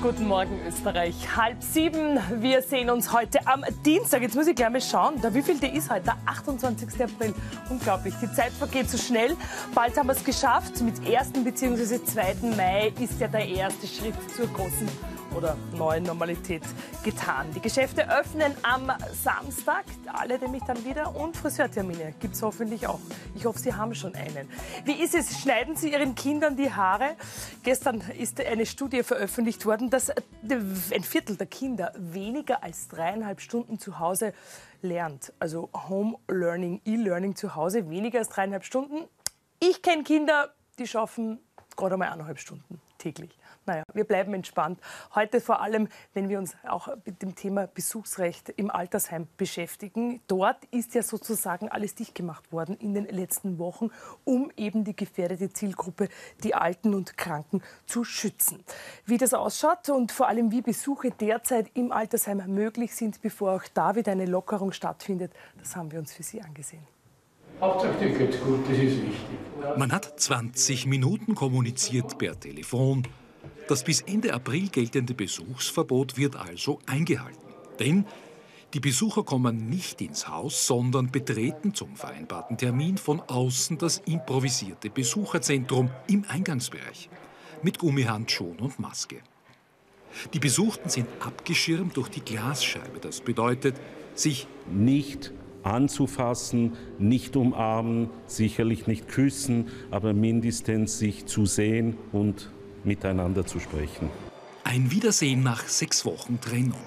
Guten Morgen, Österreich. 6:30. Wir sehen uns heute am Dienstag. Jetzt muss ich gleich mal schauen, wie viel der ist heute? Der 28. April. Unglaublich, die Zeit vergeht so schnell. Bald haben wir es geschafft. Mit 1. bzw. 2. Mai ist ja der erste Schritt zur großen oder neuen Normalität getan. Die Geschäfte öffnen am Samstag, alle nämlich dann wieder, und Friseurtermine gibt es hoffentlich auch. Ich hoffe, Sie haben schon einen. Wie ist es? Schneiden Sie Ihren Kindern die Haare? Gestern ist eine Studie veröffentlicht worden, dass ein Viertel der Kinder weniger als 3,5 Stunden zu Hause lernt. Also Home Learning, E-Learning zu Hause, weniger als 3,5 Stunden. Ich kenne Kinder, die schaffen gerade einmal 1,5 Stunden täglich. Naja, wir bleiben entspannt. Heute vor allem, wenn wir uns auch mit dem Thema Besuchsrecht im Altersheim beschäftigen. Dort ist ja sozusagen alles dicht gemacht worden in den letzten Wochen, um eben die gefährdete Zielgruppe, die Alten und Kranken, zu schützen. Wie das ausschaut und vor allem wie Besuche derzeit im Altersheim möglich sind, bevor auch da wieder eine Lockerung stattfindet, das haben wir uns für Sie angesehen. Hauptsache dir geht's gut, das ist wichtig. Man hat 20 Minuten kommuniziert per Telefon. Das bis Ende April geltende Besuchsverbot wird also eingehalten. Denn die Besucher kommen nicht ins Haus, sondern betreten zum vereinbarten Termin von außen das improvisierte Besucherzentrum im Eingangsbereich mit Gummihandschuhen und Maske. Die Besuchten sind abgeschirmt durch die Glasscheibe. Das bedeutet, sich nicht anzufassen, nicht umarmen, sicherlich nicht küssen, aber mindestens sich zu sehen und miteinander zu sprechen. Ein Wiedersehen nach 6 Wochen Trennung.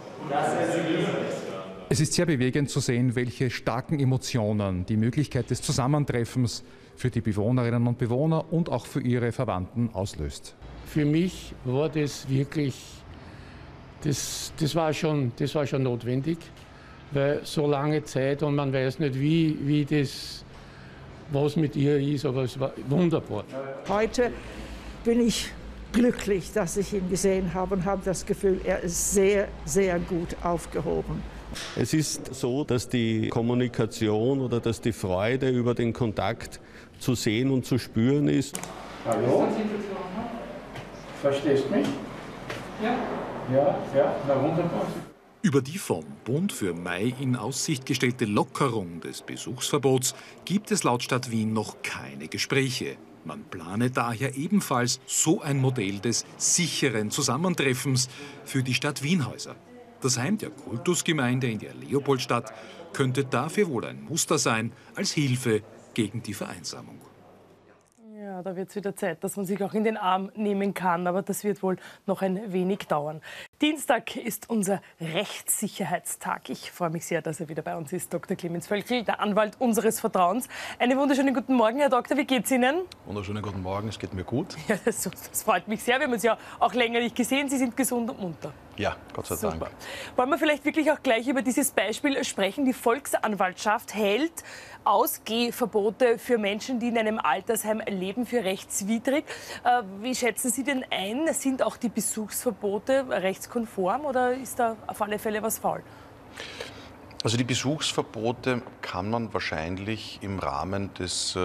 Es ist sehr bewegend zu sehen, welche starken Emotionen die Möglichkeit des Zusammentreffens für die Bewohnerinnen und Bewohner und auch für ihre Verwandten auslöst. Für mich war das wirklich, das war schon notwendig, weil so lange Zeit und man weiß nicht, wie das, was mit ihr ist, aber es war wunderbar. Heute bin ich glücklich, dass ich ihn gesehen habe und habe das Gefühl, er ist sehr, sehr gut aufgehoben. Es ist so, dass die Kommunikation oder dass die Freude über den Kontakt zu sehen und zu spüren ist. Hallo? Verstehst du mich? Ja. Ja, na wunderbar. Über die vom Bund für Mai in Aussicht gestellte Lockerung des Besuchsverbots gibt es laut Stadt Wien noch keine Gespräche. Man plane daher ebenfalls so ein Modell des sicheren Zusammentreffens für die Stadt-Wien-Häuser. Das Heim der Kultusgemeinde in der Leopoldstadt könnte dafür wohl ein Muster sein, als Hilfe gegen die Vereinsamung. Ja, da wird es wieder Zeit, dass man sich auch in den Arm nehmen kann, aber das wird wohl noch ein wenig dauern. Dienstag ist unser Rechtssicherheitstag. Ich freue mich sehr, dass er wieder bei uns ist, Dr. Clemens Völkl, der Anwalt unseres Vertrauens. Einen wunderschönen guten Morgen, Herr Doktor, wie geht's Ihnen? Wunderschönen guten Morgen, es geht mir gut. Ja, das freut mich sehr. Wir haben uns ja auch länger nicht gesehen. Sie sind gesund und munter. Ja, Gott sei Dank. Wollen wir vielleicht wirklich auch gleich über dieses Beispiel sprechen? Die Volksanwaltschaft hält Ausgehverbote für Menschen, die in einem Altersheim leben, für rechtswidrig. Wie schätzen Sie denn ein? Sind auch die Besuchsverbote rechtskonform oder ist da auf alle Fälle was faul? Also die Besuchsverbote kann man wahrscheinlich im Rahmen des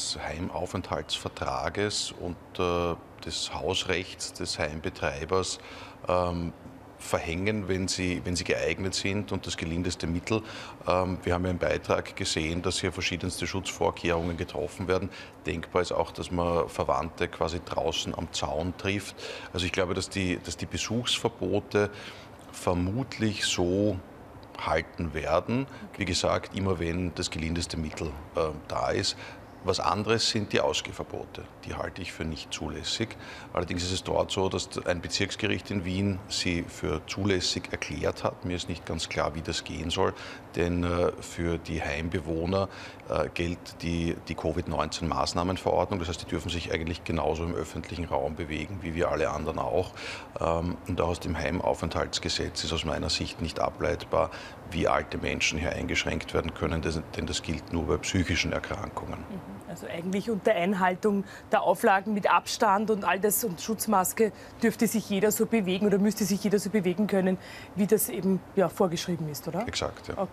Heimaufenthaltsvertrages und des Hausrechts des Heimbetreibers verhängen, wenn sie geeignet sind und das gelindeste Mittel. Wir haben ja im Beitrag gesehen, dass hier verschiedenste Schutzvorkehrungen getroffen werden. Denkbar ist auch, dass man Verwandte quasi draußen am Zaun trifft. Also ich glaube, dass die Besuchsverbote vermutlich so halten werden. Wie gesagt, immer wenn das gelindeste Mittel da ist. Was anderes sind die Ausgehverbote. Die halte ich für nicht zulässig. Allerdings ist es dort so, dass ein Bezirksgericht in Wien sie für zulässig erklärt hat. Mir ist nicht ganz klar, wie das gehen soll, denn für die Heimbewohner gilt die Covid-19-Maßnahmenverordnung. Das heißt, die dürfen sich eigentlich genauso im öffentlichen Raum bewegen, wie wir alle anderen auch. Und auch aus dem Heimaufenthaltsgesetz ist aus meiner Sicht nicht ableitbar, wie alte Menschen hier eingeschränkt werden können, denn das gilt nur bei psychischen Erkrankungen. Also eigentlich unter Einhaltung der Auflagen mit Abstand und all das und Schutzmaske dürfte sich jeder so bewegen oder müsste sich jeder so bewegen können, wie das eben vorgeschrieben ist, oder? Exakt, ja. Okay.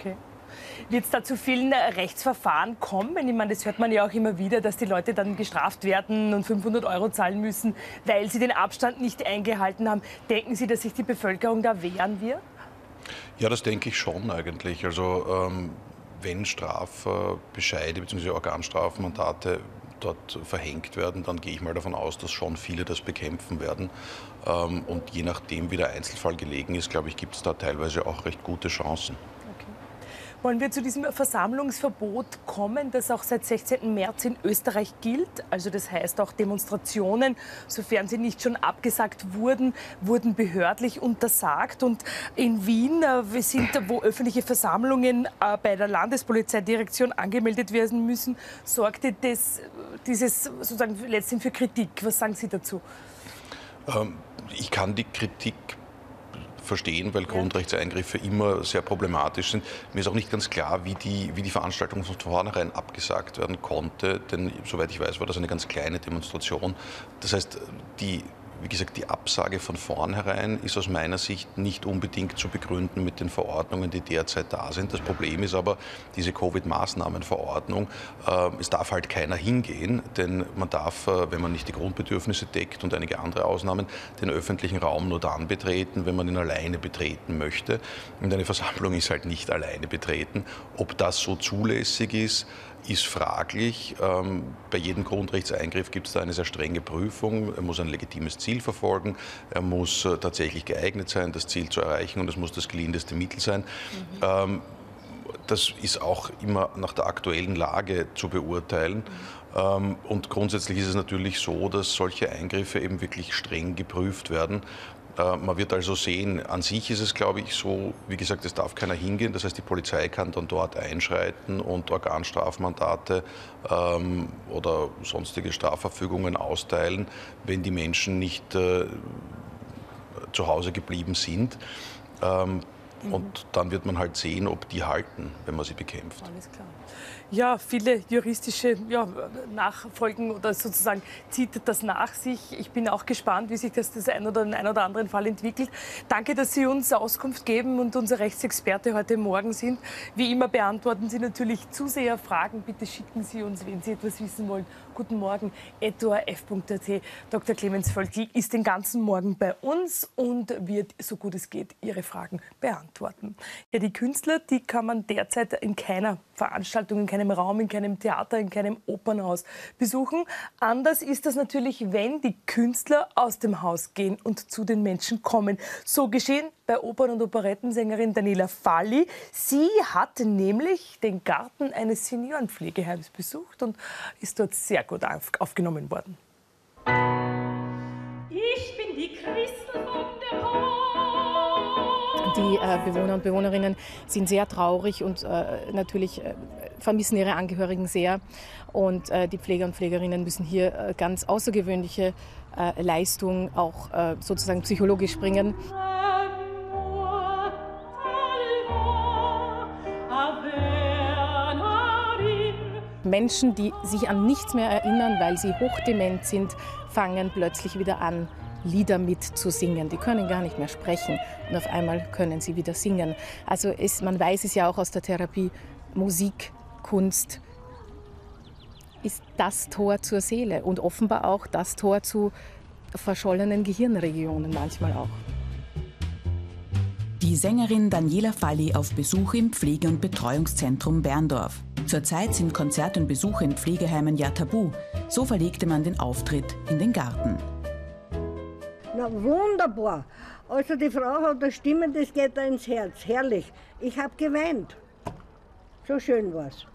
Wird es da zu vielen Rechtsverfahren kommen? Ich meine, das hört man ja auch immer wieder, dass die Leute dann gestraft werden und 500 € zahlen müssen, weil sie den Abstand nicht eingehalten haben. Denken Sie, dass sich die Bevölkerung da wehren wird? Ja, das denke ich schon eigentlich. Also wenn Strafbescheide bzw. Organstrafmandate dort verhängt werden, dann gehe ich mal davon aus, dass schon viele das bekämpfen werden. Und je nachdem, wie der Einzelfall gelegen ist, glaube ich, gibt es da teilweise auch recht gute Chancen. Wollen wir zu diesem Versammlungsverbot kommen, das auch seit 16. März in Österreich gilt? Also das heißt auch Demonstrationen, sofern sie nicht schon abgesagt wurden, wurden behördlich untersagt. Und in Wien, wo öffentliche Versammlungen bei der Landespolizeidirektion angemeldet werden müssen, sorgte dieses sozusagen letztendlich für Kritik. Was sagen Sie dazu? Ich kann die Kritik verstehen, weil Grundrechtseingriffe immer sehr problematisch sind. Mir ist auch nicht ganz klar, wie die Veranstaltung von vornherein abgesagt werden konnte, denn soweit ich weiß, war das eine ganz kleine Demonstration. Das heißt, wie gesagt, die Absage von vornherein ist aus meiner Sicht nicht unbedingt zu begründen mit den Verordnungen, die derzeit da sind. Das Problem ist aber diese Covid-Maßnahmenverordnung. Es darf halt keiner hingehen, denn man darf, wenn man nicht die Grundbedürfnisse deckt und einige andere Ausnahmen, den öffentlichen Raum nur dann betreten, wenn man ihn alleine betreten möchte. Und eine Versammlung ist halt nicht alleine betreten. Ob das so zulässig ist fraglich. Bei jedem Grundrechtseingriff gibt es da eine sehr strenge Prüfung. Er muss ein legitimes Ziel verfolgen. Er muss tatsächlich geeignet sein, das Ziel zu erreichen, und es muss das gelindeste Mittel sein. Das ist auch immer nach der aktuellen Lage zu beurteilen. Und grundsätzlich ist es natürlich so, dass solche Eingriffe eben wirklich streng geprüft werden. Man wird also sehen, an sich ist es, glaube ich, so, wie gesagt, es darf keiner hingehen. Das heißt, die Polizei kann dann dort einschreiten und Organstrafmandate oder sonstige Strafverfügungen austeilen, wenn die Menschen nicht zu Hause geblieben sind. Und dann wird man halt sehen, ob die halten, wenn man sie bekämpft. Alles klar. Ja, viele juristische Nachfolgen oder sozusagen zieht das nach sich. Ich bin auch gespannt, wie sich das ein oder anderen Fall entwickelt. Danke, dass Sie uns Auskunft geben und unser Rechtsexperte heute Morgen sind. Wie immer beantworten Sie natürlich Zuseherfragen. Bitte schicken Sie uns, wenn Sie etwas wissen wollen. Guten Morgen, @orf.at. Dr. Clemens Völkl ist den ganzen Morgen bei uns und wird, so gut es geht, Ihre Fragen beantworten. Ja, die Künstler, die kann man derzeit in keiner Veranstaltung, in keinem Raum, in keinem Theater, in keinem Opernhaus besuchen. Anders ist das natürlich, wenn die Künstler aus dem Haus gehen und zu den Menschen kommen. So geschehen bei Opern- und Operettensängerin Daniela Falli. Sie hat nämlich den Garten eines Seniorenpflegeheims besucht und ist dort sehr gut aufgenommen worden. Ich bin die Christel von der Haus. Die Bewohner und Bewohnerinnen sind sehr traurig und natürlich vermissen ihre Angehörigen sehr. Und die Pfleger und Pflegerinnen müssen hier ganz außergewöhnliche Leistungen auch sozusagen psychologisch bringen. Menschen, die sich an nichts mehr erinnern, weil sie hochdement sind, fangen plötzlich wieder an, Lieder mitzusingen. Die können gar nicht mehr sprechen und auf einmal können sie wieder singen. Also man weiß es ja auch aus der Therapie, Musik, Kunst ist das Tor zur Seele und offenbar auch das Tor zu verschollenen Gehirnregionen manchmal auch. Die Sängerin Daniela Falli auf Besuch im Pflege- und Betreuungszentrum Berndorf. Zurzeit sind Konzerte und Besuche in Pflegeheimen ja tabu. So verlegte man den Auftritt in den Garten. Na wunderbar. Also die Frau hat eine Stimme, das geht da ins Herz. Herrlich. Ich habe geweint. So schön war's.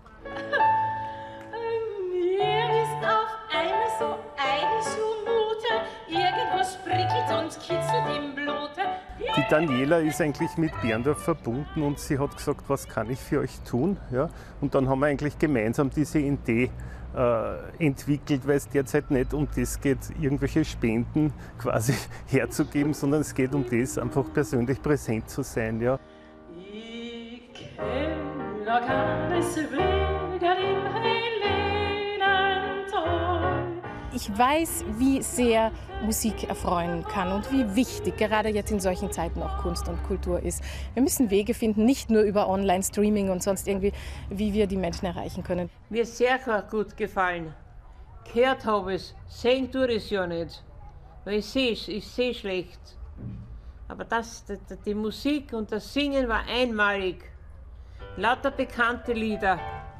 Mir ist auf einmal so eigen zumute. Irgendwas prickelt und kitzelt im Blute. Die Daniela ist eigentlich mit Berndorf verbunden und sie hat gesagt, was kann ich für euch tun? Ja? Und dann haben wir eigentlich gemeinsam diese Idee entwickelt, weil es derzeit nicht um das geht, irgendwelche Spenden quasi herzugeben, sondern es geht um das, einfach persönlich präsent zu sein. Ja. Ich kenn noch alles wieder im hellen Tor. ich weiß, wie sehr Musik erfreuen kann und wie wichtig gerade jetzt in solchen Zeiten auch Kunst und Kultur ist. Wir müssen Wege finden, nicht nur über Online-Streaming und sonst irgendwie, wie wir die Menschen erreichen können. Mir ist sehr gut gefallen. Gehört habe ich es, sehen tue ich es ja nicht, weil ich sehe schlecht. Aber die Musik und das Singen war einmalig. Lauter bekannte Lieder.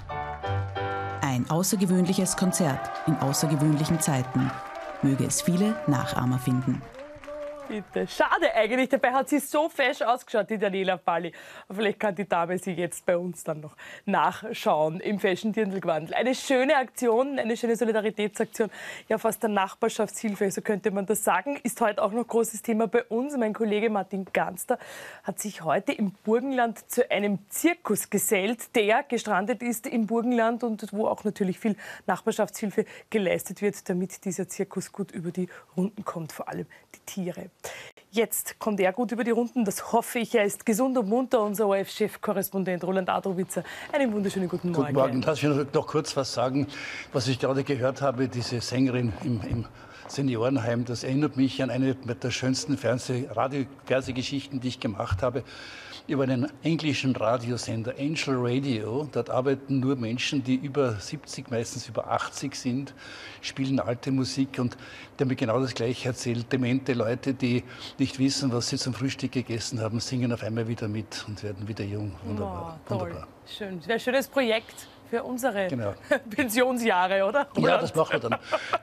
Ein außergewöhnliches Konzert in außergewöhnlichen Zeiten. Möge es viele Nachahmer finden. Bitte. Schade eigentlich, dabei hat sie so fesch ausgeschaut, die Daniela Falli. Vielleicht kann die Dame sie jetzt bei uns dann noch nachschauen im Fashion-Dirndl-Gewandel. Eine schöne Aktion, eine schöne Solidaritätsaktion, ja fast der Nachbarschaftshilfe, so könnte man das sagen, ist heute auch noch großes Thema bei uns. Mein Kollege Martin Ganster hat sich heute im Burgenland zu einem Zirkus gesellt, der gestrandet ist im Burgenland und wo auch natürlich viel Nachbarschaftshilfe geleistet wird, damit dieser Zirkus gut über die Runden kommt, vor allem die Tiere. Jetzt kommt er gut über die Runden, das hoffe ich. Er ist gesund und munter, unser ORF-Chefkorrespondent Roland Adrowitzer. Einen wunderschönen guten Morgen. Guten Morgen. Darf ich noch kurz was sagen, was ich gerade gehört habe, diese Sängerin im Seniorenheim, das erinnert mich an eine der schönsten Fernsehgeschichten, die ich gemacht habe, über einen englischen Radiosender, Angel Radio. Dort arbeiten nur Menschen, die über 70, meistens über 80 sind, spielen alte Musik und die haben mir genau das Gleiche erzählt. Demente Leute, die nicht wissen, was sie zum Frühstück gegessen haben, singen auf einmal wieder mit und werden wieder jung. Wunderbar. Oh, toll. Wunderbar. Schön. Das wäre ein schönes Projekt für unsere Pensionsjahre, oder? Ja, das machen wir dann.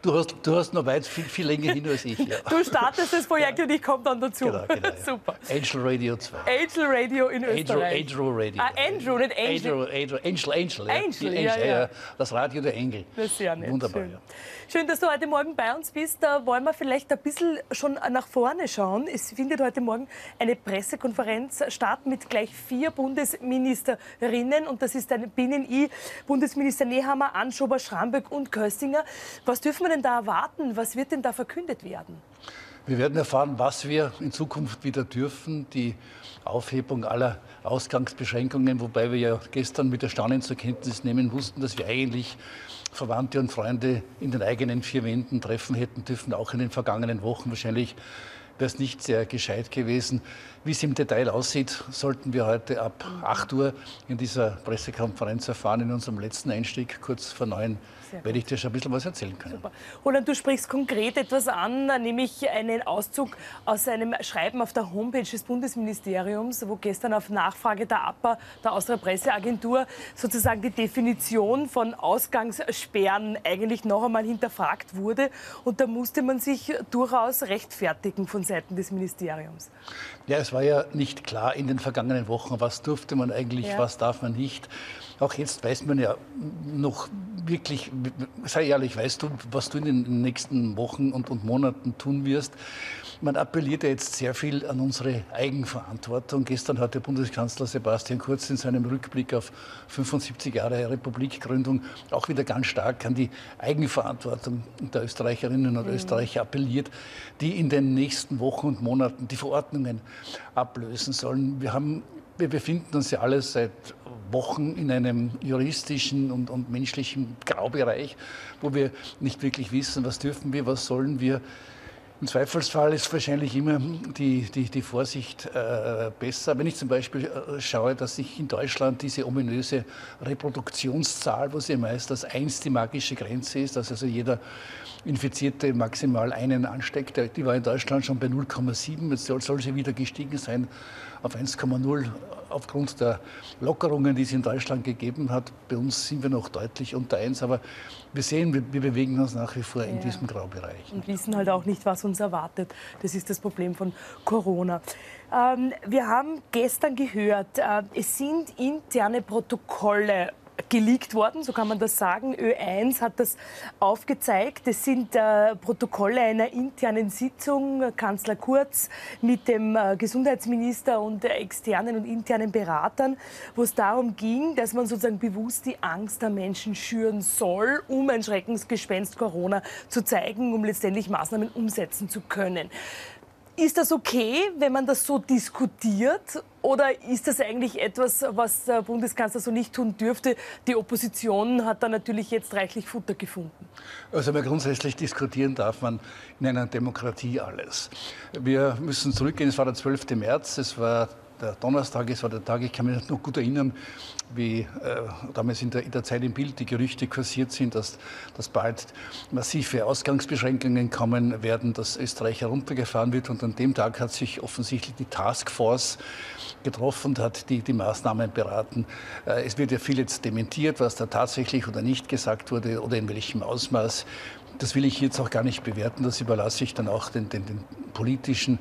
Du hast noch weit viel länger hin als ich. Ja. Du startest das Projekt und ich komme dann dazu. Genau, ja. Super. Angel Radio 2. Angel Radio in Österreich. Angel Radio. Ah, Andrew, nicht Angel. Angel, ja. Das Radio der Engel. Das ist ja nett. Wunderbar, schön. ja. Schön, dass du heute Morgen bei uns bist. Da wollen wir vielleicht ein bisschen schon nach vorne schauen. Es findet heute Morgen eine Pressekonferenz statt mit gleich 4 Bundesministerinnen. Und das ist ein Binnen-I, Bundesminister Nehammer, Anschober, Schramböck und Köstinger. Was dürfen wir denn da erwarten? Was wird denn da verkündet werden? Wir werden erfahren, was wir in Zukunft wieder dürfen. Die Aufhebung aller Ausgangsbeschränkungen, wobei wir ja gestern mit Erstaunen zur Kenntnis nehmen mussten, dass wir eigentlich Verwandte und Freunde in den eigenen 4 Wänden treffen hätten dürfen, auch in den vergangenen Wochen. Wahrscheinlich wäre es nicht sehr gescheit gewesen. Wie es im Detail aussieht, sollten wir heute ab 8 Uhr in dieser Pressekonferenz erfahren. In unserem letzten Einstieg, kurz vor 9, werde ich dir schon ein bisschen was erzählen können. Super. Roland, du sprichst konkret etwas an, nämlich einen Auszug aus einem Schreiben auf der Homepage des Bundesministeriums, wo gestern auf Nachfrage der APA, der Austria Presseagentur, sozusagen die Definition von Ausgangssperren eigentlich noch einmal hinterfragt wurde. Und da musste man sich durchaus rechtfertigen von Seiten des Ministeriums. Ja, es war ja nicht klar in den vergangenen Wochen, was durfte man eigentlich, was darf man nicht. Auch jetzt weiß man ja noch wirklich, sei ehrlich, weißt du, was du in den nächsten Wochen und Monaten tun wirst. Man appelliert ja jetzt sehr viel an unsere Eigenverantwortung. Gestern hat der Bundeskanzler Sebastian Kurz in seinem Rückblick auf 75 Jahre Republikgründung auch wieder ganz stark an die Eigenverantwortung der Österreicherinnen und Österreicher appelliert, die in den nächsten Wochen und Monaten die Verordnungen ablösen sollen. Wir befinden uns ja alle seit Wochen in einem juristischen und menschlichen Graubereich, wo wir nicht wirklich wissen, was dürfen wir, was sollen wir. Im Zweifelsfall ist wahrscheinlich immer die Vorsicht besser. Wenn ich zum Beispiel schaue, dass sich in Deutschland diese ominöse Reproduktionszahl, wo sie meist als 1 die magische Grenze ist, dass also jeder Infizierte maximal einen ansteckt, die war in Deutschland schon bei 0,7, jetzt soll sie wieder gestiegen sein auf 1,0 aufgrund der Lockerungen, die es in Deutschland gegeben hat. Bei uns sind wir noch deutlich unter 1, aber wir sehen, wir bewegen uns nach wie vor in diesem Graubereich. Und wissen halt auch nicht, was uns erwartet. Das ist das Problem von Corona. Wir haben gestern gehört, es sind interne Protokolle geleakt worden, so kann man das sagen. Ö1 hat das aufgezeigt. Es sind Protokolle einer internen Sitzung, Kanzler Kurz mit dem Gesundheitsminister und externen und internen Beratern, wo es darum ging, dass man sozusagen bewusst die Angst der Menschen schüren soll, um ein Schreckensgespenst Corona zu zeigen, um letztendlich Maßnahmen umsetzen zu können. Ist das okay, wenn man das so diskutiert? Oder ist das eigentlich etwas, was der Bundeskanzler so nicht tun dürfte? Die Opposition hat da natürlich jetzt reichlich Futter gefunden. Also grundsätzlich diskutieren darf man in einer Demokratie alles. Wir müssen zurückgehen, es war der 12. März, es war der Donnerstag, es war der Tag, ich kann mich noch gut erinnern, wie damals in der Zeit im Bild die Gerüchte kursiert sind, dass bald massive Ausgangsbeschränkungen kommen werden, dass Österreich heruntergefahren wird. Und an dem Tag hat sich offensichtlich die Taskforce getroffen und hat die Maßnahmen beraten. Es wird ja viel jetzt dementiert, was da tatsächlich oder nicht gesagt wurde oder in welchem Ausmaß. Das will ich jetzt auch gar nicht bewerten, das überlasse ich dann auch den politischen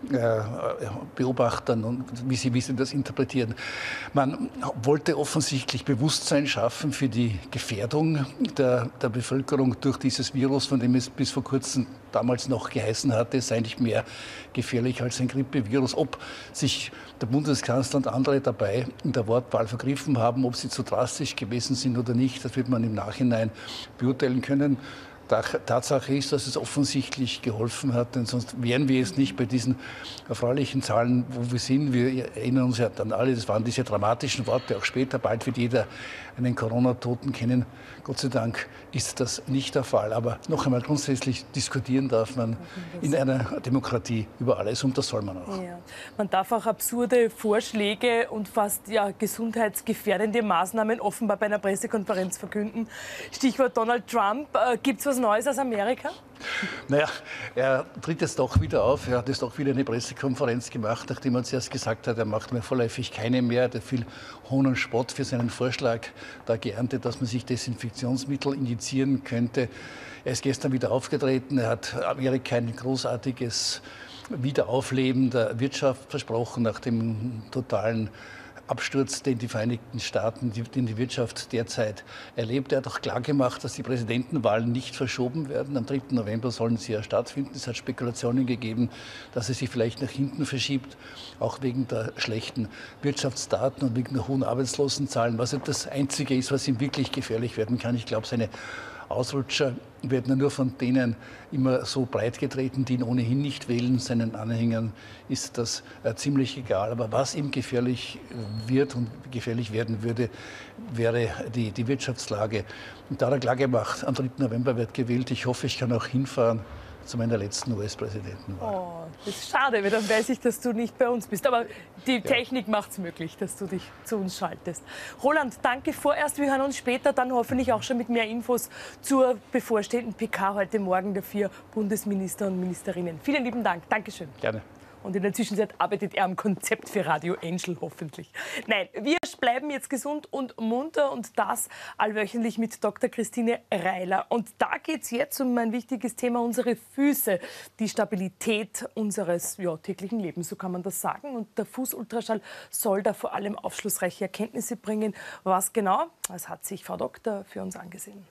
Beobachtern und wie sie das interpretieren. Man wollte offensichtlich Bewusstsein schaffen für die Gefährdung der Bevölkerung durch dieses Virus, von dem es bis vor kurzem damals noch geheißen hatte, es sei nicht mehr gefährlich als ein Grippevirus. Ob sich der Bundeskanzler und andere dabei in der Wortwahl vergriffen haben, ob sie zu drastisch gewesen sind oder nicht, das wird man im Nachhinein beurteilen können. Tatsache ist, dass es offensichtlich geholfen hat, denn sonst wären wir jetzt nicht bei diesen erfreulichen Zahlen, wo wir sind. Wir erinnern uns ja dann alle, das waren diese dramatischen Worte, auch später, bald wird jeder einen Corona-Toten kennen. Gott sei Dank ist das nicht der Fall. Aber noch einmal grundsätzlich diskutieren darf man in einer Demokratie über alles und das soll man auch. Ja. Man darf auch absurde Vorschläge und fast gesundheitsgefährdende Maßnahmen offenbar bei einer Pressekonferenz verkünden. Stichwort Donald Trump. Gibt es was Neues aus Amerika? Naja, er tritt jetzt doch wieder auf. Er hat jetzt doch wieder eine Pressekonferenz gemacht, nachdem er zuerst gesagt hat, er macht mir vorläufig keine mehr. Er hat viel Hohn und Spott für seinen Vorschlag da geerntet, dass man sich Desinfektionsmittel injizieren könnte. Er ist gestern wieder aufgetreten. Er hat Amerika ein großartiges Wiederaufleben der Wirtschaft versprochen nach dem totalen Absturz, den die Vereinigten Staaten, den die Wirtschaft derzeit erlebt. Er hat auch klargemacht, dass die Präsidentenwahlen nicht verschoben werden. Am 3. November sollen sie ja stattfinden. Es hat Spekulationen gegeben, dass es sich vielleicht nach hinten verschiebt, auch wegen der schlechten Wirtschaftsdaten und wegen der hohen Arbeitslosenzahlen, was ja das Einzige ist, was ihm wirklich gefährlich werden kann. Ich glaube, seine Ausrutscher werden nur von denen immer so breit getreten, die ihn ohnehin nicht wählen. Seinen Anhängern ist das ziemlich egal. Aber was ihm gefährlich wird und gefährlich werden würde, wäre die Wirtschaftslage. Und da hat er klar gemacht, am 3. November wird gewählt. Ich hoffe, ich kann auch hinfahren zu meiner letzten US-Präsidentenwahl. Oh, das ist schade, weil dann weiß ich, dass du nicht bei uns bist. Aber die Technik macht es möglich, dass du dich zu uns schaltest. Roland, danke vorerst. Wir hören uns später dann hoffentlich auch schon mit mehr Infos zur bevorstehenden PK heute Morgen der 4 Bundesminister und Ministerinnen. Vielen lieben Dank. Dankeschön. Gerne. Und in der Zwischenzeit arbeitet er am Konzept für Radio Angel, hoffentlich. Nein, wir bleiben jetzt gesund und munter und das allwöchentlich mit Dr. Christine Reiler. Und da geht es jetzt um ein wichtiges Thema, unsere Füße, die Stabilität unseres täglichen Lebens, so kann man das sagen. Und der Fußultraschall soll da vor allem aufschlussreiche Erkenntnisse bringen. Was genau, das hat sich Frau Doktor für uns angesehen.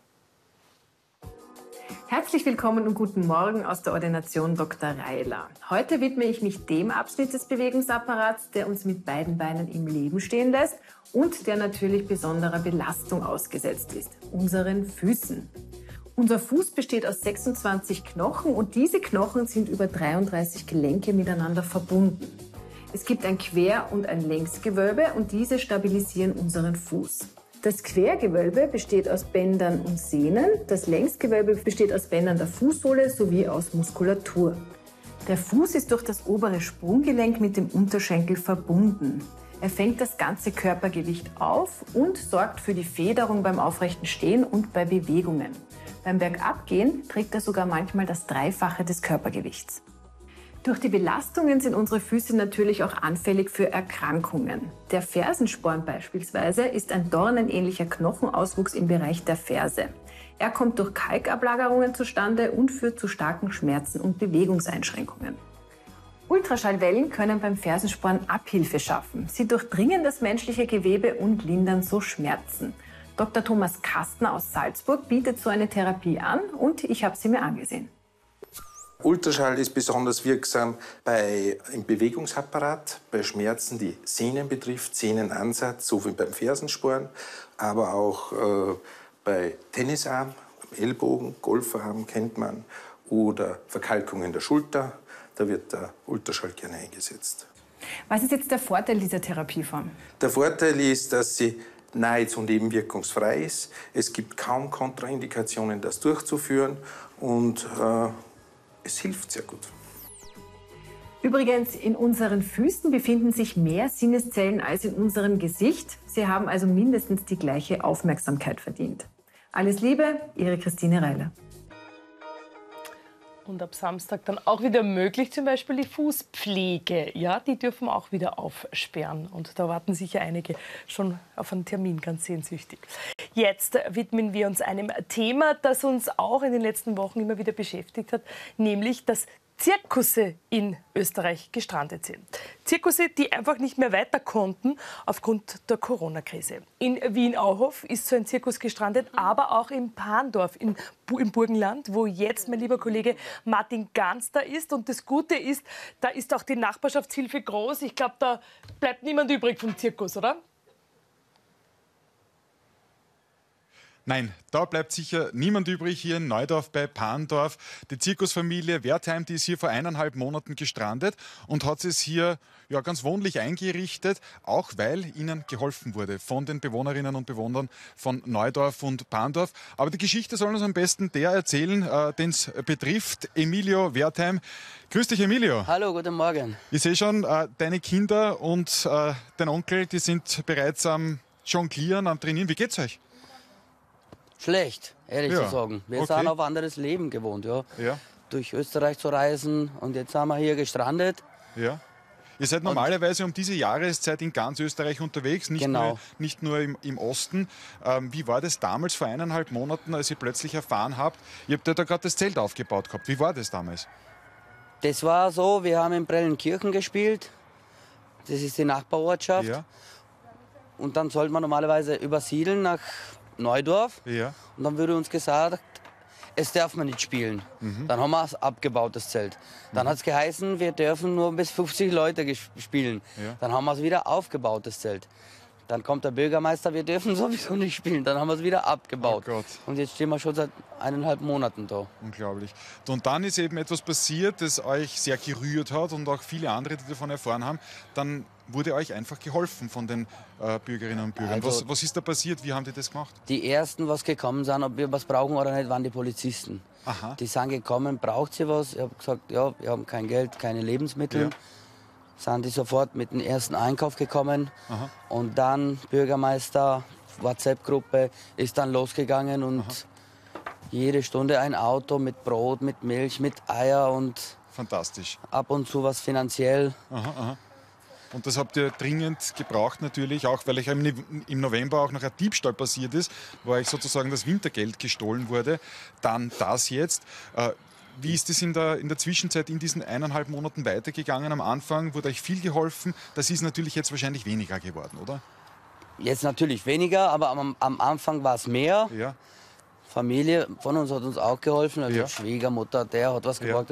Herzlich willkommen und guten Morgen aus der Ordination Dr. Reiler. Heute widme ich mich dem Abschnitt des Bewegungsapparats, der uns mit beiden Beinen im Leben stehen lässt und der natürlich besonderer Belastung ausgesetzt ist, unseren Füßen. Unser Fuß besteht aus 26 Knochen und diese Knochen sind über 33 Gelenke miteinander verbunden. Es gibt ein Quer- und ein Längsgewölbe und diese stabilisieren unseren Fuß. Das Quergewölbe besteht aus Bändern und Sehnen, das Längsgewölbe besteht aus Bändern der Fußsohle sowie aus Muskulatur. Der Fuß ist durch das obere Sprunggelenk mit dem Unterschenkel verbunden. Er fängt das ganze Körpergewicht auf und sorgt für die Federung beim aufrechten Stehen und bei Bewegungen. Beim Bergabgehen trägt er sogar manchmal das Dreifache des Körpergewichts. Durch die Belastungen sind unsere Füße natürlich auch anfällig für Erkrankungen. Der Fersensporn beispielsweise ist ein dornenähnlicher Knochenauswuchs im Bereich der Ferse. Er kommt durch Kalkablagerungen zustande und führt zu starken Schmerzen und Bewegungseinschränkungen. Ultraschallwellen können beim Fersensporn Abhilfe schaffen. Sie durchdringen das menschliche Gewebe und lindern so Schmerzen. Dr. Thomas Kastner aus Salzburg bietet so eine Therapie an und ich habe sie mir angesehen. Ultraschall ist besonders wirksam im Bewegungsapparat, bei Schmerzen, die Sehnen betrifft, Sehnenansatz, so wie beim Fersensporn, aber auch bei Tennisarm, Ellbogen, Golfarm kennt man, oder Verkalkungen der Schulter, da wird der Ultraschall gerne eingesetzt. Was ist jetzt der Vorteil dieser Therapieform? Der Vorteil ist, dass sie nahezu nebenwirkungsfrei ist. Es gibt kaum Kontraindikationen, das durchzuführen und es hilft sehr gut. Übrigens, in unseren Füßen befinden sich mehr Sinneszellen als in unserem Gesicht. Sie haben also mindestens die gleiche Aufmerksamkeit verdient. Alles Liebe, Ihre Christine Reiler. Und ab Samstag dann auch wieder möglich, zum Beispiel die Fußpflege. Ja, die dürfen auch wieder aufsperren. Und da warten sicher einige schon auf einen Termin, ganz sehnsüchtig. Jetzt widmen wir uns einem Thema, das uns auch in den letzten Wochen immer wieder beschäftigt hat, nämlich das Zirkusse in Österreich gestrandet sind. Zirkusse, die einfach nicht mehr weiter konnten aufgrund der Corona-Krise. In Wien-Auhof ist so ein Zirkus gestrandet, aber auch in Pandorf im Burgenland, wo jetzt mein lieber Kollege Martin Ganz da ist. Und das Gute ist, da ist auch die Nachbarschaftshilfe groß. Ich glaube, da bleibt niemand übrig vom Zirkus, oder? Nein, da bleibt sicher niemand übrig hier in Neudorf bei Pandorf. Die Zirkusfamilie Wertheim, die ist hier vor 1,5 Monaten gestrandet und hat es hier ja, ganz wohnlich eingerichtet, auch weil ihnen geholfen wurde von den Bewohnerinnen und Bewohnern von Neudorf und Pandorf. Aber die Geschichte soll uns am besten der erzählen, den es betrifft, Emilio Wertheim. Grüß dich, Emilio. Hallo, guten Morgen. Ich sehe schon, deine Kinder und dein Onkel, die sind bereits am Jonglieren, am Trainieren. Wie geht's euch? Schlecht, ehrlich zu sagen. Wir sind auf anderes Leben gewohnt, ja. Durch Österreich zu reisen und jetzt sind wir hier gestrandet. Ja. Ihr seid normalerweise um diese Jahreszeit in ganz Österreich unterwegs, nicht nur im Osten. Wie war das damals vor 1,5 Monaten, als ihr plötzlich erfahren habt, ihr habt ja da gerade das Zelt aufgebaut gehabt. Wie war das damals? Das war so, wir haben in Prellenkirchen gespielt. Das ist die Nachbarortschaft. Ja. Und dann sollte man normalerweise übersiedeln nach Neudorf. Ja. Und dann wurde uns gesagt, es darf man nicht spielen. Dann haben wir es abgebaut, das Zelt. Dann hat es geheißen, wir dürfen nur bis 50 Leute spielen. Ja. Dann haben wir es wieder aufgebaut, das Zelt. Dann kommt der Bürgermeister, wir dürfen sowieso nicht spielen. Dann haben wir es wieder abgebaut. Oh Gott. Und jetzt stehen wir schon seit 1,5 Monaten da. Unglaublich. Und dann ist eben etwas passiert, das euch sehr gerührt hat und auch viele andere, die davon erfahren haben. Dann wurde euch einfach geholfen von den Bürgerinnen und Bürgern. Also, was ist da passiert? Wie haben die das gemacht? Die Ersten, was gekommen sind, ob wir was brauchen oder nicht, waren die Polizisten. Aha. Die sind gekommen, braucht sie was? Ich habe gesagt, ja, wir haben kein Geld, keine Lebensmittel. Ja. Sind die sofort mit dem ersten Einkauf gekommen. Aha. Und dann Bürgermeister, WhatsApp-Gruppe, ist dann losgegangen und jede Stunde ein Auto mit Brot, mit Milch, mit Eier und fantastisch. Ab und zu was finanziell. Aha, aha. Und das habt ihr dringend gebraucht natürlich, auch weil euch im November auch noch ein Diebstahl passiert ist, wo euch sozusagen das Wintergeld gestohlen wurde. Dann das jetzt. Wie ist es in der Zwischenzeit in diesen 1,5 Monaten weitergegangen? Am Anfang wurde euch viel geholfen. Das ist natürlich jetzt wahrscheinlich weniger geworden, oder? Jetzt natürlich weniger, aber am Anfang war es mehr. Ja. Familie von uns hat uns auch geholfen. Also die Schwiegermutter, der hat was gebracht.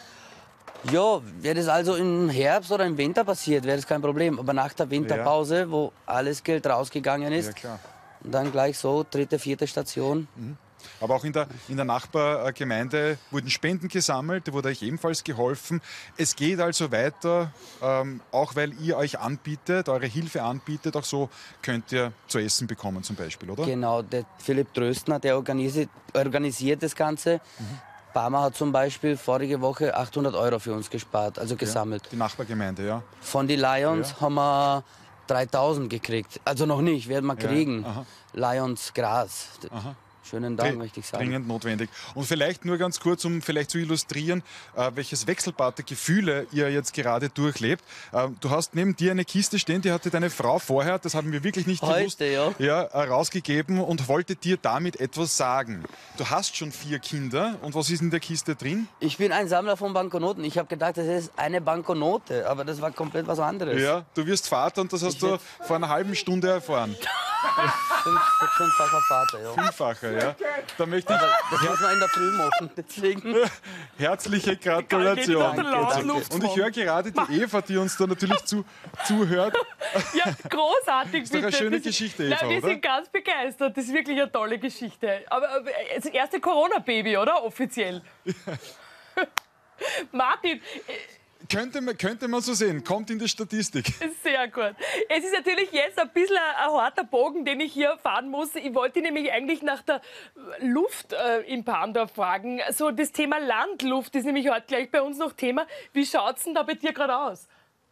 Ja, wäre das also im Herbst oder im Winter passiert, wäre das kein Problem. Aber nach der Winterpause, wo alles Geld rausgegangen ist, und dann gleich so, 3., 4. Station. Aber auch in der Nachbargemeinde wurden Spenden gesammelt, da wurde euch ebenfalls geholfen. Es geht also weiter, auch weil ihr euch anbietet, eure Hilfe anbietet, auch so könnt ihr zu essen bekommen zum Beispiel, oder? Genau, der Philipp Tröstner, der organisiert das Ganze. Barmer hat zum Beispiel vorige Woche 800 € für uns gespart, also gesammelt. Die Nachbargemeinde, ja. Von den Lions haben wir 3.000 gekriegt. Also noch nicht, werden wir kriegen. Lions Gras. Aha. Schönen Dank, möchte ich sagen. Dringend notwendig. Und vielleicht nur ganz kurz, um vielleicht zu illustrieren, welches Wechselbad der Gefühle ihr jetzt gerade durchlebt. Du hast neben dir eine Kiste stehen, die hatte deine Frau vorher, das haben wir wirklich nicht gewusst, rausgegeben und wollte dir damit etwas sagen. Du hast schon 4 Kinder und was ist in der Kiste drin? Ich bin ein Sammler von Banknoten. Ich habe gedacht, das ist eine Banknote, aber das war komplett was anderes. Ja, du wirst Vater und das hast du vor einer halben Stunde erfahren. Fünffacher Vater, ja. Fünffacher, ja. Da möchte ich das muss man in der Früh machen, deswegen. Herzliche Gratulation. Danke. Und ich höre gerade die Eva, die uns da natürlich zuhört. Ja, großartig. Das ist doch eine schöne Geschichte, Eva, wir sind ganz begeistert. Das ist wirklich eine tolle Geschichte. Aber das erste Corona-Baby, oder? Offiziell. Martin, Könnte man so sehen, kommt in die Statistik. sehr gut. Es ist natürlich jetzt ein bisschen ein harter Bogen, den ich hier fahren muss. Ich wollte nämlich eigentlich nach der Luft in Parndorf fragen. So das Thema Landluft ist nämlich heute gleich bei uns noch Thema. Wie schaut es denn da bei dir gerade aus?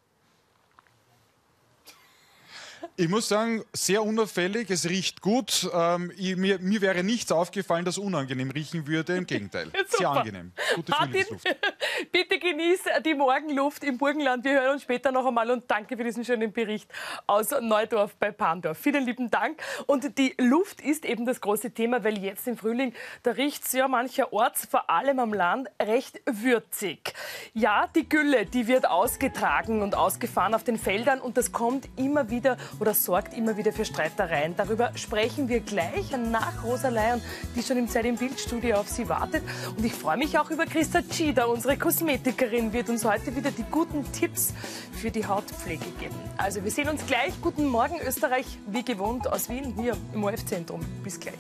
Ich muss sagen, sehr unauffällig, es riecht gut. Mir wäre nichts aufgefallen, das unangenehm riechen würde. Im Gegenteil, sehr angenehm. Gute Frühlingsluft. Bitte genieß die Morgenluft im Burgenland. Wir hören uns später noch einmal und danke für diesen schönen Bericht aus Neudorf bei Parndorf. Vielen lieben Dank. Und die Luft ist eben das große Thema, weil jetzt im Frühling, da riecht es ja mancherorts, vor allem am Land, recht würzig. Ja, die Gülle, die wird ausgetragen und ausgefahren auf den Feldern und das kommt immer wieder oder sorgt immer wieder für Streitereien. Darüber sprechen wir gleich nach Rosa Leyen, die schon im Zeit im Bildstudio auf Sie wartet. Und ich freue mich auch über Christa Tschida, unsere Kosmetikerin, wird uns heute wieder die guten Tipps für die Hautpflege geben. Also wir sehen uns gleich. Guten Morgen Österreich, wie gewohnt aus Wien, hier im ORF-Zentrum. Bis gleich.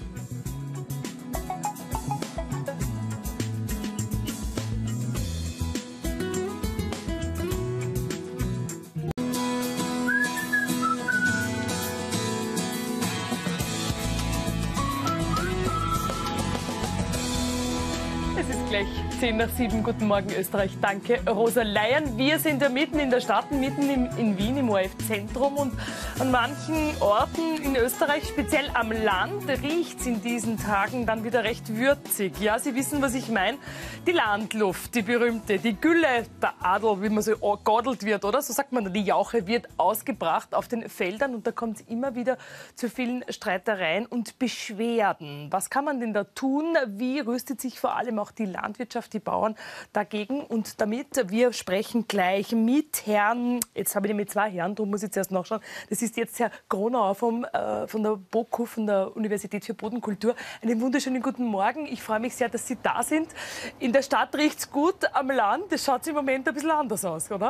Gleich 6:50. Guten Morgen Österreich. Danke, Rosa Leyen. Wir sind ja mitten in der Stadt, mitten in Wien im ORF-Zentrum und an manchen Orten in Österreich, speziell am Land, riecht es in diesen Tagen dann wieder recht würzig. Ja, Sie wissen, was ich meine. Die Landluft, die berühmte, die Gülle, der Adel, wie man so godelt wird, oder? So sagt man, die Jauche wird ausgebracht auf den Feldern und da kommt es immer wieder zu vielen Streitereien und Beschwerden. Was kann man denn da tun? Wie rüstet sich vor allem auch die Landwirtschaft, die Bauern dagegen? Und damit, wir sprechen gleich mit Herrn, jetzt habe ich mit zwei Herren, darum muss ich zuerst nachschauen, das ist jetzt Herr Gronauer von der BOKU, von der Universität für Bodenkultur. Einen wunderschönen guten Morgen. Ich freue mich sehr, dass Sie da sind. In der Stadt riecht es gut, am Land, das schaut im Moment ein bisschen anders aus, oder?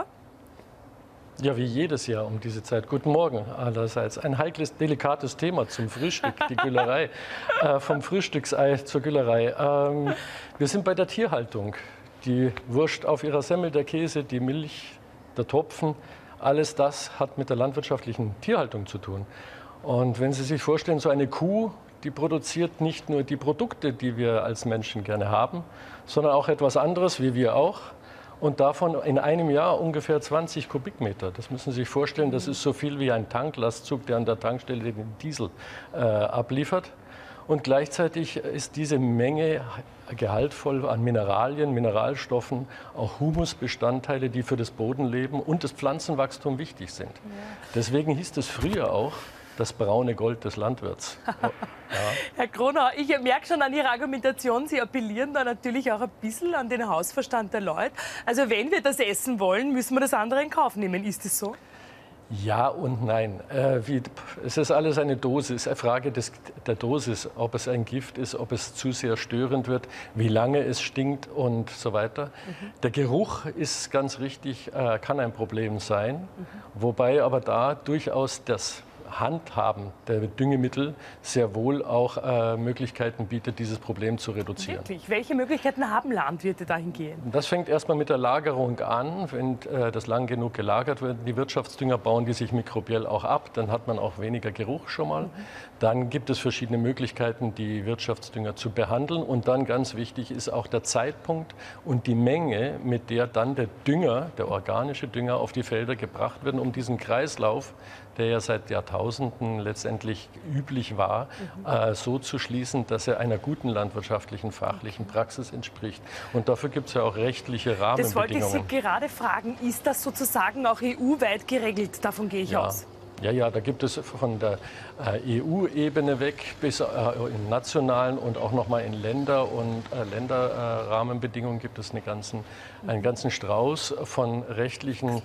Ja, wie jedes Jahr um diese Zeit. Guten Morgen allerseits. Ein heikles, delikates Thema zum Frühstück, die Güllerei. Vom Frühstücksei zur Güllerei. Wir sind bei der Tierhaltung. Die Wurst auf ihrer Semmel, der Käse, die Milch, der Topfen, alles das hat mit der landwirtschaftlichen Tierhaltung zu tun. Und wenn Sie sich vorstellen, so eine Kuh, die produziert nicht nur die Produkte, die wir als Menschen gerne haben, sondern auch etwas anderes, wie wir auch. Und davon in einem Jahr ungefähr 20 Kubikmeter. Das müssen Sie sich vorstellen, das ist so viel wie ein Tanklastzug, der an der Tankstelle den Diesel abliefert. Und gleichzeitig ist diese Menge gehaltvoll an Mineralien, Mineralstoffen, auch Humusbestandteile, die für das Bodenleben und das Pflanzenwachstum wichtig sind. Ja. Deswegen hieß es früher auch das braune Gold des Landwirts. Ja. Herr Gronauer, ich merke schon an Ihrer Argumentation, Sie appellieren da natürlich auch ein bisschen an den Hausverstand der Leute. Also wenn wir das essen wollen, müssen wir das andere in Kauf nehmen. Ist es so? Ja und nein. Es ist alles eine Dosis, eine Frage der Dosis, ob es ein Gift ist, ob es zu sehr störend wird, wie lange es stinkt und so weiter. Der Geruch ist ganz richtig, kann ein Problem sein, wobei aber da durchaus das Handhaben der Düngemittel sehr wohl auch Möglichkeiten bietet, dieses Problem zu reduzieren. Wirklich? Welche Möglichkeiten haben Landwirte dahingehend? Das fängt erstmal mit der Lagerung an. Wenn das lang genug gelagert wird, die Wirtschaftsdünger bauen die sich mikrobiell auch ab, dann hat man auch weniger Geruch schon mal. Dann gibt es verschiedene Möglichkeiten, die Wirtschaftsdünger zu behandeln. Und dann ganz wichtig ist auch der Zeitpunkt und die Menge, mit der dann der Dünger, der organische Dünger, auf die Felder gebracht wird, um diesen Kreislauf, der ja seit Jahrtausenden letztendlich üblich war, so zu schließen, dass er einer guten landwirtschaftlichen, fachlichen Praxis entspricht. Und dafür gibt es ja auch rechtliche Rahmenbedingungen. Das wollte ich Sie gerade fragen. Ist das sozusagen auch EU-weit geregelt? Davon gehe ich aus. Ja, da gibt es von der EU-Ebene weg bis in nationalen und auch noch mal in Länder- und Länderrahmenbedingungen gibt es einen ganzen Strauß von rechtlichen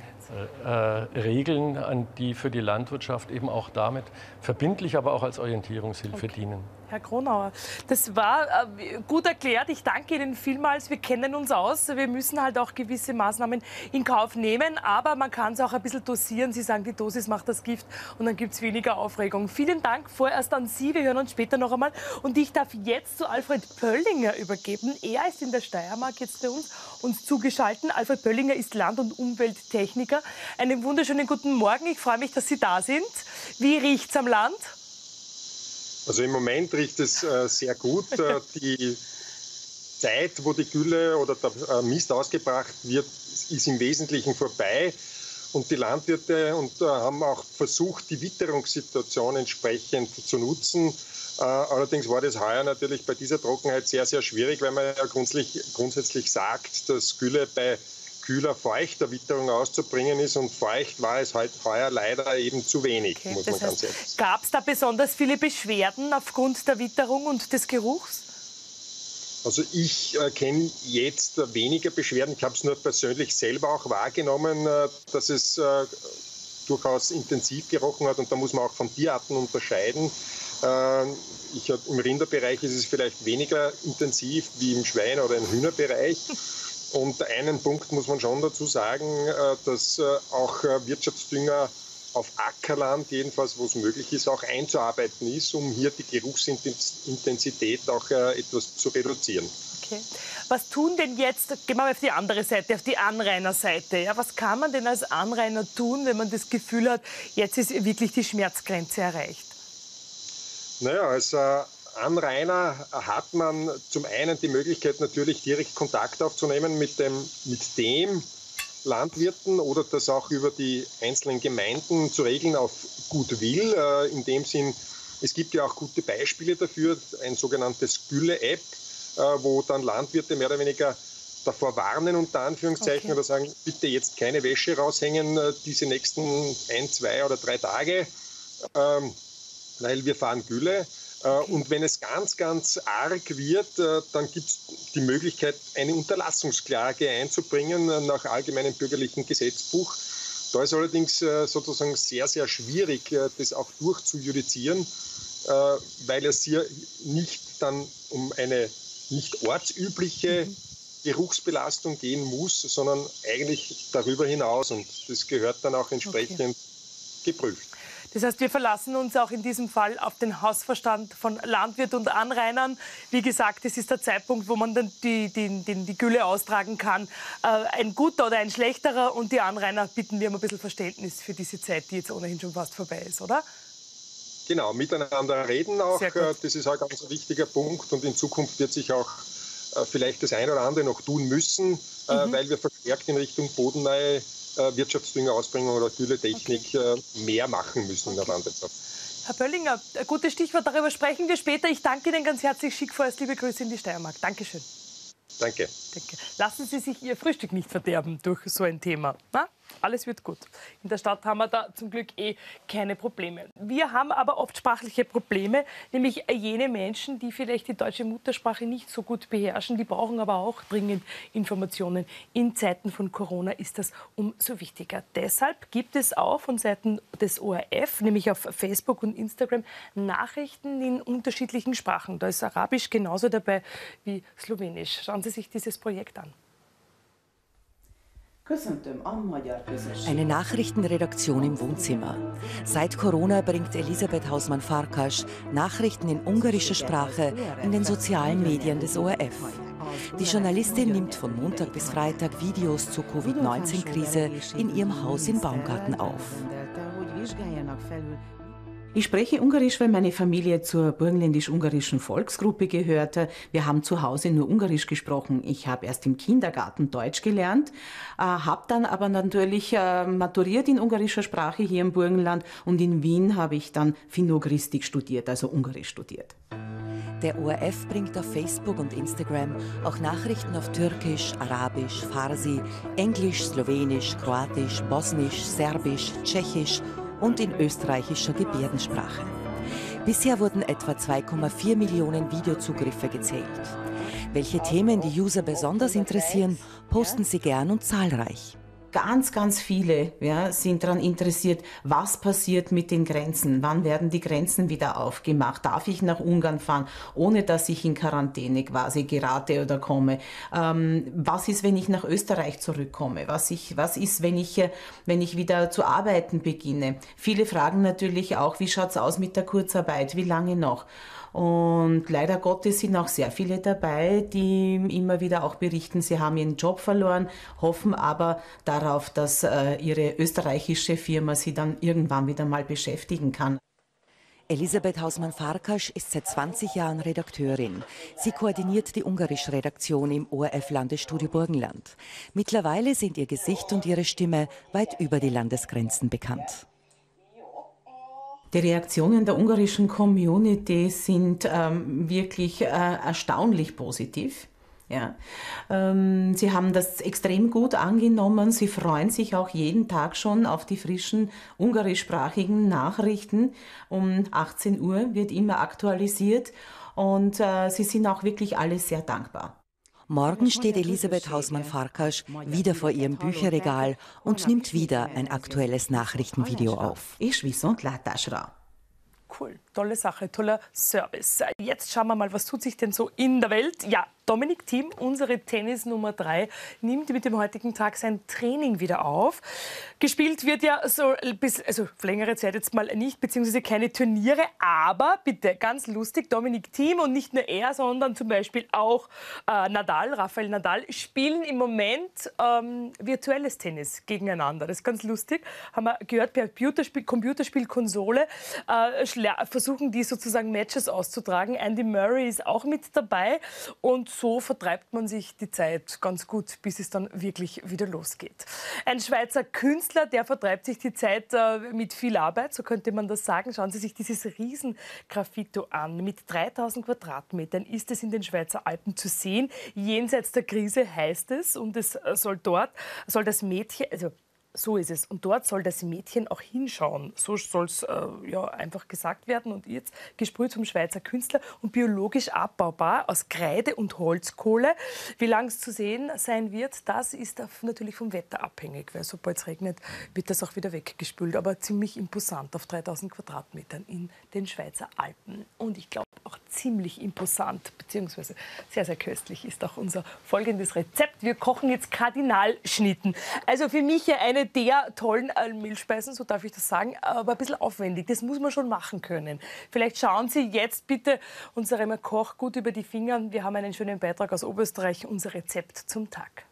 Regeln, die für die Landwirtschaft eben auch damit verbindlich, aber auch als Orientierungshilfe dienen. Herr Gronauer, das war gut erklärt. Ich danke Ihnen vielmals. Wir kennen uns aus. Wir müssen halt auch gewisse Maßnahmen in Kauf nehmen, aber man kann es auch ein bisschen dosieren. Sie sagen, die Dosis macht das Gift. betrifft. Und dann gibt es weniger Aufregung. Vielen Dank vorerst an Sie. Wir hören uns später noch einmal. Und ich darf jetzt zu Alfred Pöllinger übergeben. Er ist in der Steiermark jetzt bei uns zugeschaltet. Alfred Pöllinger ist Land- und Umwelttechniker. Einen wunderschönen guten Morgen. Ich freue mich, dass Sie da sind. Wie riecht's am Land? Also im Moment riecht es sehr gut. Die Zeit, wo die Gülle oder der Mist ausgebracht wird, ist im Wesentlichen vorbei. Und die Landwirte haben auch versucht, die Witterungssituation entsprechend zu nutzen. Allerdings war das heuer natürlich bei dieser Trockenheit sehr, sehr schwierig, weil man ja grundsätzlich sagt, dass Gülle bei kühler, feuchter Witterung auszubringen ist. Und feucht war es heuer leider eben zu wenig, muss man ganz ehrlich sagen. Gab es da besonders viele Beschwerden aufgrund der Witterung und des Geruchs? Also ich kenne jetzt weniger Beschwerden. Ich habe es nur persönlich selber auch wahrgenommen, dass es durchaus intensiv gerochen hat. Und da muss man auch von Tierarten unterscheiden. Im Rinderbereich ist es vielleicht weniger intensiv wie im Schwein- oder im Hühnerbereich. Und einen Punkt muss man schon dazu sagen, dass auch Wirtschaftsdünger auf Ackerland, jedenfalls wo es möglich ist, auch einzuarbeiten ist, um hier die Geruchsintensität auch etwas zu reduzieren. Okay. Was tun denn jetzt, gehen wir mal auf die andere Seite, auf die Anrainerseite. Ja, was kann man denn als Anrainer tun, wenn man das Gefühl hat, jetzt ist wirklich die Schmerzgrenze erreicht? Naja, als Anrainer hat man zum einen die Möglichkeit, natürlich direkt Kontakt aufzunehmen mit dem Landwirten oder das auch über die einzelnen Gemeinden zu regeln auf gut Will. In dem Sinn, es gibt ja auch gute Beispiele dafür, ein sogenanntes Gülle-App, wo dann Landwirte mehr oder weniger davor warnen, unter Anführungszeichen, oder sagen, bitte jetzt keine Wäsche raushängen diese nächsten 1, 2 oder 3 Tage, weil wir fahren Gülle. Und wenn es ganz, ganz arg wird, dann gibt es die Möglichkeit, eine Unterlassungsklage einzubringen nach allgemeinem bürgerlichen Gesetzbuch. Da ist allerdings sozusagen sehr, sehr schwierig, das auch durchzujudizieren, weil es hier nicht dann um eine nicht ortsübliche Geruchsbelastung gehen muss, sondern eigentlich darüber hinaus. Und das gehört dann auch entsprechend geprüft. Das heißt, wir verlassen uns auch in diesem Fall auf den Hausverstand von Landwirt und Anrainern. Wie gesagt, es ist der Zeitpunkt, wo man dann die Gülle austragen kann. Ein guter oder ein schlechterer. Und die Anrainer bitten wir um ein bisschen Verständnis für diese Zeit, die jetzt ohnehin schon fast vorbei ist, oder? Genau, miteinander reden auch. Das ist auch ein ganz wichtiger Punkt. Und in Zukunft wird sich auch vielleicht das eine oder andere noch tun müssen, weil wir verstärkt in Richtung bodennahe Wirtschaftsdüngerausbringung oder Gülletechnik mehr machen müssen in der Landwirtschaft. Herr Pöllinger, ein gutes Stichwort, darüber sprechen wir später. Ich danke Ihnen ganz herzlich, schicke vorerst liebe Grüße in die Steiermark. Dankeschön. Danke. Lassen Sie sich Ihr Frühstück nicht verderben durch so ein Thema. Na? Alles wird gut. In der Stadt haben wir da zum Glück keine Probleme. Wir haben aber oft sprachliche Probleme, nämlich jene Menschen, die vielleicht die deutsche Muttersprache nicht so gut beherrschen, die brauchen aber auch dringend Informationen. In Zeiten von Corona ist das umso wichtiger. Deshalb gibt es auch von Seiten des ORF, nämlich auf Facebook und Instagram, Nachrichten in unterschiedlichen Sprachen. Da ist Arabisch genauso dabei wie Slowenisch. Schauen Sie sich dieses Projekt an. Eine Nachrichtenredaktion im Wohnzimmer. Seit Corona bringt Elisabeth Hausmann-Farkas Nachrichten in ungarischer Sprache in den sozialen Medien des ORF. Die Journalistin nimmt von Montag bis Freitag Videos zur Covid-19-Krise in ihrem Haus in Baumgarten auf. Ich spreche Ungarisch, weil meine Familie zur burgenländisch-ungarischen Volksgruppe gehörte. Wir haben zu Hause nur Ungarisch gesprochen. Ich habe erst im Kindergarten Deutsch gelernt, habe dann aber natürlich maturiert in ungarischer Sprache hier im Burgenland und in Wien habe ich dann Finnogristik studiert, also Ungarisch studiert. Der ORF bringt auf Facebook und Instagram auch Nachrichten auf Türkisch, Arabisch, Farsi, Englisch, Slowenisch, Kroatisch, Bosnisch, Serbisch, Tschechisch und in österreichischer Gebärdensprache. Bisher wurden etwa 2,4 Millionen Videozugriffe gezählt. Welche Themen die User besonders interessieren, posten sie gern und zahlreich. ganz, ganz viele sind daran interessiert, was passiert mit den Grenzen, wann werden die Grenzen wieder aufgemacht, darf ich nach Ungarn fahren, ohne dass ich in Quarantäne quasi gerate oder komme, was ist, wenn ich nach Österreich zurückkomme, was ist, wenn ich wieder zu arbeiten beginne. Viele fragen natürlich auch, wie schaut es aus mit der Kurzarbeit, wie lange noch? Und leider Gottes sind auch sehr viele dabei, die immer wieder auch berichten, sie haben ihren Job verloren, hoffen aber darauf, dass ihre österreichische Firma sie dann irgendwann wieder mal beschäftigen kann. Elisabeth Hausmann-Farkas ist seit 20 Jahren Redakteurin. Sie koordiniert die ungarische Redaktion im ORF-Landesstudio Burgenland. Mittlerweile sind ihr Gesicht und ihre Stimme weit über die Landesgrenzen bekannt. Die Reaktionen der ungarischen Community sind wirklich erstaunlich positiv. Ja. Sie haben das extrem gut angenommen. Sie freuen sich auch jeden Tag schon auf die frischen ungarischsprachigen Nachrichten. Um 18 Uhr wird immer aktualisiert und sie sind auch wirklich alle sehr dankbar. Morgen steht Elisabeth Hausmann-Farkas wieder vor ihrem Bücherregal und nimmt wieder ein aktuelles Nachrichtenvideo auf. Cool, tolle Sache, toller Service. Jetzt schauen wir mal, was tut sich denn so in der Welt? Ja, Dominic Thiem, unsere Tennis Nummer 3, nimmt mit dem heutigen Tag sein Training wieder auf. Gespielt wird ja so also für längere Zeit jetzt mal nicht, beziehungsweise keine Turniere, aber bitte, ganz lustig, Dominic Thiem und nicht nur er, sondern zum Beispiel auch Rafael Nadal, spielen im Moment virtuelles Tennis gegeneinander. Das ist ganz lustig, haben wir gehört, per Computerspielkonsole versuchen die sozusagen Matches auszutragen. Andy Murray ist auch mit dabei und so vertreibt man sich die Zeit ganz gut, bis es dann wirklich wieder losgeht. Ein Schweizer Künstler, der vertreibt sich die Zeit mit viel Arbeit, so könnte man das sagen. Schauen Sie sich dieses Riesen-Graffito an. Mit 3000 Quadratmetern ist es in den Schweizer Alpen zu sehen. Jenseits der Krise heißt es, und es soll das Mädchen, also so ist es. Und dort soll das Mädchen auch hinschauen. So soll es einfach gesagt werden. Und jetzt gesprüht vom Schweizer Künstler und biologisch abbaubar aus Kreide und Holzkohle. Wie lange es zu sehen sein wird, das ist natürlich vom Wetter abhängig. Weil sobald es regnet, wird das auch wieder weggespült. Aber ziemlich imposant auf 3000 Quadratmetern in den Schweizer Alpen. Und ich glaube auch ziemlich imposant, beziehungsweise sehr, sehr köstlich ist auch unser folgendes Rezept. Wir kochen jetzt Kardinalschnitten. Also für mich ja eine der tollen Mehlspeisen, so darf ich das sagen, aber ein bisschen aufwendig. Das muss man schon machen können. Vielleicht schauen Sie jetzt bitte unserem Koch gut über die Finger. Wir haben einen schönen Beitrag aus Oberösterreich, unser Rezept zum Tag.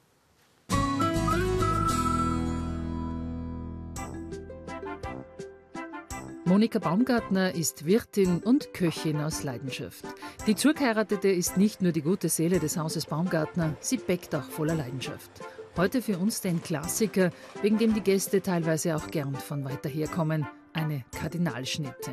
Monika Baumgartner ist Wirtin und Köchin aus Leidenschaft. Die Zugeheiratete ist nicht nur die gute Seele des Hauses Baumgartner, sie bäckt auch voller Leidenschaft. Heute für uns den Klassiker, wegen dem die Gäste teilweise auch gern von weiter her kommen, eine Kardinalschnitte.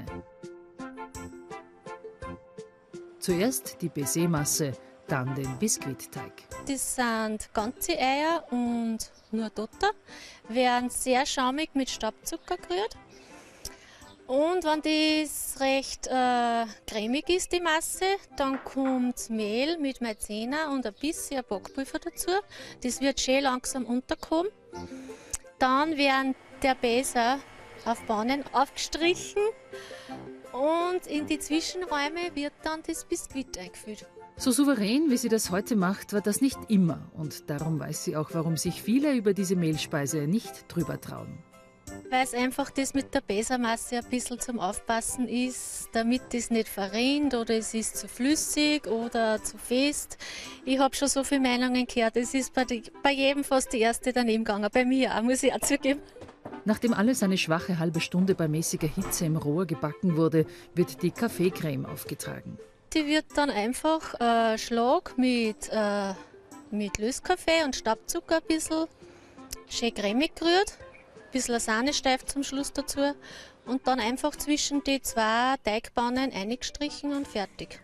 Zuerst die Baiser-Masse, dann den Biskuitteig. Das sind ganze Eier und nur Dotter, werden sehr schaumig mit Staubzucker gerührt. Und wenn das recht cremig ist, die Masse, dann kommt Mehl mit Maizena und ein bisschen Backpulver dazu. Das wird schön langsam unterkommen. Dann werden der Baiser auf Bahnen aufgestrichen und in die Zwischenräume wird dann das Biskuit eingefüllt. So souverän, wie sie das heute macht, war das nicht immer. Und darum weiß sie auch, warum sich viele über diese Mehlspeise nicht drüber trauen. Weil es einfach das mit der Baisermasse ein bisschen zum Aufpassen ist, damit es nicht verrinnt oder es ist zu flüssig oder zu fest. Ich habe schon so viele Meinungen gehört, es ist bei jedem fast die erste daneben gegangen, bei mir auch, muss ich auch zugeben. Nachdem alles eine schwache halbe Stunde bei mäßiger Hitze im Rohr gebacken wurde, wird die Kaffeecreme aufgetragen. Die wird dann einfach Schlag mit Löskaffee und Staubzucker ein bisschen schön cremig gerührt. Ein bisschen Sahnesteif zum Schluss dazu und dann einfach zwischen die zwei Teigbahnen eingestrichen und fertig.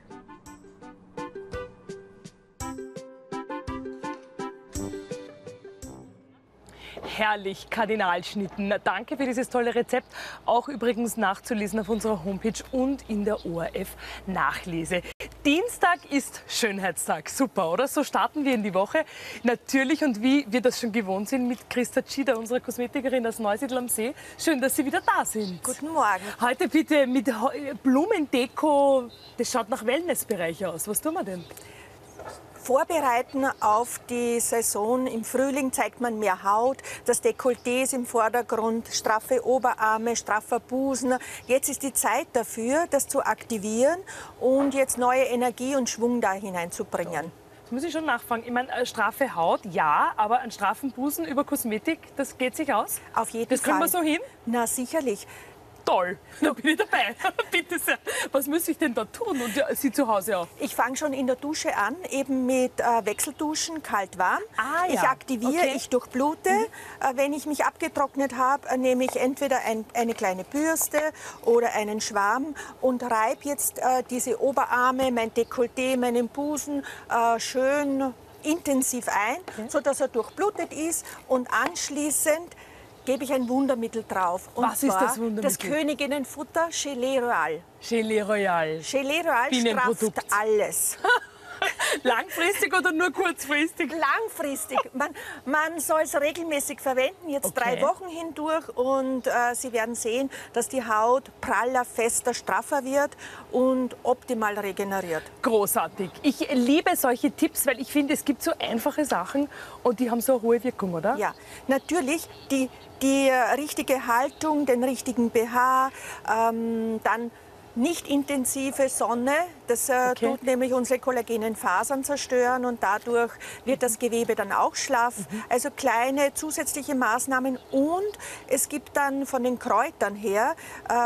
herrlich Kardinalschnitten. Danke für dieses tolle Rezept. Auch übrigens nachzulesen auf unserer Homepage und in der ORF-Nachlese. Dienstag ist Schönheitstag. Super, oder? So starten wir in die Woche. Natürlich, und wie wir das schon gewohnt sind, mit Christa Tschida, unserer Kosmetikerin aus Neusiedl am See. Schön, dass Sie wieder da sind. Guten Morgen. Heute bitte mit Blumendeko. Das schaut nach Wellnessbereich aus. Was tun wir denn? Vorbereiten auf die Saison. Im Frühling zeigt man mehr Haut, das Dekolleté ist im Vordergrund, straffe Oberarme, straffer Busen. Jetzt ist die Zeit dafür, das zu aktivieren und jetzt neue Energie und Schwung da hineinzubringen. Das muss ich schon nachfragen. Ich meine, straffe Haut, ja, aber einen straffen Busen über Kosmetik, das geht sich aus? Auf jeden Das kriegen Fall. wir so hin? Na, sicherlich. Toll, da bin ich dabei. Bitte sehr. Was muss ich denn da tun und Sie zu Hause auch? Ich fange schon in der Dusche an, eben mit Wechselduschen, kalt-warm. Ah, ja. Ich aktiviere, Okay. ich durchblute. Wenn ich mich abgetrocknet habe, nehme ich entweder eine kleine Bürste oder einen Schwamm und reibe jetzt diese Oberarme, mein Dekolleté, meinen Busen schön intensiv ein, sodass er durchblutet ist und anschließend gebe ich ein Wundermittel drauf. Und Was ist zwar das Wundermittel? Das Königinnenfutter Gelee Royal. Gelee Royal. Gelee Royal Bienenprodukt. strafft alles. Langfristig oder nur kurzfristig? Langfristig. Man soll es regelmäßig verwenden, jetzt 3 Wochen hindurch. Und Sie werden sehen, dass die Haut praller, fester, straffer wird und optimal regeneriert. Großartig. Ich liebe solche Tipps, weil ich finde, es gibt so einfache Sachen und die haben so eine hohe Wirkung, oder? Ja, natürlich. Die richtige Haltung, den richtigen BH, dann nicht intensive Sonne, das tut nämlich unsere kollagenen Fasern zerstören und dadurch wird das Gewebe dann auch schlaff. Also kleine zusätzliche Maßnahmen und es gibt dann von den Kräutern her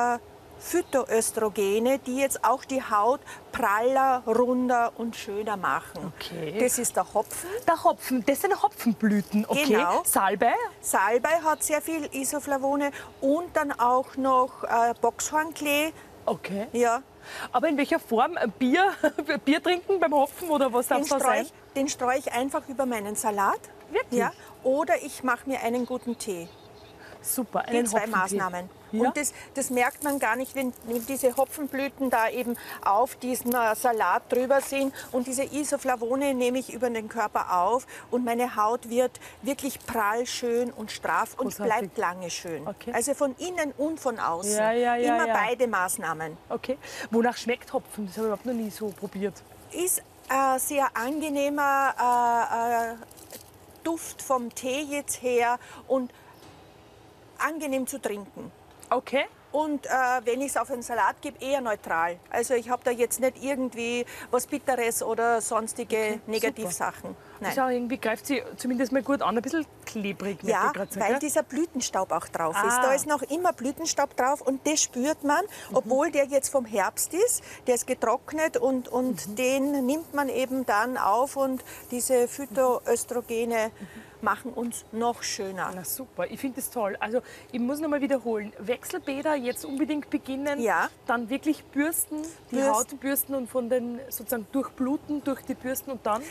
Phytoöstrogene, die jetzt auch die Haut praller, runder und schöner machen. Okay. Das ist der Hopfen. Der Hopfen, das sind Hopfenblüten, okay. Genau. Salbei? Salbei hat sehr viel Isoflavone und dann auch noch Boxhornklee. Okay. Ja. Aber in welcher Form? Bier trinken beim Hopfen oder was darf das sein? Den streue ich einfach über meinen Salat. Wirklich? Ja. Oder ich mache mir einen guten Tee. Super, Die einen 2 Hopfentee. Maßnahmen. Ja? Und das merkt man gar nicht, wenn diese Hopfenblüten da eben auf diesen Salat drüber sind. Und diese Isoflavone nehme ich über den Körper auf und meine Haut wird wirklich prall, schön und straff und Großartig. bleibt lange schön. Okay. Also von innen und von außen. Ja, Immer ja. beide Maßnahmen. Okay. Wonach schmeckt Hopfen? Das habe ich überhaupt noch nie so probiert. Ist sehr angenehmer Duft vom Tee jetzt her und angenehm zu trinken. Okay. Und wenn ich es auf einen Salat gebe, eher neutral. Also ich habe da jetzt nicht irgendwie was Bitteres oder sonstige Negativsachen. Nein. Das auch irgendwie greift sie zumindest mal gut an, ein bisschen klebrig. Ja, grad so, weil gell? dieser Blütenstaub auch drauf ist. Ah. Da ist noch immer Blütenstaub drauf und das spürt man, obwohl der jetzt vom Herbst ist. Der ist getrocknet und den nimmt man eben dann auf und diese Phytoöstrogene machen uns noch schöner. Na super, ich finde das toll. Also ich muss noch mal wiederholen, Wechselbäder jetzt unbedingt beginnen, dann wirklich bürsten, die Haut bürsten und von den sozusagen durchbluten durch die Bürsten und dann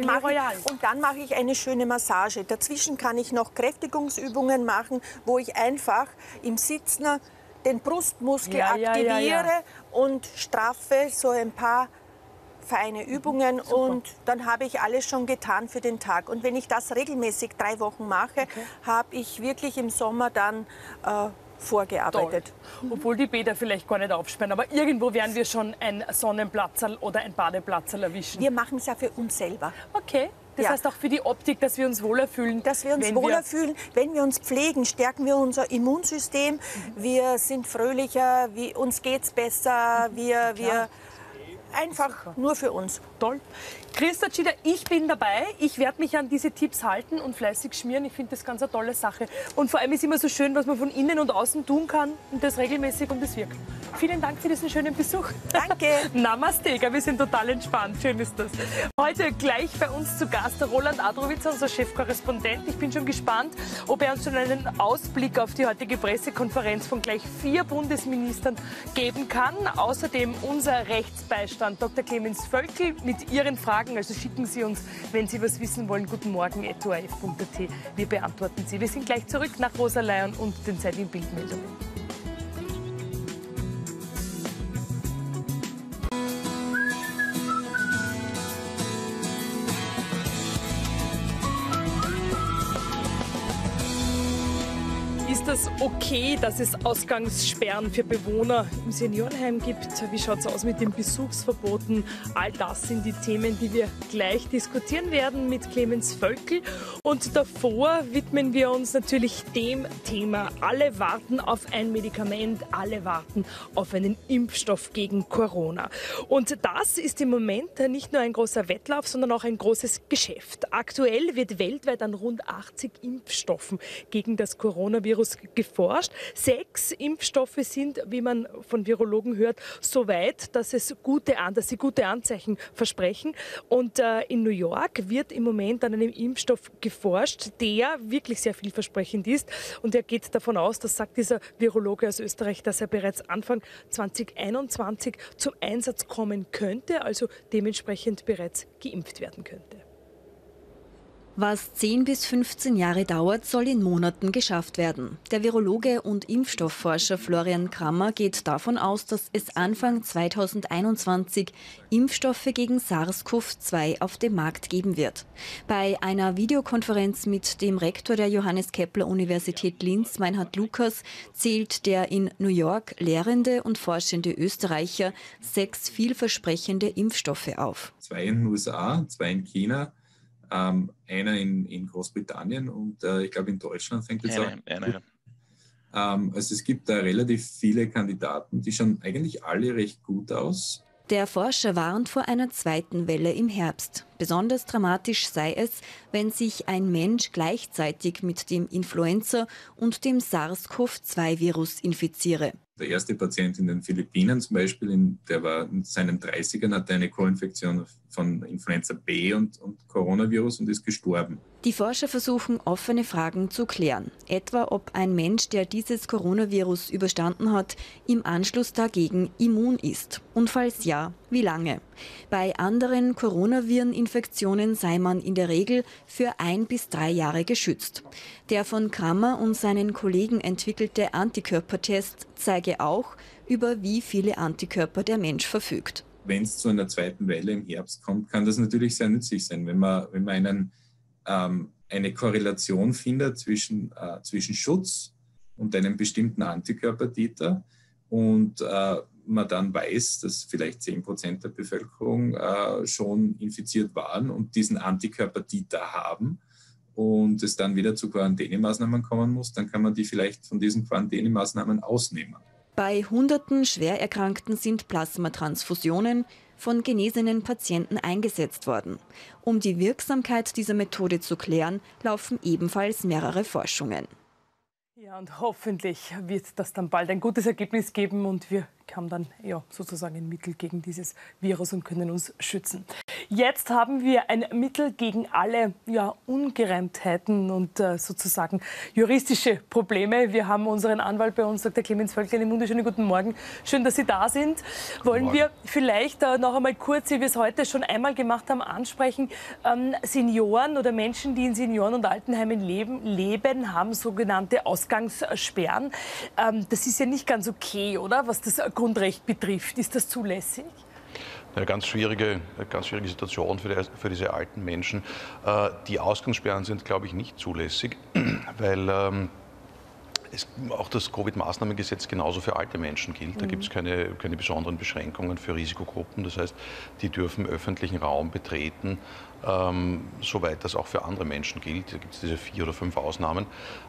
mache ich eine schöne Massage. Dazwischen kann ich noch Kräftigungsübungen machen, wo ich einfach im Sitzen den Brustmuskel aktiviere und straffe so ein paar feine Übungen und dann habe ich alles schon getan für den Tag. Und wenn ich das regelmäßig 3 Wochen mache, habe ich wirklich im Sommer dann vorgearbeitet. Toll. Obwohl die Bäder vielleicht gar nicht aufsperren, aber irgendwo werden wir schon ein Sonnenplatzerl oder ein Badeplatzel erwischen. Wir machen es ja für uns selber. Okay. Das heißt auch für die Optik, dass wir uns wohler fühlen. Dass wir uns wohler fühlen. Wenn wir uns pflegen, stärken wir unser Immunsystem. Wir sind fröhlicher, uns geht es besser. Wir einfach nur für uns. Toll. Christa Tschida, ich bin dabei. Ich werde mich an diese Tipps halten und fleißig schmieren. Ich finde das ganz eine tolle Sache. Und vor allem ist immer so schön, was man von innen und außen tun kann und das regelmäßig und das wirkt. Vielen Dank für diesen schönen Besuch. Danke. Namaste, wir sind total entspannt. Schön ist das. Heute gleich bei uns zu Gast der Roland Adrowitzer, unser Chefkorrespondent. Ich bin schon gespannt, ob er uns schon einen Ausblick auf die heutige Pressekonferenz von gleich 4 Bundesministern geben kann. Außerdem unser Rechtsbeistand Beistand Dr. Clemens Völkl mit Ihren Fragen. Also schicken Sie uns, wenn Sie was wissen wollen, gutenmorgen@orf.at. Wir beantworten sie. Wir sind gleich zurück nach Rosa Leon und den Zeit-in-Bild-Meldungen. Ist das okay, dass es Ausgangssperren für Bewohner im Seniorenheim gibt? Wie schaut es aus mit den Besuchsverboten? All das sind die Themen, die wir gleich diskutieren werden mit Clemens Völkl. Und davor widmen wir uns natürlich dem Thema. Alle warten auf ein Medikament, alle warten auf einen Impfstoff gegen Corona. Und das ist im Moment nicht nur ein großer Wettlauf, sondern auch ein großes Geschäft. Aktuell wird weltweit an rund 80 Impfstoffen gegen das Coronavirus geforscht. 6 Impfstoffe sind, wie man von Virologen hört, so weit, dass sie gute Anzeichen versprechen. Und in New York wird im Moment an einem Impfstoff geforscht, der wirklich sehr vielversprechend ist. Und er geht davon aus, das sagt dieser Virologe aus Österreich, dass er bereits Anfang 2021 zum Einsatz kommen könnte, also dementsprechend bereits geimpft werden könnte. Was 10 bis 15 Jahre dauert, soll in Monaten geschafft werden. Der Virologe und Impfstoffforscher Florian Krammer geht davon aus, dass es Anfang 2021 Impfstoffe gegen SARS-CoV-2 auf dem Markt geben wird. Bei einer Videokonferenz mit dem Rektor der Johannes-Kepler-Universität Linz, Meinhard Lukas, zählt der in New York lehrende und forschende Österreicher 6 vielversprechende Impfstoffe auf. 2 in den USA, 2 in China, einer in Großbritannien und ich glaube in Deutschland fängt jetzt an. Also es gibt da relativ viele Kandidaten, die schauen eigentlich alle recht gut aus. Der Forscher warnt vor einer zweiten Welle im Herbst. Besonders dramatisch sei es, wenn sich ein Mensch gleichzeitig mit dem Influenza und dem SARS-CoV-2-Virus infiziere. Der erste Patient in den Philippinen zum Beispiel, der war in seinen 30ern, hatte eine Koinfektion von Influenza B und Coronavirus und ist gestorben. Die Forscher versuchen, offene Fragen zu klären. Etwa, ob ein Mensch, der dieses Coronavirus überstanden hat, im Anschluss dagegen immun ist. Und falls ja, wie lange? Bei anderen Coronavireninfektionen sei man in der Regel für 1 bis 3 Jahre geschützt. Der von Krammer und seinen Kollegen entwickelte Antikörpertest zeige auch, über wie viele Antikörper der Mensch verfügt. Wenn es zu einer zweiten Welle im Herbst kommt, kann das natürlich sehr nützlich sein, wenn man eine Korrelation findet zwischen Schutz und einem bestimmten Antikörpertiter und man dann weiß, dass vielleicht 10% der Bevölkerung schon infiziert waren und diesen Antikörpertiter haben und es dann wieder zu Quarantänemaßnahmen kommen muss, dann kann man die vielleicht von diesen Quarantänemaßnahmen ausnehmen. Bei Hunderten Schwererkrankten sind Plasmatransfusionen von genesenen Patienten eingesetzt worden. Um die Wirksamkeit dieser Methode zu klären, laufen ebenfalls mehrere Forschungen. Ja, und hoffentlich wird das dann bald ein gutes Ergebnis geben und wir haben dann sozusagen ein Mittel gegen dieses Virus und können uns schützen. Jetzt haben wir ein Mittel gegen alle Ungereimtheiten und sozusagen juristische Probleme. Wir haben unseren Anwalt bei uns, Dr. Clemens Völkl. Einen wunderschönen guten Morgen. Schön, dass Sie da sind. Wollen wir vielleicht noch einmal kurz, wie wir es heute schon einmal gemacht haben, ansprechen. Senioren oder Menschen, die in Senioren- und Altenheimen leben, haben sogenannte Ausgangssperren. Das ist ja nicht ganz okay, oder? Was das Grundrecht betrifft. Ist das zulässig? Eine ganz schwierige Situation für diese alten Menschen. Die Ausgangssperren sind, glaube ich, nicht zulässig, weil auch das Covid-Maßnahmengesetz genauso für alte Menschen gilt. Da gibt es keine besonderen Beschränkungen für Risikogruppen. Das heißt, die dürfen öffentlichen Raum betreten, soweit das auch für andere Menschen gilt. Da gibt es diese 4 oder 5 Ausnahmen.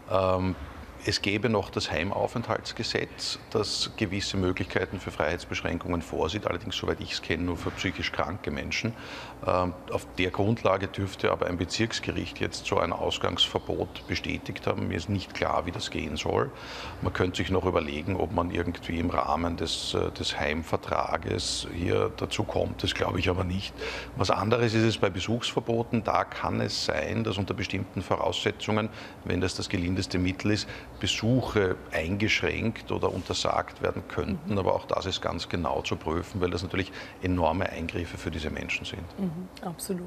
Es gäbe noch das Heimaufenthaltsgesetz, das gewisse Möglichkeiten für Freiheitsbeschränkungen vorsieht, allerdings, soweit ich es kenne, nur für psychisch kranke Menschen. Auf der Grundlage dürfte aber ein Bezirksgericht jetzt so ein Ausgangsverbot bestätigt haben. Mir ist nicht klar, wie das gehen soll. Man könnte sich noch überlegen, ob man irgendwie im Rahmen des Heimvertrages hier dazu kommt. Das glaube ich aber nicht. Was anderes ist es bei Besuchsverboten. Da kann es sein, dass unter bestimmten Voraussetzungen, wenn das gelindeste Mittel ist, Besuche eingeschränkt oder untersagt werden könnten. Aber auch das ist ganz genau zu prüfen, weil das natürlich enorme Eingriffe für diese Menschen sind. Absolut.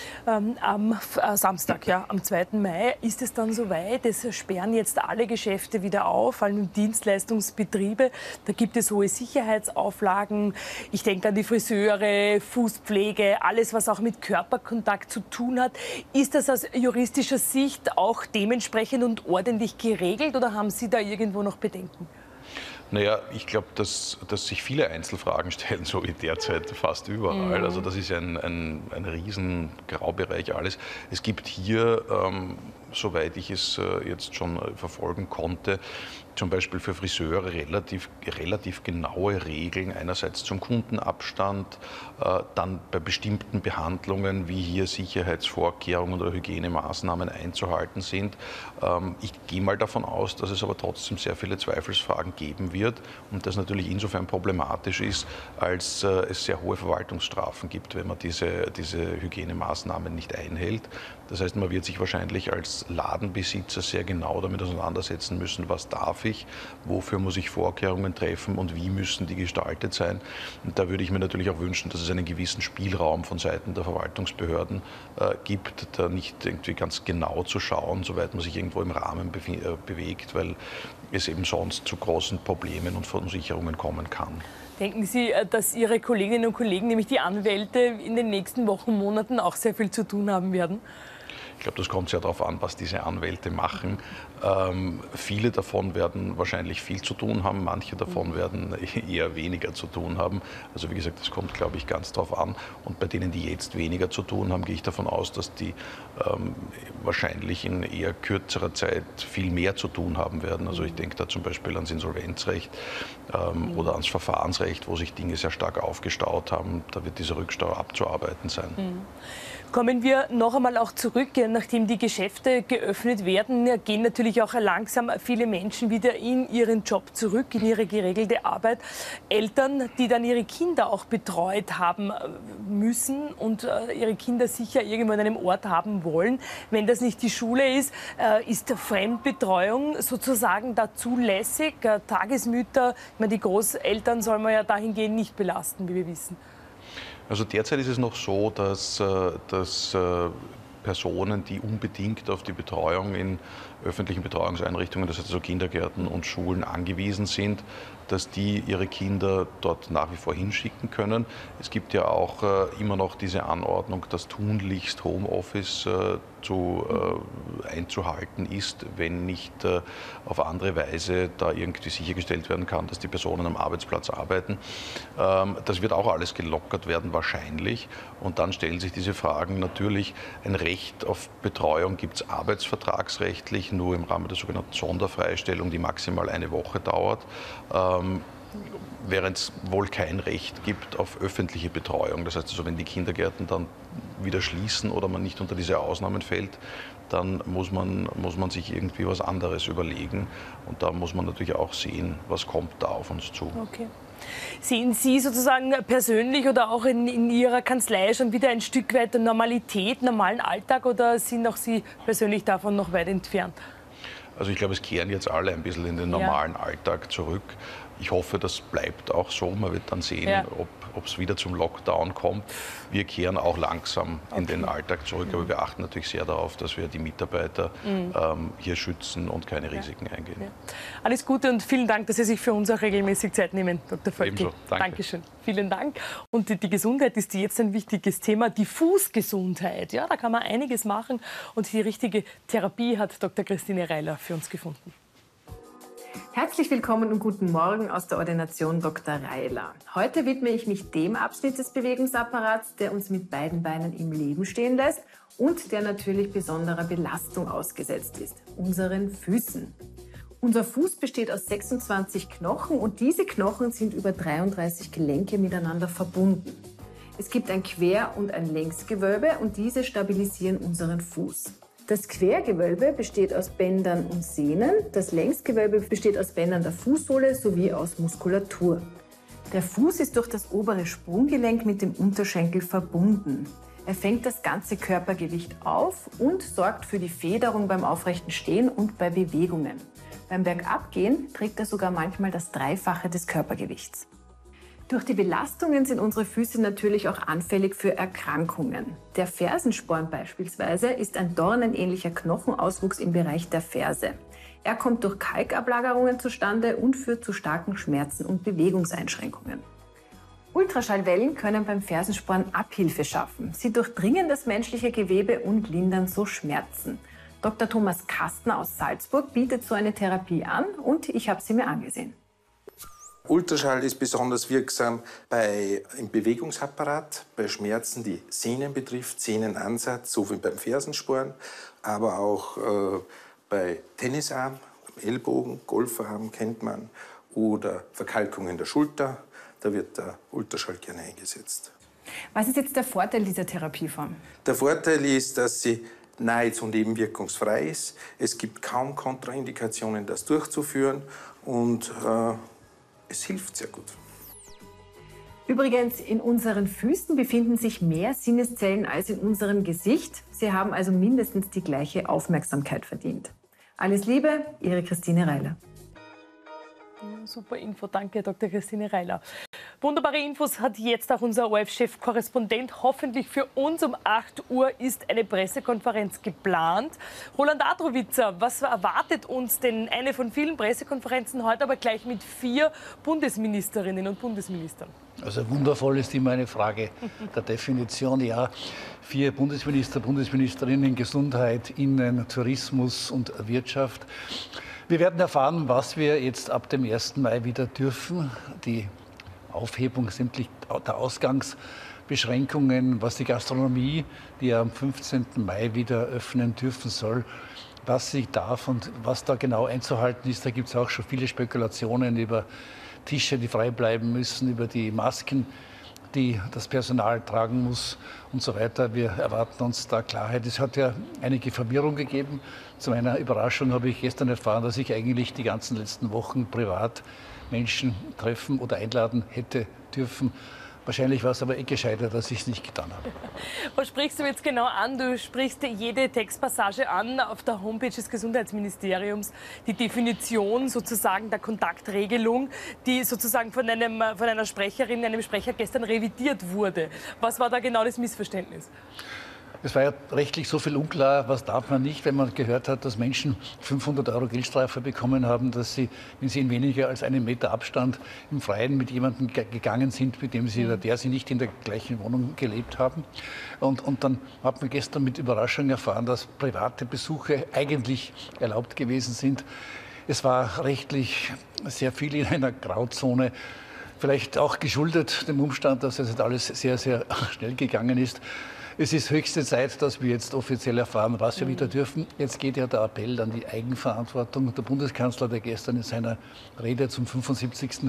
Am Samstag, ja, am 2. Mai, ist es dann soweit. Es sperren jetzt alle Geschäfte wieder auf, vor allem Dienstleistungsbetriebe. Da gibt es hohe Sicherheitsauflagen. Ich denke an die Friseure, Fußpflege, alles, was auch mit Körperkontakt zu tun hat. Ist das aus juristischer Sicht auch dementsprechend und ordentlich geregelt oder haben Sie da irgendwo noch Bedenken? Naja, ich glaube, dass sich viele Einzelfragen stellen, so wie derzeit fast überall. Also das ist ein riesen Graubereich alles. Es gibt hier, soweit ich es jetzt schon verfolgen konnte, zum Beispiel für Friseure relativ genaue Regeln, einerseits zum Kundenabstand, dann bei bestimmten Behandlungen, wie hier Sicherheitsvorkehrungen oder Hygienemaßnahmen einzuhalten sind. Ich gehe mal davon aus, dass es aber trotzdem sehr viele Zweifelsfragen geben wird und das natürlich insofern problematisch ist, als es sehr hohe Verwaltungsstrafen gibt, wenn man diese Hygienemaßnahmen nicht einhält. Das heißt, man wird sich wahrscheinlich als Ladenbesitzer sehr genau damit auseinandersetzen müssen, was darf ich, wofür muss ich Vorkehrungen treffen und wie müssen die gestaltet sein. Und da würde ich mir natürlich auch wünschen, dass es einen gewissen Spielraum von Seiten der Verwaltungsbehörden gibt, da nicht irgendwie ganz genau zu schauen, soweit man sich irgendwo im Rahmen bewegt, weil es eben sonst zu großen Problemen und Verunsicherungen kommen kann. Denken Sie, dass Ihre Kolleginnen und Kollegen, nämlich die Anwälte, in den nächsten Wochen, Monaten auch sehr viel zu tun haben werden? Ich glaube, das kommt sehr darauf an, was diese Anwälte machen. Viele davon werden wahrscheinlich viel zu tun haben, manche davon werden eher weniger zu tun haben. Also wie gesagt, das kommt, glaube ich, ganz darauf an. Und bei denen, die jetzt weniger zu tun haben, gehe ich davon aus, dass die wahrscheinlich in eher kürzerer Zeit viel mehr zu tun haben werden. Also ich denke da zum Beispiel ans Insolvenzrecht oder ans Verfahrensrecht, wo sich Dinge sehr stark aufgestaut haben. Da wird dieser Rückstau abzuarbeiten sein. Kommen wir noch einmal auch zurück, nachdem die Geschäfte geöffnet werden, gehen natürlich auch langsam viele Menschen wieder in ihren Job zurück, in ihre geregelte Arbeit. Eltern, die dann ihre Kinder auch betreut haben müssen und ihre Kinder sicher irgendwo an einem Ort haben wollen. Wenn das nicht die Schule ist, ist Fremdbetreuung sozusagen da zulässig? Tagesmütter, ich meine, die Großeltern soll man ja dahingehend nicht belasten, wie wir wissen. Also derzeit ist es noch so, dass Personen, die unbedingt auf die Betreuung in öffentlichen Betreuungseinrichtungen, das heißt also Kindergärten und Schulen, angewiesen sind, dass die ihre Kinder dort nach wie vor hinschicken können. Es gibt ja auch immer noch diese Anordnung, dass tunlichst Homeoffice einzuhalten ist, wenn nicht auf andere Weise da irgendwie sichergestellt werden kann, dass die Personen am Arbeitsplatz arbeiten. Das wird auch alles gelockert werden wahrscheinlich. Und dann stellen sich diese Fragen natürlich. Ein Recht auf Betreuung gibt es arbeitsvertragsrechtlich, nur im Rahmen der sogenannten Sonderfreistellung, die maximal eine Woche dauert. Während es wohl kein Recht gibt auf öffentliche Betreuung. Das heißt also, wenn die Kindergärten dann wieder schließen oder man nicht unter diese Ausnahmen fällt, dann muss man sich irgendwie was anderes überlegen. Und da muss man natürlich auch sehen, was kommt da auf uns zu. Okay. Sehen Sie sozusagen persönlich oder auch in Ihrer Kanzlei schon wieder ein Stück weit Normalität, normalen Alltag oder sind auch Sie persönlich davon noch weit entfernt? Also ich glaube, es kehren jetzt alle ein bisschen in den normalen Alltag zurück. Ich hoffe, das bleibt auch so. Man wird dann sehen, ob es wieder zum Lockdown kommt. Wir kehren auch langsam in den Alltag zurück, aber wir achten natürlich sehr darauf, dass wir die Mitarbeiter hier schützen und keine Risiken eingehen. Ja. Alles Gute und vielen Dank, dass Sie sich für uns auch regelmäßig Zeit nehmen, Dr. Völkel. Ebenso. Danke. Dankeschön. Vielen Dank. Und die Gesundheit ist jetzt ein wichtiges Thema, die Fußgesundheit. Ja, da kann man einiges machen und die richtige Therapie hat Dr. Christine Reiler für uns gefunden. Herzlich willkommen und guten Morgen aus der Ordination Dr. Reiler. Heute widme ich mich dem Abschnitt des Bewegungsapparats, der uns mit beiden Beinen im Leben stehen lässt und der natürlich besonderer Belastung ausgesetzt ist, unseren Füßen. Unser Fuß besteht aus 26 Knochen und diese Knochen sind über 33 Gelenke miteinander verbunden. Es gibt ein Quer- und ein Längsgewölbe und diese stabilisieren unseren Fuß. Das Quergewölbe besteht aus Bändern und Sehnen, das Längsgewölbe besteht aus Bändern der Fußsohle sowie aus Muskulatur. Der Fuß ist durch das obere Sprunggelenk mit dem Unterschenkel verbunden. Er fängt das ganze Körpergewicht auf und sorgt für die Federung beim aufrechten Stehen und bei Bewegungen. Beim Bergabgehen trägt er sogar manchmal das Dreifache des Körpergewichts. Durch die Belastungen sind unsere Füße natürlich auch anfällig für Erkrankungen. Der Fersensporn beispielsweise ist ein dornenähnlicher Knochenauswuchs im Bereich der Ferse. Er kommt durch Kalkablagerungen zustande und führt zu starken Schmerzen und Bewegungseinschränkungen. Ultraschallwellen können beim Fersensporn Abhilfe schaffen. Sie durchdringen das menschliche Gewebe und lindern so Schmerzen. Dr. Thomas Kastner aus Salzburg bietet so eine Therapie an und ich habe sie mir angesehen. Ultraschall ist besonders wirksam im Bewegungsapparat, bei Schmerzen, die Sehnen betrifft, Sehnenansatz, so wie beim Fersensporn, aber auch bei Tennisarm, Ellbogen, Golfarm kennt man, oder Verkalkungen der Schulter. Da wird der Ultraschall gerne eingesetzt. Was ist jetzt der Vorteil dieser Therapieform? Der Vorteil ist, dass sie nahezu nebenwirkungsfrei ist. Es gibt kaum Kontraindikationen, das durchzuführen, und es hilft sehr gut. Übrigens, in unseren Füßen befinden sich mehr Sinneszellen als in unserem Gesicht. Sie haben also mindestens die gleiche Aufmerksamkeit verdient. Alles Liebe, Ihre Christine Reiler. Super Info, danke Dr. Christine Reiler. Wunderbare Infos hat jetzt auch unser ORF-Chef-Korrespondent. Hoffentlich für uns um 8 Uhr ist eine Pressekonferenz geplant. Roland Adrowitzer, was erwartet uns denn? Eine von vielen Pressekonferenzen heute, aber gleich mit 4 Bundesministerinnen und Bundesministern. Also wundervoll ist immer eine Frage der Definition. Ja, 4 Bundesminister, Bundesministerinnen, Gesundheit, Innen, Tourismus und Wirtschaft. Wir werden erfahren, was wir jetzt ab dem 1. Mai wieder dürfen. Die Aufhebung sämtlich der Ausgangsbeschränkungen, was die Gastronomie, die ja am 15. Mai wieder öffnen dürfen soll, was sie darf und was da genau einzuhalten ist. Da gibt es auch schon viele Spekulationen über Tische, die frei bleiben müssen, über die Masken, die das Personal tragen muss und so weiter. Wir erwarten uns da Klarheit. Es hat ja einige Verwirrung gegeben. Zu meiner Überraschung habe ich gestern erfahren, dass ich eigentlich die ganzen letzten Wochen privat Menschen treffen oder einladen hätte dürfen. Wahrscheinlich war es aber gescheiter, dass ich es nicht getan habe. Was sprichst du jetzt genau an? Du sprichst jede Textpassage an auf der Homepage des Gesundheitsministeriums. Die Definition sozusagen der Kontaktregelung, die sozusagen von einer Sprecherin, einem Sprecher gestern revidiert wurde. Was war da genau das Missverständnis? Es war ja rechtlich so viel unklar, was darf man nicht, wenn man gehört hat, dass Menschen 500 € Geldstrafe bekommen haben, dass sie, wenn sie in weniger als 1 Meter Abstand im Freien mit jemandem gegangen sind, mit dem sie oder der sie nicht in der gleichen Wohnung gelebt haben. Und dann hat man gestern mit Überraschung erfahren, dass private Besuche eigentlich erlaubt gewesen sind. Es war rechtlich sehr viel in einer Grauzone. Vielleicht auch geschuldet dem Umstand, dass es alles sehr, sehr schnell gegangen ist. Es ist höchste Zeit, dass wir jetzt offiziell erfahren, was wir wieder dürfen. Jetzt geht ja der Appell an die Eigenverantwortung. Der Bundeskanzler, der gestern in seiner Rede zum 75.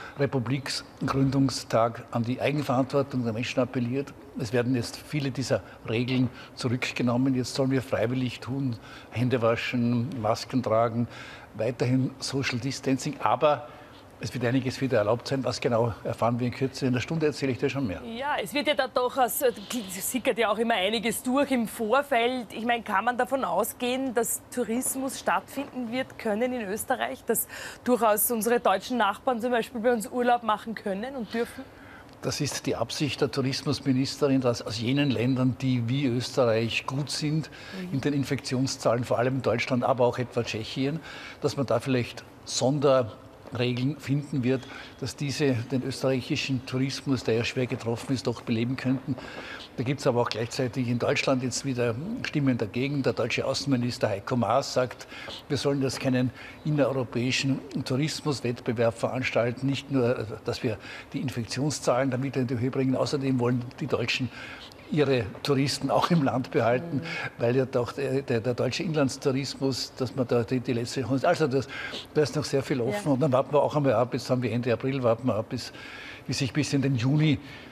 Republiksgründungstag an die Eigenverantwortung der Menschen appelliert. Es werden jetzt viele dieser Regeln zurückgenommen. Jetzt sollen wir freiwillig tun, Hände waschen, Masken tragen, weiterhin Social Distancing. Aber es wird einiges wieder erlaubt sein. Was genau erfahren wir in Kürze? In der Stunde erzähle ich dir schon mehr. Ja, es wird ja da doch, es sickert ja auch immer einiges durch im Vorfeld. Ich meine, kann man davon ausgehen, dass Tourismus stattfinden wird können in Österreich? Dass durchaus unsere deutschen Nachbarn zum Beispiel bei uns Urlaub machen können und dürfen? Das ist die Absicht der Tourismusministerin, dass aus jenen Ländern, die wie Österreich gut sind, in den Infektionszahlen, vor allem in Deutschland, aber auch etwa Tschechien, dass man da vielleicht Sonderregeln finden wird, dass diese den österreichischen Tourismus, der ja schwer getroffen ist, doch beleben könnten. Da gibt es aber auch gleichzeitig in Deutschland jetzt wieder Stimmen dagegen. Der deutsche Außenminister Heiko Maas sagt, wir sollen jetzt keinen innereuropäischen Tourismuswettbewerb veranstalten. Nicht nur, dass wir die Infektionszahlen damit in die Höhe bringen, außerdem wollen die Deutschen ihre Touristen auch im Land behalten, weil ja doch der deutsche Inlandstourismus, dass man da die letzte Chance, also da ist noch sehr viel offen. Und dann warten wir auch einmal ab, jetzt haben wir Ende April, warten wir ab, wie sich bis in den Juni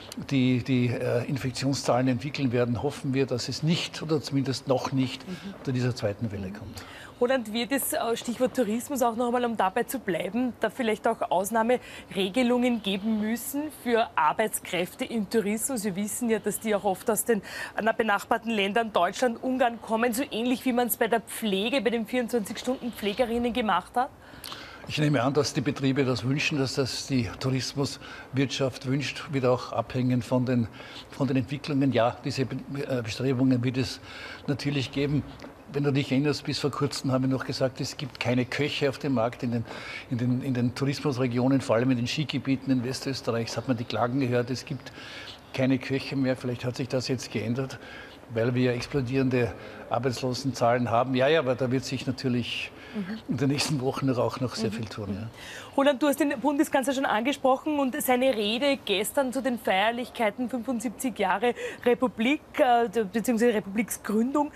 die Infektionszahlen entwickeln werden, hoffen wir, dass es nicht oder zumindest noch nicht zu dieser zweiten Welle kommt. Roland, wird es, Stichwort Tourismus, auch noch einmal, um dabei zu bleiben, da vielleicht auch Ausnahmeregelungen geben müssen für Arbeitskräfte im Tourismus? Wir wissen ja, dass die auch oft aus den benachbarten Ländern Deutschland, Ungarn kommen, so ähnlich wie man es bei der Pflege, bei den 24-Stunden-Pflegerinnen gemacht hat. Ich nehme an, dass die Betriebe das wünschen, dass das die Tourismuswirtschaft wünscht, wird auch abhängen von den Entwicklungen. Ja, diese Bestrebungen wird es natürlich geben. Wenn du dich erinnerst, bis vor kurzem haben wir noch gesagt, es gibt keine Köche auf dem Markt in den Tourismusregionen, vor allem in den Skigebieten in Westösterreichs hat man die Klagen gehört, es gibt keine Köche mehr. Vielleicht hat sich das jetzt geändert, weil wir explodierende Arbeitslosenzahlen haben. Ja, aber da wird sich natürlich in den nächsten Wochen auch noch sehr viel tun. Ja. Roland, du hast den Bundeskanzler schon angesprochen und seine Rede gestern zu den Feierlichkeiten 75 Jahre Republik bzw. Republiksgründung.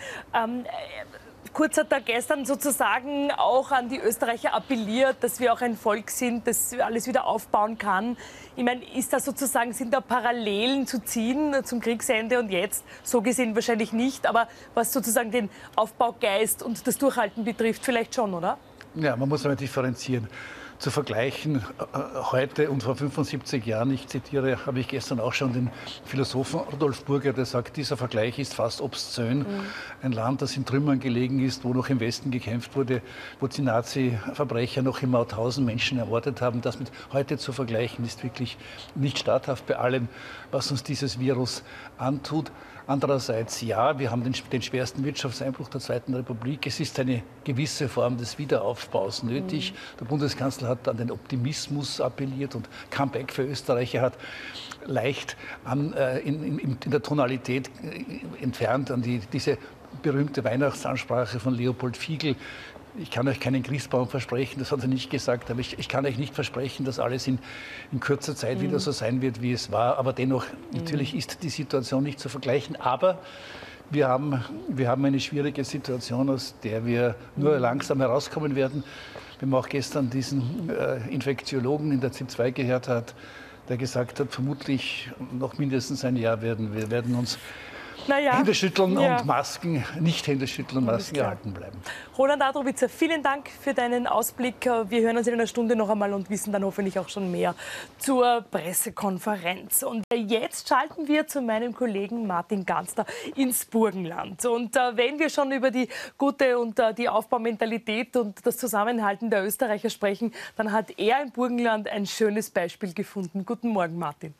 Kurz hat er gestern sozusagen auch an die Österreicher appelliert, dass wir auch ein Volk sind, das alles wieder aufbauen kann. Ich meine, sind da Parallelen zu ziehen zum Kriegsende und jetzt? So gesehen wahrscheinlich nicht, aber was sozusagen den Aufbaugeist und das Durchhalten betrifft, vielleicht schon, oder? Ja, man muss aber differenzieren. Zu vergleichen heute und vor 75 Jahren, ich zitiere, habe ich gestern auch schon den Philosophen Rudolf Burger, der sagt, dieser Vergleich ist fast obszön. Ein Land, das in Trümmern gelegen ist, wo noch im Westen gekämpft wurde, wo die Nazi-Verbrecher noch im Mauthausen Menschen ermordet haben, das mit heute zu vergleichen, ist wirklich nicht statthaft bei allem, was uns dieses Virus antut. Andererseits, ja, wir haben den schwersten Wirtschaftseinbruch der Zweiten Republik. Es ist eine gewisse Form des Wiederaufbaus nötig. Der Bundeskanzler hat an den Optimismus appelliert und Comeback für Österreich. Er hat leicht in der Tonalität entfernt an diese berühmte Weihnachtsansprache von Leopold Fiegel. Ich kann euch keinen Christbaum versprechen, das hat er nicht gesagt, aber ich kann euch nicht versprechen, dass alles in kurzer Zeit wieder so sein wird, wie es war. Aber dennoch, natürlich ist die Situation nicht zu vergleichen. Aber wir haben eine schwierige Situation, aus der wir nur langsam herauskommen werden. Wenn man auch gestern diesen Infektiologen in der ZIP 2 gehört hat, der gesagt hat, vermutlich noch mindestens ein Jahr werden uns Händeschütteln und Masken, nicht Händeschütteln und Masken erhalten bleiben. Roland Adrowitzer, vielen Dank für deinen Ausblick. Wir hören uns in einer Stunde noch einmal und wissen dann hoffentlich auch schon mehr zur Pressekonferenz. Und jetzt schalten wir zu meinem Kollegen Martin Ganster ins Burgenland. Und wenn wir schon über die gute und die Aufbaumentalität und das Zusammenhalten der Österreicher sprechen, dann hat er im Burgenland ein schönes Beispiel gefunden. Guten Morgen, Martin.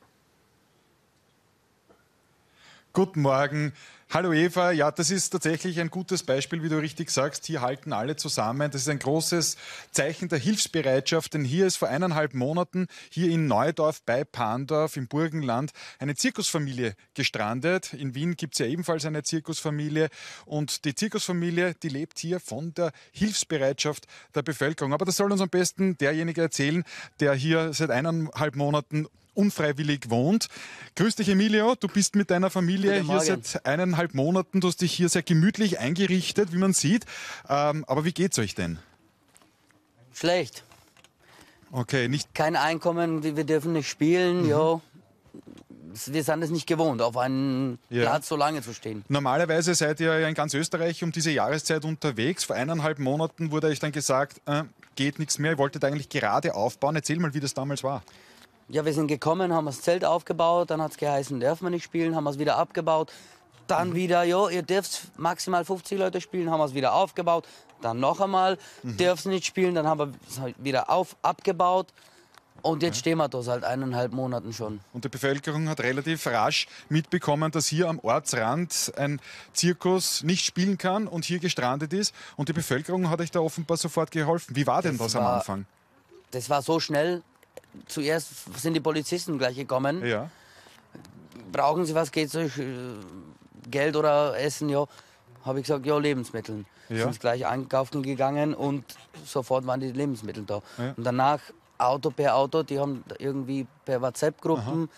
Guten Morgen. Hallo Eva. Ja, das ist tatsächlich ein gutes Beispiel, wie du richtig sagst. Hier halten alle zusammen. Das ist ein großes Zeichen der Hilfsbereitschaft, denn hier ist vor 1,5 Monaten hier in Neudorf bei Pandorf im Burgenland eine Zirkusfamilie gestrandet. In Wien gibt es ja ebenfalls eine Zirkusfamilie und die Zirkusfamilie, die lebt hier von der Hilfsbereitschaft der Bevölkerung. Aber das soll uns am besten derjenige erzählen, der hier seit 1,5 Monaten unfreiwillig wohnt. Grüß dich, Emilio. Du bist mit deiner Familie hier seit 1,5 Monaten. Du hast dich hier sehr gemütlich eingerichtet, wie man sieht. Aber wie geht's euch denn? Schlecht. Okay, nicht. Kein Einkommen, wir dürfen nicht spielen. Ja. Wir sind es nicht gewohnt, auf einem Platz so lange zu stehen. Normalerweise seid ihr ja in ganz Österreich um diese Jahreszeit unterwegs. Vor 1,5 Monaten wurde euch dann gesagt, geht nichts mehr. Ihr wolltet eigentlich gerade aufbauen. Erzähl mal, wie das damals war. Ja, wir sind gekommen, haben das Zelt aufgebaut, dann hat es geheißen, dürfen wir nicht spielen, haben wir es wieder abgebaut. Dann wieder, ja, ihr dürft maximal 50 Leute spielen, haben wir es wieder aufgebaut. Dann noch einmal, dürft nicht spielen, dann haben wir es wieder abgebaut. Und jetzt stehen wir da seit 1,5 Monaten schon. Und die Bevölkerung hat relativ rasch mitbekommen, dass hier am Ortsrand ein Zirkus nicht spielen kann und hier gestrandet ist. Und die Bevölkerung hat euch da offenbar sofort geholfen. Wie war denn das am Anfang? Das war so schnell. Zuerst sind die Polizisten gleich gekommen. Ja. Brauchen Sie was, geht es euch Geld oder Essen? Ja, habe ich gesagt, ja, Lebensmittel. Ja. Sind gleich einkaufen gegangen und sofort waren die Lebensmittel da. Ja. Und danach Auto per Auto, die haben irgendwie per WhatsApp-Gruppen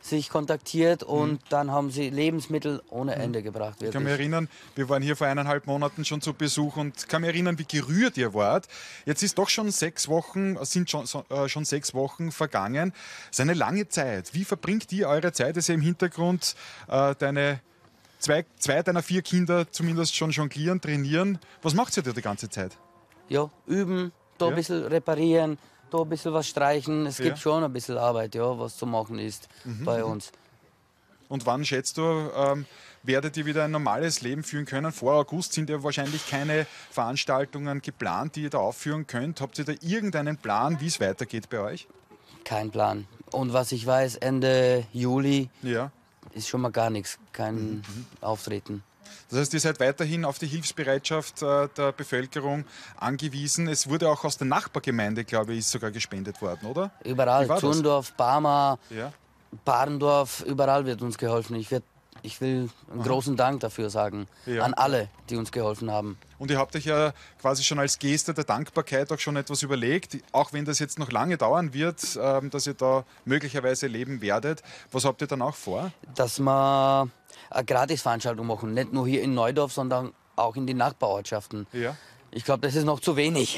sich kontaktiert und dann haben sie Lebensmittel ohne Ende gebracht. Ich kann mich erinnern, wir waren hier vor 1,5 Monaten schon zu Besuch und kann mich erinnern, wie gerührt ihr wart. Jetzt ist doch schon 6 Wochen, sind schon 6 Wochen vergangen. Das ist eine lange Zeit. Wie verbringt ihr eure Zeit? Das ist ja im Hintergrund zwei deiner 4 Kinder zumindest schon jonglieren, trainieren. Was macht ihr da die ganze Zeit? Ja, üben, da ein bisschen reparieren, da ein bisschen was streichen. Es gibt schon ein bisschen Arbeit, ja, was zu machen ist bei uns. Und wann schätzt du, werdet ihr wieder ein normales Leben führen können? Vor August sind ja wahrscheinlich keine Veranstaltungen geplant, die ihr da aufführen könnt. Habt ihr da irgendeinen Plan, wie es weitergeht bei euch? Kein Plan. Und was ich weiß, Ende Juli ist schon mal gar nichts, kein Auftreten. Das heißt, ihr seid weiterhin auf die Hilfsbereitschaft der Bevölkerung angewiesen. Es wurde auch aus der Nachbargemeinde, glaube ich, ist sogar gespendet worden, oder? Überall, Zundorf, Barmer, Barendorf, überall wird uns geholfen. Ich will einen großen Dank dafür sagen an alle, die uns geholfen haben. Und ihr habt euch ja quasi schon als Geste der Dankbarkeit auch schon etwas überlegt, auch wenn das jetzt noch lange dauern wird, dass ihr da möglicherweise leben werdet. Was habt ihr dann auch vor? Dass wir eine Gratisveranstaltung machen, nicht nur hier in Neudorf, sondern auch in den Nachbarortschaften. Ja. Ich glaube, das ist noch zu wenig.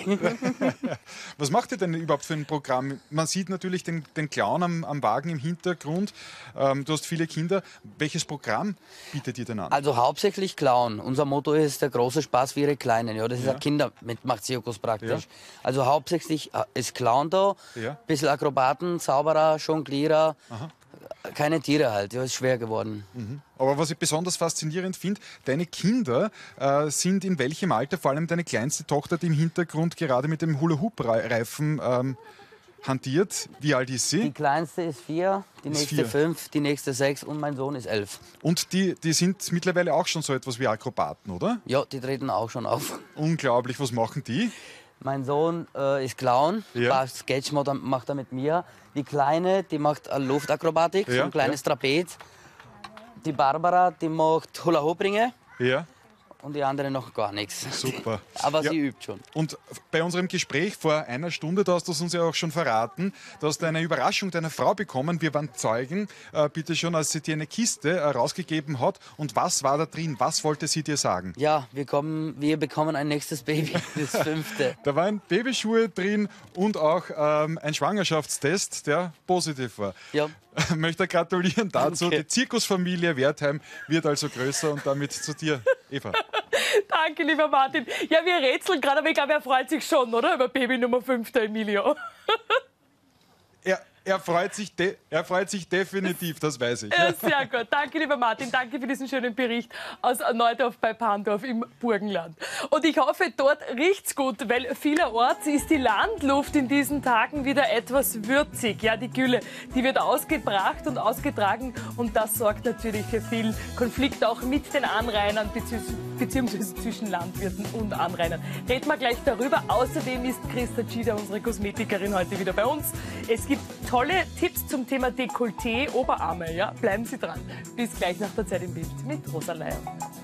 Was macht ihr denn überhaupt für ein Programm? Man sieht natürlich den Clown am Wagen im Hintergrund. Du hast viele Kinder. Welches Programm bietet ihr denn an? Also hauptsächlich Clown. Unser Motto ist der große Spaß für ihre Kleinen. Ja, das ist ein Kindermitmachzirkus praktisch. Ja. Also hauptsächlich ist Clown da, bisschen Akrobaten, Zauberer, Jonglierer. Aha. Keine Tiere halt, ja, ist schwer geworden. Aber was ich besonders faszinierend finde, deine Kinder sind in welchem Alter, vor allem deine kleinste Tochter, die im Hintergrund gerade mit dem Hula-Hoop-Reifen hantiert. Wie alt ist sie? Die kleinste ist 4, die nächste 5, die nächste 6 und mein Sohn ist 11. Und die sind mittlerweile auch schon so etwas wie Akrobaten, oder? Ja, die treten auch schon auf. Unglaublich, was machen die? Mein Sohn ist Clown, ein paar Sketch macht er mit mir. Die Kleine, die macht Luftakrobatik, so ein kleines Trapez. Die Barbara, die macht Hula-Hoop-Ringe. Ja. Und die andere noch gar nichts. Super. Aber sie übt schon. Und bei unserem Gespräch vor einer Stunde, da hast du es uns ja auch schon verraten, du hast eine Überraschung deiner Frau bekommen. Wir waren Zeugen, bitte schon, als sie dir eine Kiste rausgegeben hat. Und was war da drin? Was wollte sie dir sagen? Ja, wir bekommen ein nächstes Baby, das 5. Da waren Babyschuhe drin und auch ein Schwangerschaftstest, der positiv war. Ja. Ich möchte gratulieren dazu. Okay. Die Zirkusfamilie Wertheim wird also größer und damit zu dir, Eva. Danke, lieber Martin. Ja, wir rätseln gerade, aber ich glaube, er freut sich schon, oder? Über Baby Nummer 5, der Emilio. Er freut sich definitiv, das weiß ich. Ja, sehr gut. Danke, lieber Martin. Danke für diesen schönen Bericht aus Neudorf bei Pandorf im Burgenland. Und ich hoffe, dort riecht's gut, weil vielerorts ist die Landluft in diesen Tagen wieder etwas würzig. Ja, die Gülle, die wird ausgebracht und ausgetragen und das sorgt natürlich für viel Konflikt auch mit den Anrainern beziehungsweise zwischen Landwirten und Anrainern. Reden wir gleich darüber. Außerdem ist Christa Tschida, unsere Kosmetikerin, heute wieder bei uns. Es gibt tolle Tipps zum Thema Dekolleté, Oberarme. Ja? Bleiben Sie dran. Bis gleich nach der Zeit im Bild mit Rosa Leier.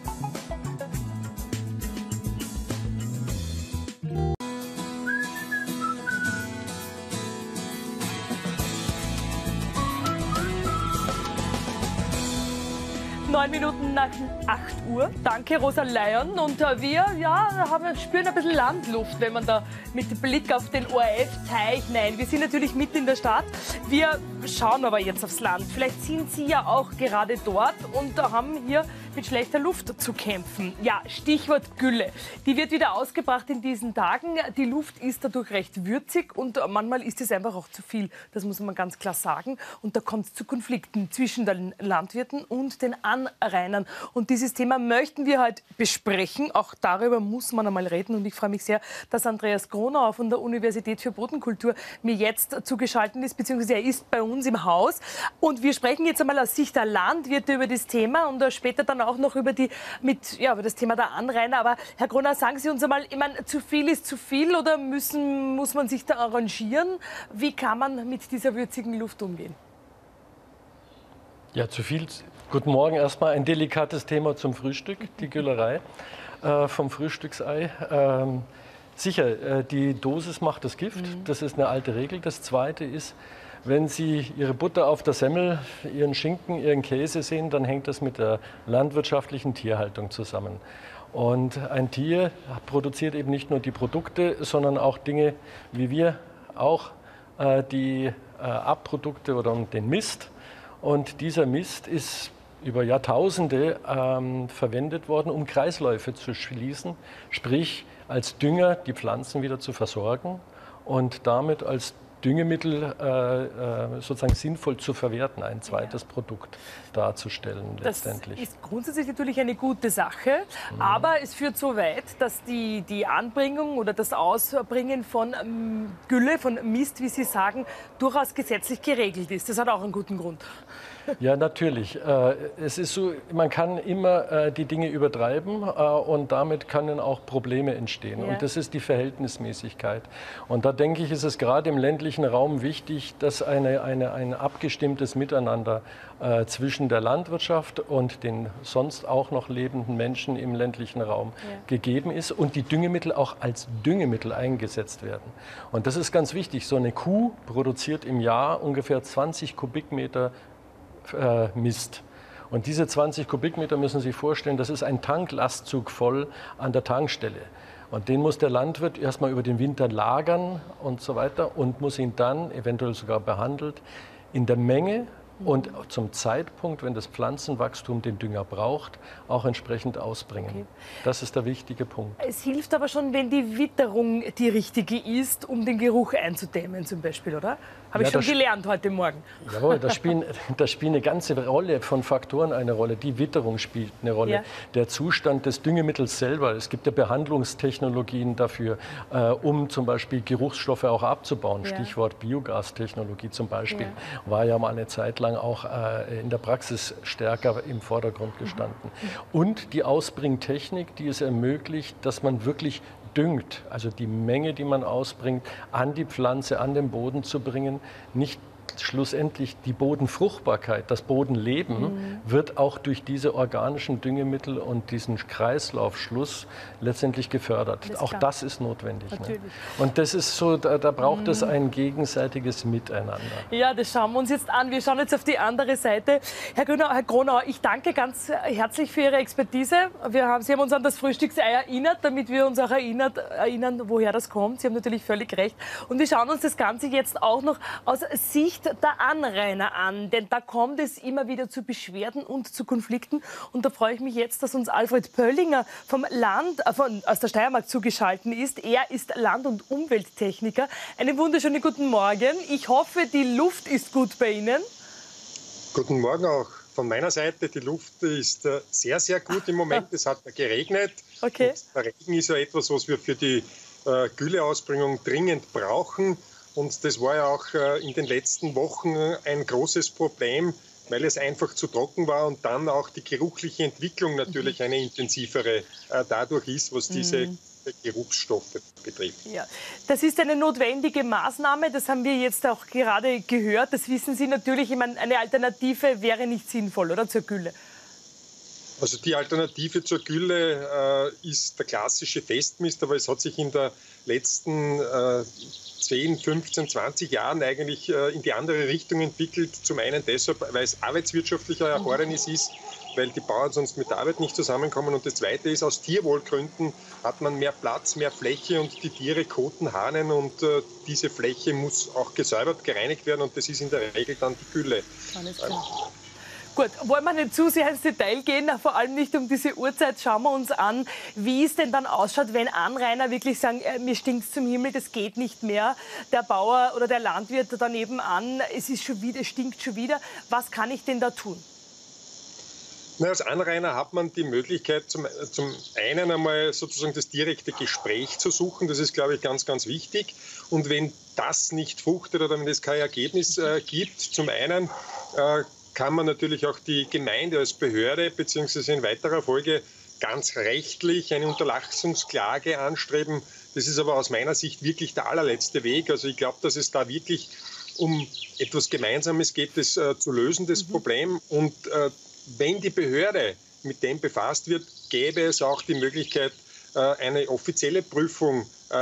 Neun Minuten nach 8 Uhr. Danke, Rosa Leiern. Und wir spüren ein bisschen Landluft, wenn man da mit Blick auf den ORF-Teich. Nein, wir sind natürlich mitten in der Stadt. Wir schauen aber jetzt aufs Land. Vielleicht sind Sie ja auch gerade dort und haben hier mit schlechter Luft zu kämpfen. Ja, Stichwort Gülle. Die wird wieder ausgebracht in diesen Tagen. Die Luft ist dadurch recht würzig und manchmal ist es einfach auch zu viel. Das muss man ganz klar sagen. Und da kommt es zu Konflikten zwischen den Landwirten und den Anrainern. Und dieses Thema möchten wir heute besprechen. Auch darüber muss man einmal reden. Und ich freue mich sehr, dass Andreas Gronauer von der Universität für Bodenkultur mir jetzt zugeschaltet ist, beziehungsweise er ist bei uns im Haus. Und wir sprechen jetzt einmal aus Sicht der Landwirte über das Thema und später dann auch noch über das Thema der Anrainer. Aber Herr Gronauer, sagen Sie uns einmal, ich meine, zu viel ist zu viel oder muss man sich da arrangieren? Wie kann man mit dieser würzigen Luft umgehen? Ja, zu viel. Guten Morgen. Erstmal ein delikates Thema zum Frühstück, die Güllerei vom Frühstücksei. Sicher, die Dosis macht das Gift. Das ist eine alte Regel. Das Zweite ist, Wenn Sie Ihre Butter auf der Semmel, Ihren Schinken, Ihren Käse sehen, dann hängt das mit der landwirtschaftlichen Tierhaltung zusammen. Und ein Tier produziert eben nicht nur die Produkte, sondern auch Dinge, wie wir auch, die Abprodukte oder den Mist. Und dieser Mist ist über Jahrtausende verwendet worden, um Kreisläufe zu schließen, sprich als Dünger die Pflanzen wieder zu versorgen und damit als Düngemittel sozusagen sinnvoll zu verwerten, ein zweites Produkt darzustellen letztendlich. Das ist grundsätzlich natürlich eine gute Sache, aber es führt so weit, dass die Anbringung oder das Ausbringen von Gülle, von Mist, wie Sie sagen, durchaus gesetzlich geregelt ist. Das hat auch einen guten Grund. Ja, natürlich. Es ist so, man kann immer die Dinge übertreiben und damit können auch Probleme entstehen. Ja. Und das ist die Verhältnismäßigkeit. Und da denke ich, ist es gerade im ländlichen Raum wichtig, dass ein abgestimmtes Miteinander zwischen der Landwirtschaft und den sonst auch noch lebenden Menschen im ländlichen Raum gegeben ist und die Düngemittel auch als Düngemittel eingesetzt werden. Und das ist ganz wichtig. So eine Kuh produziert im Jahr ungefähr 20 Kubikmeter Mist. Und diese 20 Kubikmeter müssen Sie sich vorstellen, das ist ein Tanklastzug voll an der Tankstelle. Und den muss der Landwirt erstmal über den Winter lagern und so weiter und muss ihn dann, eventuell sogar behandelt, in der Menge und zum Zeitpunkt, wenn das Pflanzenwachstum den Dünger braucht, auch entsprechend ausbringen. Okay. Das ist der wichtige Punkt. Es hilft aber schon, wenn die Witterung die richtige ist, um den Geruch einzudämmen zum Beispiel, oder? Habe ich schon gelernt heute Morgen. Jawohl, da spielen eine ganze Rolle von Faktoren eine Rolle. Die Witterung spielt eine Rolle. Ja. Der Zustand des Düngemittels selber. Es gibt ja Behandlungstechnologien dafür, um zum Beispiel Geruchsstoffe auch abzubauen. Ja. Stichwort Biogastechnologie zum Beispiel. Ja. War ja mal eine Zeit lang auch in der Praxis stärker im Vordergrund gestanden. Und die Ausbringtechnik, die es ermöglicht, dass man wirklich düngt, also die Menge, die man ausbringt, an die Pflanze, an den Boden zu bringen, nicht schlussendlich die Bodenfruchtbarkeit, das Bodenleben wird auch durch diese organischen Düngemittel und diesen Kreislaufschluss letztendlich gefördert. Auch das ist notwendig. Ne? Und das ist so, da braucht es ein gegenseitiges Miteinander. Ja, das schauen wir uns jetzt an. Wir schauen jetzt auf die andere Seite. Herr Gronauer, ich danke ganz herzlich für Ihre Expertise. Sie haben uns an das Frühstücksei erinnert, damit wir uns auch erinnern, woher das kommt. Sie haben natürlich völlig recht. Und wir schauen uns das Ganze jetzt auch noch aus Sicht der Anrainer an, denn da kommt es immer wieder zu Beschwerden und zu Konflikten. Und da freue ich mich jetzt, dass uns Alfred Pöllinger vom aus der Steiermark zugeschaltet ist. Er ist Land- und Umwelttechniker. Einen wunderschönen guten Morgen. Ich hoffe, die Luft ist gut bei Ihnen. Guten Morgen auch von meiner Seite. Die Luft ist sehr, sehr gut im Moment. Es hat geregnet. Okay. Und der Regen ist ja etwas, was wir für die Gülleausbringung dringend brauchen. Und das war ja auch in den letzten Wochen ein großes Problem, weil es einfach zu trocken war und dann auch die geruchliche Entwicklung natürlich eine intensivere dadurch ist, was diese Geruchsstoffe betrifft. Ja, das ist eine notwendige Maßnahme, das haben wir jetzt auch gerade gehört. Das wissen Sie natürlich, ich meine, eine Alternative wäre nicht sinnvoll, oder, zur Gülle? Also die Alternative zur Gülle ist der klassische Festmist, aber es hat sich in der letzten 10, 15, 20 Jahren eigentlich in die andere Richtung entwickelt. Zum einen deshalb, weil es arbeitswirtschaftlicher Erfordernis ist, weil die Bauern sonst mit der Arbeit nicht zusammenkommen. Und das Zweite ist, aus Tierwohlgründen hat man mehr Platz, mehr Fläche und die Tiere koten, Hahnen und diese Fläche muss auch gesäubert, gereinigt werden und das ist in der Regel dann die Gülle. Alles klar. Gut, wollen wir nicht zu sehr ins Detail gehen, vor allem nicht um diese Uhrzeit. Schauen wir uns an, wie es denn dann ausschaut, wenn Anrainer wirklich sagen, mir stinkt es zum Himmel, das geht nicht mehr. Der Bauer oder der Landwirt daneben an, es stinkt schon wieder. Was kann ich denn da tun? Na, als Anrainer hat man die Möglichkeit, zum einen einmal sozusagen das direkte Gespräch zu suchen. Das ist, glaube ich, ganz, ganz wichtig. Und wenn das nicht fruchtet oder wenn es kein Ergebnis gibt, zum einen kann man natürlich auch die Gemeinde als Behörde beziehungsweise in weiterer Folge ganz rechtlich eine Unterlassungsklage anstreben. Das ist aber aus meiner Sicht wirklich der allerletzte Weg. Also ich glaube, dass es da wirklich um etwas Gemeinsames geht, das zu lösen, das Problem. Und wenn die Behörde mit dem befasst wird, gäbe es auch die Möglichkeit, eine offizielle Prüfung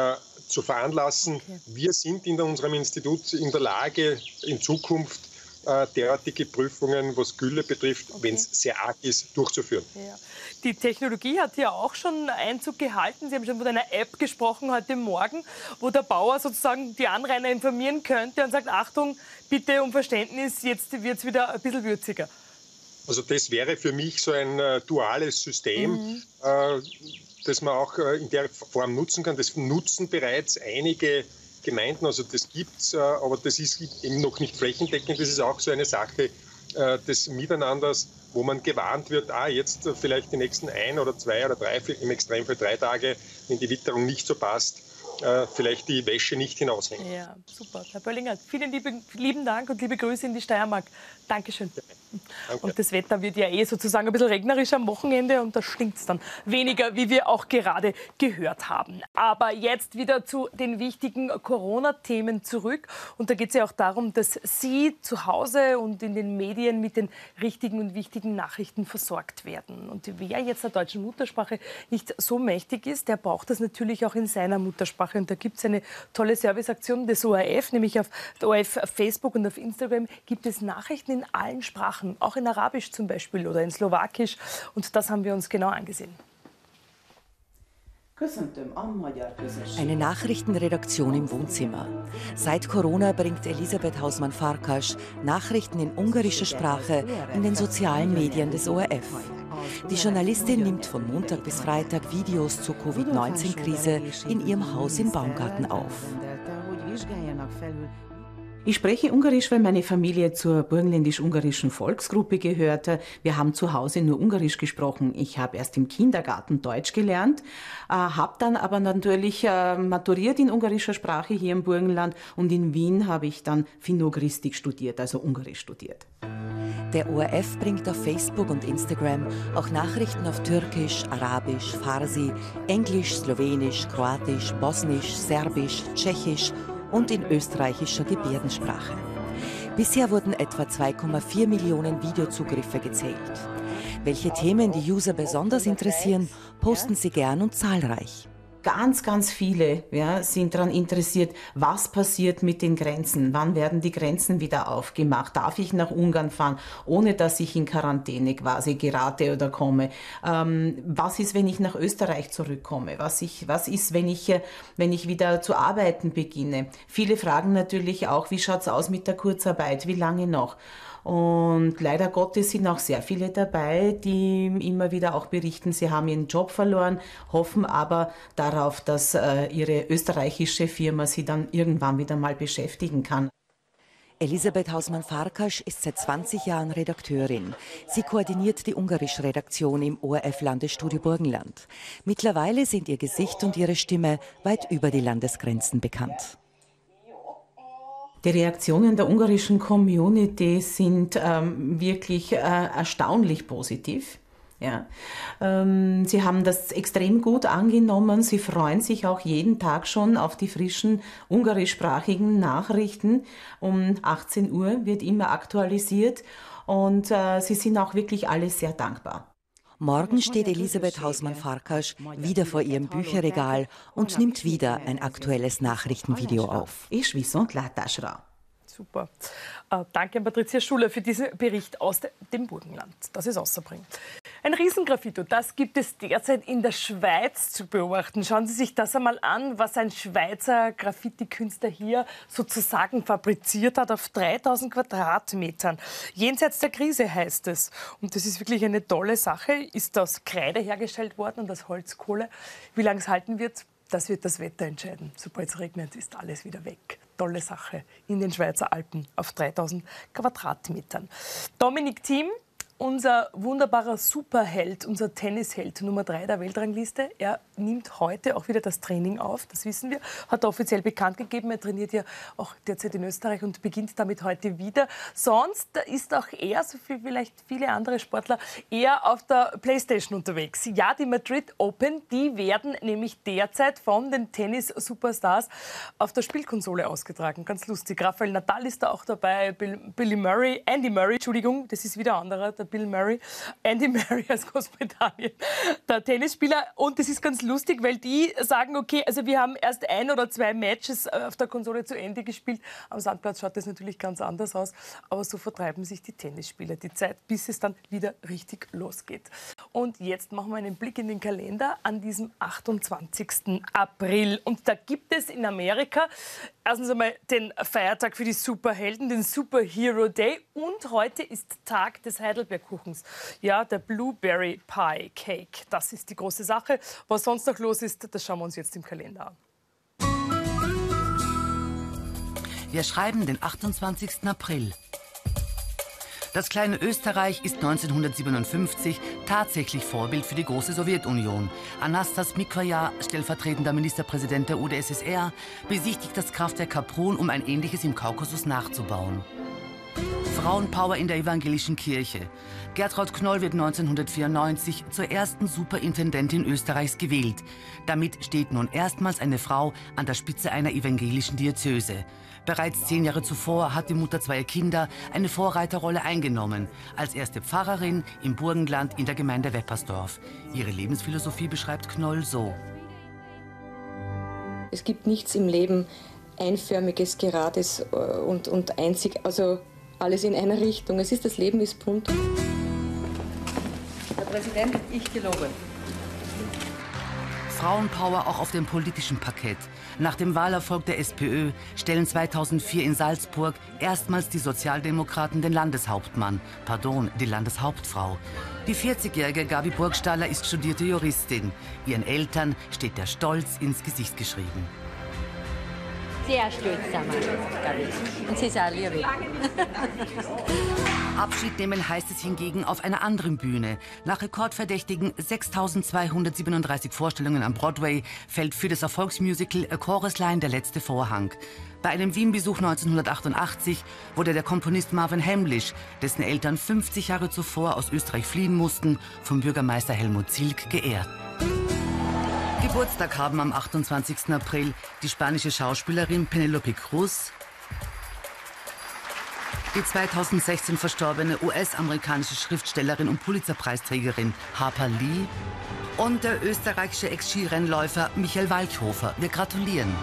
zu veranlassen. Okay. Wir sind in unserem Institut in der Lage, in Zukunft derartige Prüfungen, was Gülle betrifft, wenn es sehr arg ist, durchzuführen. Ja. Die Technologie hat ja auch schon Einzug gehalten. Sie haben schon von einer App gesprochen heute Morgen, wo der Bauer sozusagen die Anrainer informieren könnte und sagt, Achtung, bitte um Verständnis, jetzt wird es wieder ein bisschen würziger. Also das wäre für mich so ein duales System, das man auch in der Form nutzen kann. Das nutzen bereits einige Gemeinden, also das gibt's, aber das ist eben noch nicht flächendeckend. Das ist auch so eine Sache des Miteinanders, wo man gewarnt wird, jetzt vielleicht die nächsten 1 oder 2 oder 3, im Extremfall 3 Tage, wenn die Witterung nicht so passt, vielleicht die Wäsche nicht hinaushängen. Ja, super. Herr Böllinger, vielen lieben Dank und liebe Grüße in die Steiermark. Dankeschön. Danke. Und das Wetter wird ja sozusagen ein bisschen regnerisch am Wochenende und da stinkt es dann weniger, wie wir auch gerade gehört haben. Aber jetzt wieder zu den wichtigen Corona-Themen zurück. Und da geht es ja auch darum, dass Sie zu Hause und in den Medien mit den richtigen und wichtigen Nachrichten versorgt werden. Und wer jetzt der deutschen Muttersprache nicht so mächtig ist, der braucht das natürlich auch in seiner Muttersprache. Und da gibt es eine tolle Serviceaktion des ORF, nämlich auf der ORF Facebook und auf Instagram gibt es Nachrichten in allen Sprachen. Auch in Arabisch zum Beispiel oder in Slowakisch. Und das haben wir uns genau angesehen. Eine Nachrichtenredaktion im Wohnzimmer. Seit Corona bringt Elisabeth Hausmann-Farkas Nachrichten in ungarischer Sprache in den sozialen Medien des ORF. Die Journalistin nimmt von Montag bis Freitag Videos zur Covid-19-Krise in ihrem Haus in Baumgarten auf. Ich spreche Ungarisch, weil meine Familie zur burgenländisch-ungarischen Volksgruppe gehörte. Wir haben zu Hause nur Ungarisch gesprochen. Ich habe erst im Kindergarten Deutsch gelernt, habe dann aber natürlich maturiert in ungarischer Sprache hier im Burgenland und in Wien habe ich dann Finnogristik studiert, also Ungarisch studiert. Der ORF bringt auf Facebook und Instagram auch Nachrichten auf Türkisch, Arabisch, Farsi, Englisch, Slowenisch, Kroatisch, Bosnisch, Serbisch, Tschechisch und in österreichischer Gebärdensprache. Bisher wurden etwa 2,4 Millionen Videozugriffe gezählt. Welche Themen die User besonders interessieren, posten sie gern und zahlreich. Ganz, ganz viele sind daran interessiert, was passiert mit den Grenzen, wann werden die Grenzen wieder aufgemacht, darf ich nach Ungarn fahren, ohne dass ich in Quarantäne quasi gerate oder komme, was ist, wenn ich nach Österreich zurückkomme, was ist, wenn ich wieder zu arbeiten beginne. Viele fragen natürlich auch, wie schaut es aus mit der Kurzarbeit, wie lange noch? Und leider Gottes sind auch sehr viele dabei, die immer wieder auch berichten, sie haben ihren Job verloren, hoffen aber darauf, dass ihre österreichische Firma sie dann irgendwann wieder mal beschäftigen kann. Elisabeth Hausmann-Farkas ist seit 20 Jahren Redakteurin. Sie koordiniert die ungarische Redaktion im ORF-Landesstudio Burgenland. Mittlerweile sind ihr Gesicht und ihre Stimme weit über die Landesgrenzen bekannt. Die Reaktionen der ungarischen Community sind wirklich erstaunlich positiv. Ja. Sie haben das extrem gut angenommen. Sie freuen sich auch jeden Tag schon auf die frischen ungarischsprachigen Nachrichten. Um 18 Uhr wird immer aktualisiert und sie sind auch wirklich alle sehr dankbar. Morgen steht Elisabeth Hausmann-Farkas wieder vor ihrem Bücherregal und nimmt wieder ein aktuelles Nachrichtenvideo auf. Super. Danke an Patricia Schuler für diesen Bericht aus dem Burgenland. Das ist außerbringen. Ein Riesengraffito, das gibt es derzeit in der Schweiz zu beobachten. Schauen Sie sich das einmal an, was ein Schweizer Graffiti-Künstler hier sozusagen fabriziert hat auf 3000 Quadratmetern. Jenseits der Krise heißt es. Und das ist wirklich eine tolle Sache. Ist aus Kreide hergestellt worden und aus Holzkohle. Wie lange es halten wird, das wird das Wetter entscheiden. Sobald es regnet, ist alles wieder weg. Tolle Sache in den Schweizer Alpen auf 3000 Quadratmetern. Dominic Thiem, unser wunderbarer Superheld, unser Tennisheld Nummer 3 der Weltrangliste, er nimmt heute auch wieder das Training auf, das wissen wir, hat er offiziell bekannt gegeben. Er trainiert ja auch derzeit in Österreich und beginnt damit heute wieder. Sonst ist auch er, so wie vielleicht viele andere Sportler, eher auf der Playstation unterwegs. Ja, die Madrid Open, die werden nämlich derzeit von den Tennis-Superstars auf der Spielkonsole ausgetragen. Ganz lustig. Rafael Nadal ist da auch dabei, Andy Murray, das ist wieder ein anderer, der Bill Murray. Andy Murray aus Großbritannien, der Tennisspieler. Und das ist ganz lustig, weil die sagen, okay, also wir haben erst 1 oder 2 Matches auf der Konsole zu Ende gespielt. Am Sandplatz schaut das natürlich ganz anders aus. Aber so vertreiben sich die Tennisspieler die Zeit, bis es dann wieder richtig losgeht. Und jetzt machen wir einen Blick in den Kalender an diesem 28. April. Und da gibt es in Amerika erstens einmal den Feiertag für die Superhelden, den Superhero Day. Und heute ist Tag des Heidelbeerkuchens. Ja, der Blueberry Pie Cake. Das ist die große Sache. Was sonst noch los ist, das schauen wir uns jetzt im Kalender an. Wir schreiben den 28. April. Das kleine Österreich ist 1957 tatsächlich Vorbild für die große Sowjetunion. Anastas Mikoja, stellvertretender Ministerpräsident der UdSSR, besichtigt das Kraftwerk Kaprun, um ein ähnliches im Kaukasus nachzubauen. Frauenpower in der evangelischen Kirche. Gertraud Knoll wird 1994 zur ersten Superintendentin Österreichs gewählt. Damit steht nun erstmals eine Frau an der Spitze einer evangelischen Diözese. Bereits 10 Jahre zuvor hat die Mutter zweier Kinder eine Vorreiterrolle eingenommen. Als erste Pfarrerin im Burgenland in der Gemeinde Weppersdorf. Ihre Lebensphilosophie beschreibt Knoll so. Es gibt nichts im Leben Einförmiges, Gerades und einzig, also alles in einer Richtung. Es ist, das Leben ist bunt. Herr Präsident, ich gelobe. Frauenpower auch auf dem politischen Parkett. Nach dem Wahlerfolg der SPÖ stellen 2004 in Salzburg erstmals die Sozialdemokraten den Landeshauptmann, die Landeshauptfrau. Die 40-jährige Gabi Burgstaller ist studierte Juristin. Ihren Eltern steht der Stolz ins Gesicht geschrieben. Sehr stolz sind wir, Gabi. Und sie ist auch liebe. Abschied nehmen heißt es hingegen auf einer anderen Bühne. Nach rekordverdächtigen 6.237 Vorstellungen am Broadway fällt für das Erfolgsmusical A Chorus Line der letzte Vorhang. Bei einem Wien-Besuch 1988 wurde der Komponist Marvin Hamlisch, dessen Eltern 50 Jahre zuvor aus Österreich fliehen mussten, vom Bürgermeister Helmut Zilk geehrt. Geburtstag haben am 28. April die spanische Schauspielerin Penélope Cruz, die 2016 verstorbene US-amerikanische Schriftstellerin und Pulitzer-Preisträgerin Harper Lee und der österreichische Ex-Skirennläufer Michael Walchhofer. Wir gratulieren.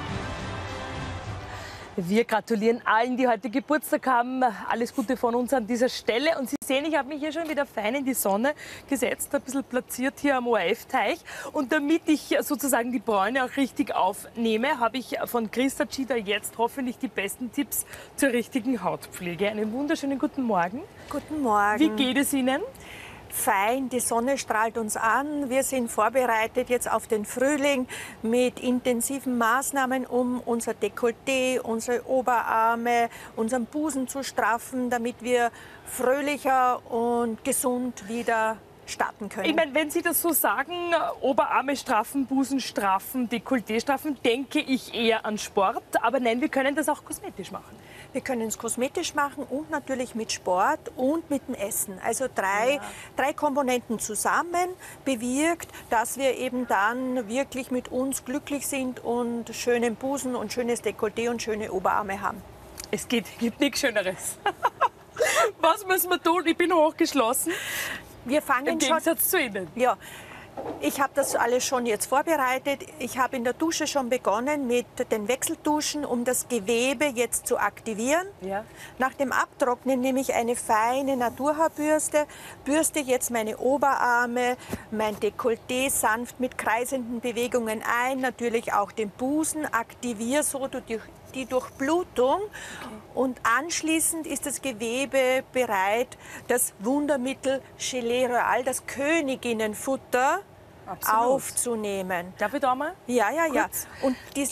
Wir gratulieren allen, die heute Geburtstag haben. Alles Gute von uns an dieser Stelle. Und Sie sehen, ich habe mich hier schon wieder fein in die Sonne gesetzt, ein bisschen platziert hier am ORF-Teich. Und damit ich sozusagen die Bräune auch richtig aufnehme, habe ich von Christa Tschida jetzt hoffentlich die besten Tipps zur richtigen Hautpflege. Einen wunderschönen guten Morgen. Guten Morgen. Wie geht es Ihnen? Fein, die Sonne strahlt uns an. Wir sind vorbereitet jetzt auf den Frühling mit intensiven Maßnahmen, um unser Dekolleté, unsere Oberarme, unseren Busen zu straffen, damit wir fröhlicher und gesund wieder starten können. Ich meine, wenn Sie das so sagen, Oberarme straffen, Busen straffen, Dekolleté straffen, denke ich eher an Sport. Aber nein, wir können das auch kosmetisch machen. Wir können es kosmetisch machen und natürlich mit Sport und mit dem Essen. Also drei Komponenten zusammen bewirkt, dass wir eben dann wirklich mit uns glücklich sind und schönen Busen und schönes Dekolleté und schöne Oberarme haben. Es gibt nichts Schöneres. Was müssen wir tun? Ich bin hochgeschlossen. Wir fangen im Gegensatz zu Ihnen. Ja. Ich habe das alles schon jetzt vorbereitet. Ich habe in der Dusche schon begonnen mit den Wechselduschen, um das Gewebe jetzt zu aktivieren. Ja. Nach dem Abtrocknen nehme ich eine feine Naturhaarbürste, bürste jetzt meine Oberarme, mein Dekolleté sanft mit kreisenden Bewegungen ein, natürlich auch den Busen, aktiviere so die Durchblutung. Und anschließend ist das Gewebe bereit, das Wundermittel Gelée Royale, das Königinnenfutter, aufzunehmen. Darf ich da mal? Ja. Kurz? Und das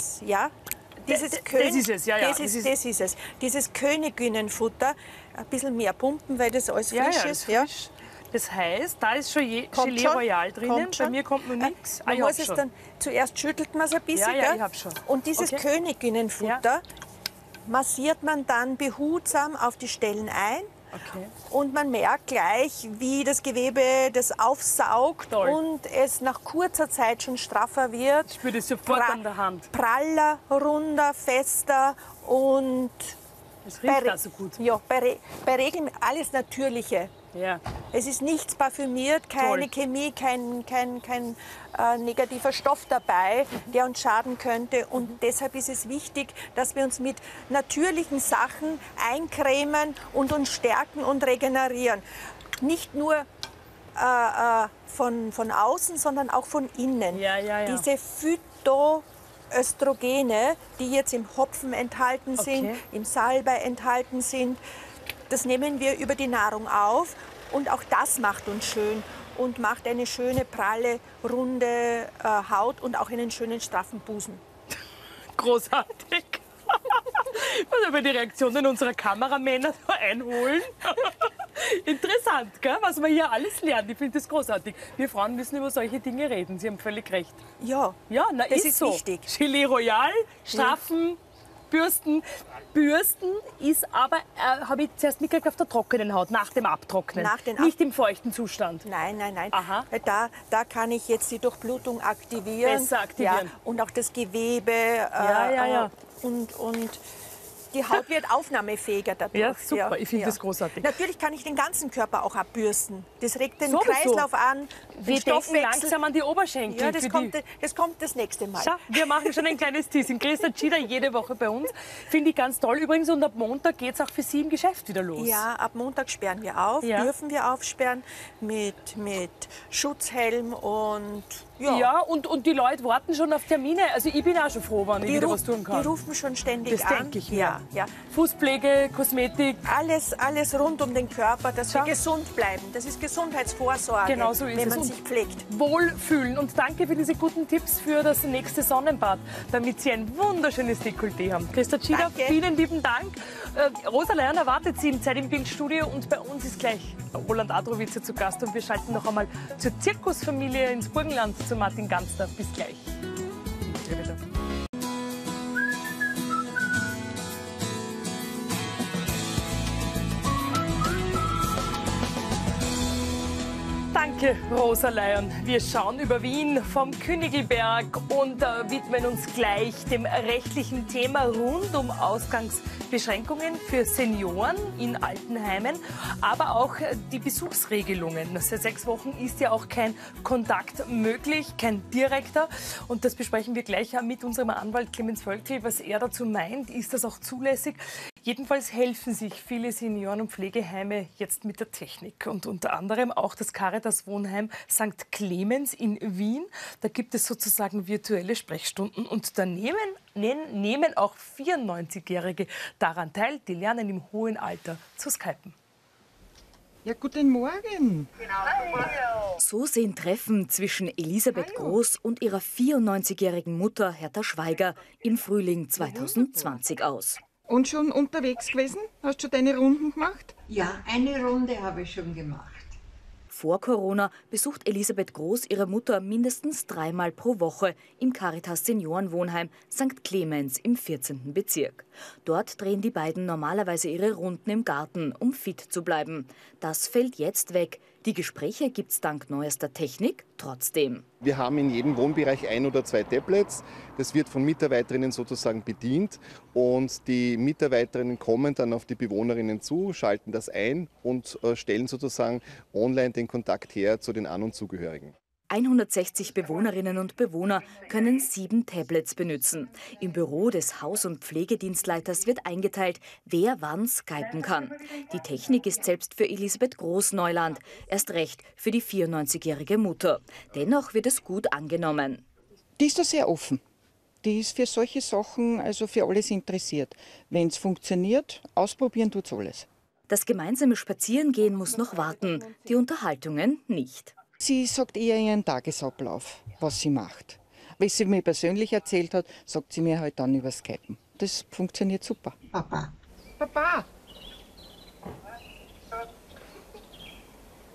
ist es. Dieses Königinnenfutter, ein bisschen mehr pumpen, weil das alles frisch ist. Ja. Das heißt, da ist schon Gelée Royale drinnen. Bei mir kommt noch nichts. Man muss es dann, zuerst schüttelt man es ein bisschen. Ja, ich habe schon. Und dieses Königinnenfutter massiert man dann behutsam auf die Stellen ein. Okay. Und man merkt gleich, wie das Gewebe das aufsaugt und es nach kurzer Zeit schon straffer wird. Ich spüre das sofort an der Hand. Praller, runder, fester und es riecht also gut. Ja, bei Regeln alles Natürliche. Ja. Es ist nichts parfümiert, keine Chemie, kein negativer Stoff dabei, der uns schaden könnte. Und deshalb ist es wichtig, dass wir uns mit natürlichen Sachen eincremen und uns stärken und regenerieren. Nicht nur von außen, sondern auch von innen. Diese Phytoöstrogene, die jetzt im Hopfen enthalten sind, im Salbei enthalten sind, das nehmen wir über die Nahrung auf und auch das macht uns schön und macht eine schöne, pralle, runde Haut und auch einen schönen, straffen Busen. Großartig. Was wir die Reaktionen unserer Kameramänner einholen. Interessant, gell? Was wir hier alles lernen. Ich finde das großartig. Wir Frauen müssen über solche Dinge reden. Sie haben völlig recht. Ja, das ist so. wichtig. Gelee Royal, straffen, bürsten. Bürsten ist aber, habe ich zuerst mitgekriegt, auf der trockenen Haut, nach dem Abtrocknen. Nicht im feuchten Zustand. Nein. Aha. Da kann ich jetzt die Durchblutung aktivieren. Besser aktivieren. Ja, und auch das Gewebe. Und die Haut wird aufnahmefähiger dadurch. Ja, super. Ich finde das großartig. Natürlich kann ich den ganzen Körper auch abbürsten. Das regt den Sowieso. Kreislauf an. Wir denken langsam an die Oberschenkel. Ja, das kommt das nächste Mal. Schau, wir machen schon ein kleines Teasing. Christa Tschida jede Woche bei uns. Finde ich ganz toll. Übrigens, und ab Montag geht es auch für Sie im Geschäft wieder los. Ja, ab Montag sperren wir auf, dürfen wir aufsperren mit Schutzhelm und Ja, und die Leute warten schon auf Termine. Also ich bin auch schon froh, wenn ich wieder was tun kann. Die rufen schon ständig das an. Das denke ich mir. Ja. Fußpflege, Kosmetik. Alles rund um den Körper, dass wir gesund bleiben. Das ist Gesundheitsvorsorge, genau so ist wenn es. man sich pflegt. Wohlfühlen. Und danke für diese guten Tipps für das nächste Sonnenbad, damit Sie ein wunderschönes Dekolleté haben. Christa Tschida, vielen lieben Dank. Rosa Leon erwartet Sie im Zeit im Bildstudio und bei uns ist gleich Roland Adrowice zu Gast und wir schalten noch einmal zur Zirkusfamilie ins Burgenland zu Martin Ganster. Bis gleich. Danke, Rosa Leon. Wir schauen über Wien vom Königelberg und widmen uns gleich dem rechtlichen Thema rund um Ausgangsbeschränkungen für Senioren in Altenheimen, aber auch die Besuchsregelungen. Seit 6 Wochen ist ja auch kein Kontakt möglich, kein direkter. Und das besprechen wir gleich mit unserem Anwalt Clemens Völkl, was er dazu meint. Ist das auch zulässig? Jedenfalls helfen sich viele Senioren- und Pflegeheime jetzt mit der Technik und unter anderem auch das Caritas-Wohnheim St. Clemens in Wien. Da gibt es sozusagen virtuelle Sprechstunden und da nehmen auch 94-Jährige daran teil. Die lernen im hohen Alter zu skypen. Ja, guten Morgen. So sehen Treffen zwischen Elisabeth Groß und ihrer 94-jährigen Mutter Hertha Schweiger im Frühling 2020 aus. Und schon unterwegs gewesen? Hast du schon deine Runden gemacht? Ja, eine Runde habe ich schon gemacht. Vor Corona besucht Elisabeth Groß ihre Mutter mindestens 3-mal pro Woche im Caritas Seniorenwohnheim St. Clemens im 14. Bezirk. Dort drehen die beiden normalerweise ihre Runden im Garten, um fit zu bleiben. Das fällt jetzt weg. Die Gespräche gibt's dank neuester Technik trotzdem. Wir haben in jedem Wohnbereich 1 oder 2 Tablets. Das wird von Mitarbeiterinnen sozusagen bedient und die Mitarbeiterinnen kommen dann auf die Bewohnerinnen zu, schalten das ein und stellen sozusagen online den Kontakt her zu den An- und Zugehörigen. 160 Bewohnerinnen und Bewohner können 7 Tablets benutzen. Im Büro des Haus- und Pflegedienstleiters wird eingeteilt, wer wann skypen kann. Die Technik ist selbst für Elisabeth Groß Neuland, erst recht für die 94-jährige Mutter. Dennoch wird es gut angenommen. Die ist da sehr offen. Die ist für solche Sachen, also für alles interessiert. Wenn es funktioniert, ausprobieren tut's alles. Das gemeinsame Spazierengehen muss noch warten, die Unterhaltungen nicht. Sie sagt eher ihren Tagesablauf, was sie macht. Wenn sie mir persönlich erzählt hat, sagt sie mir halt dann über Skypen. Das funktioniert super. Papa. Papa.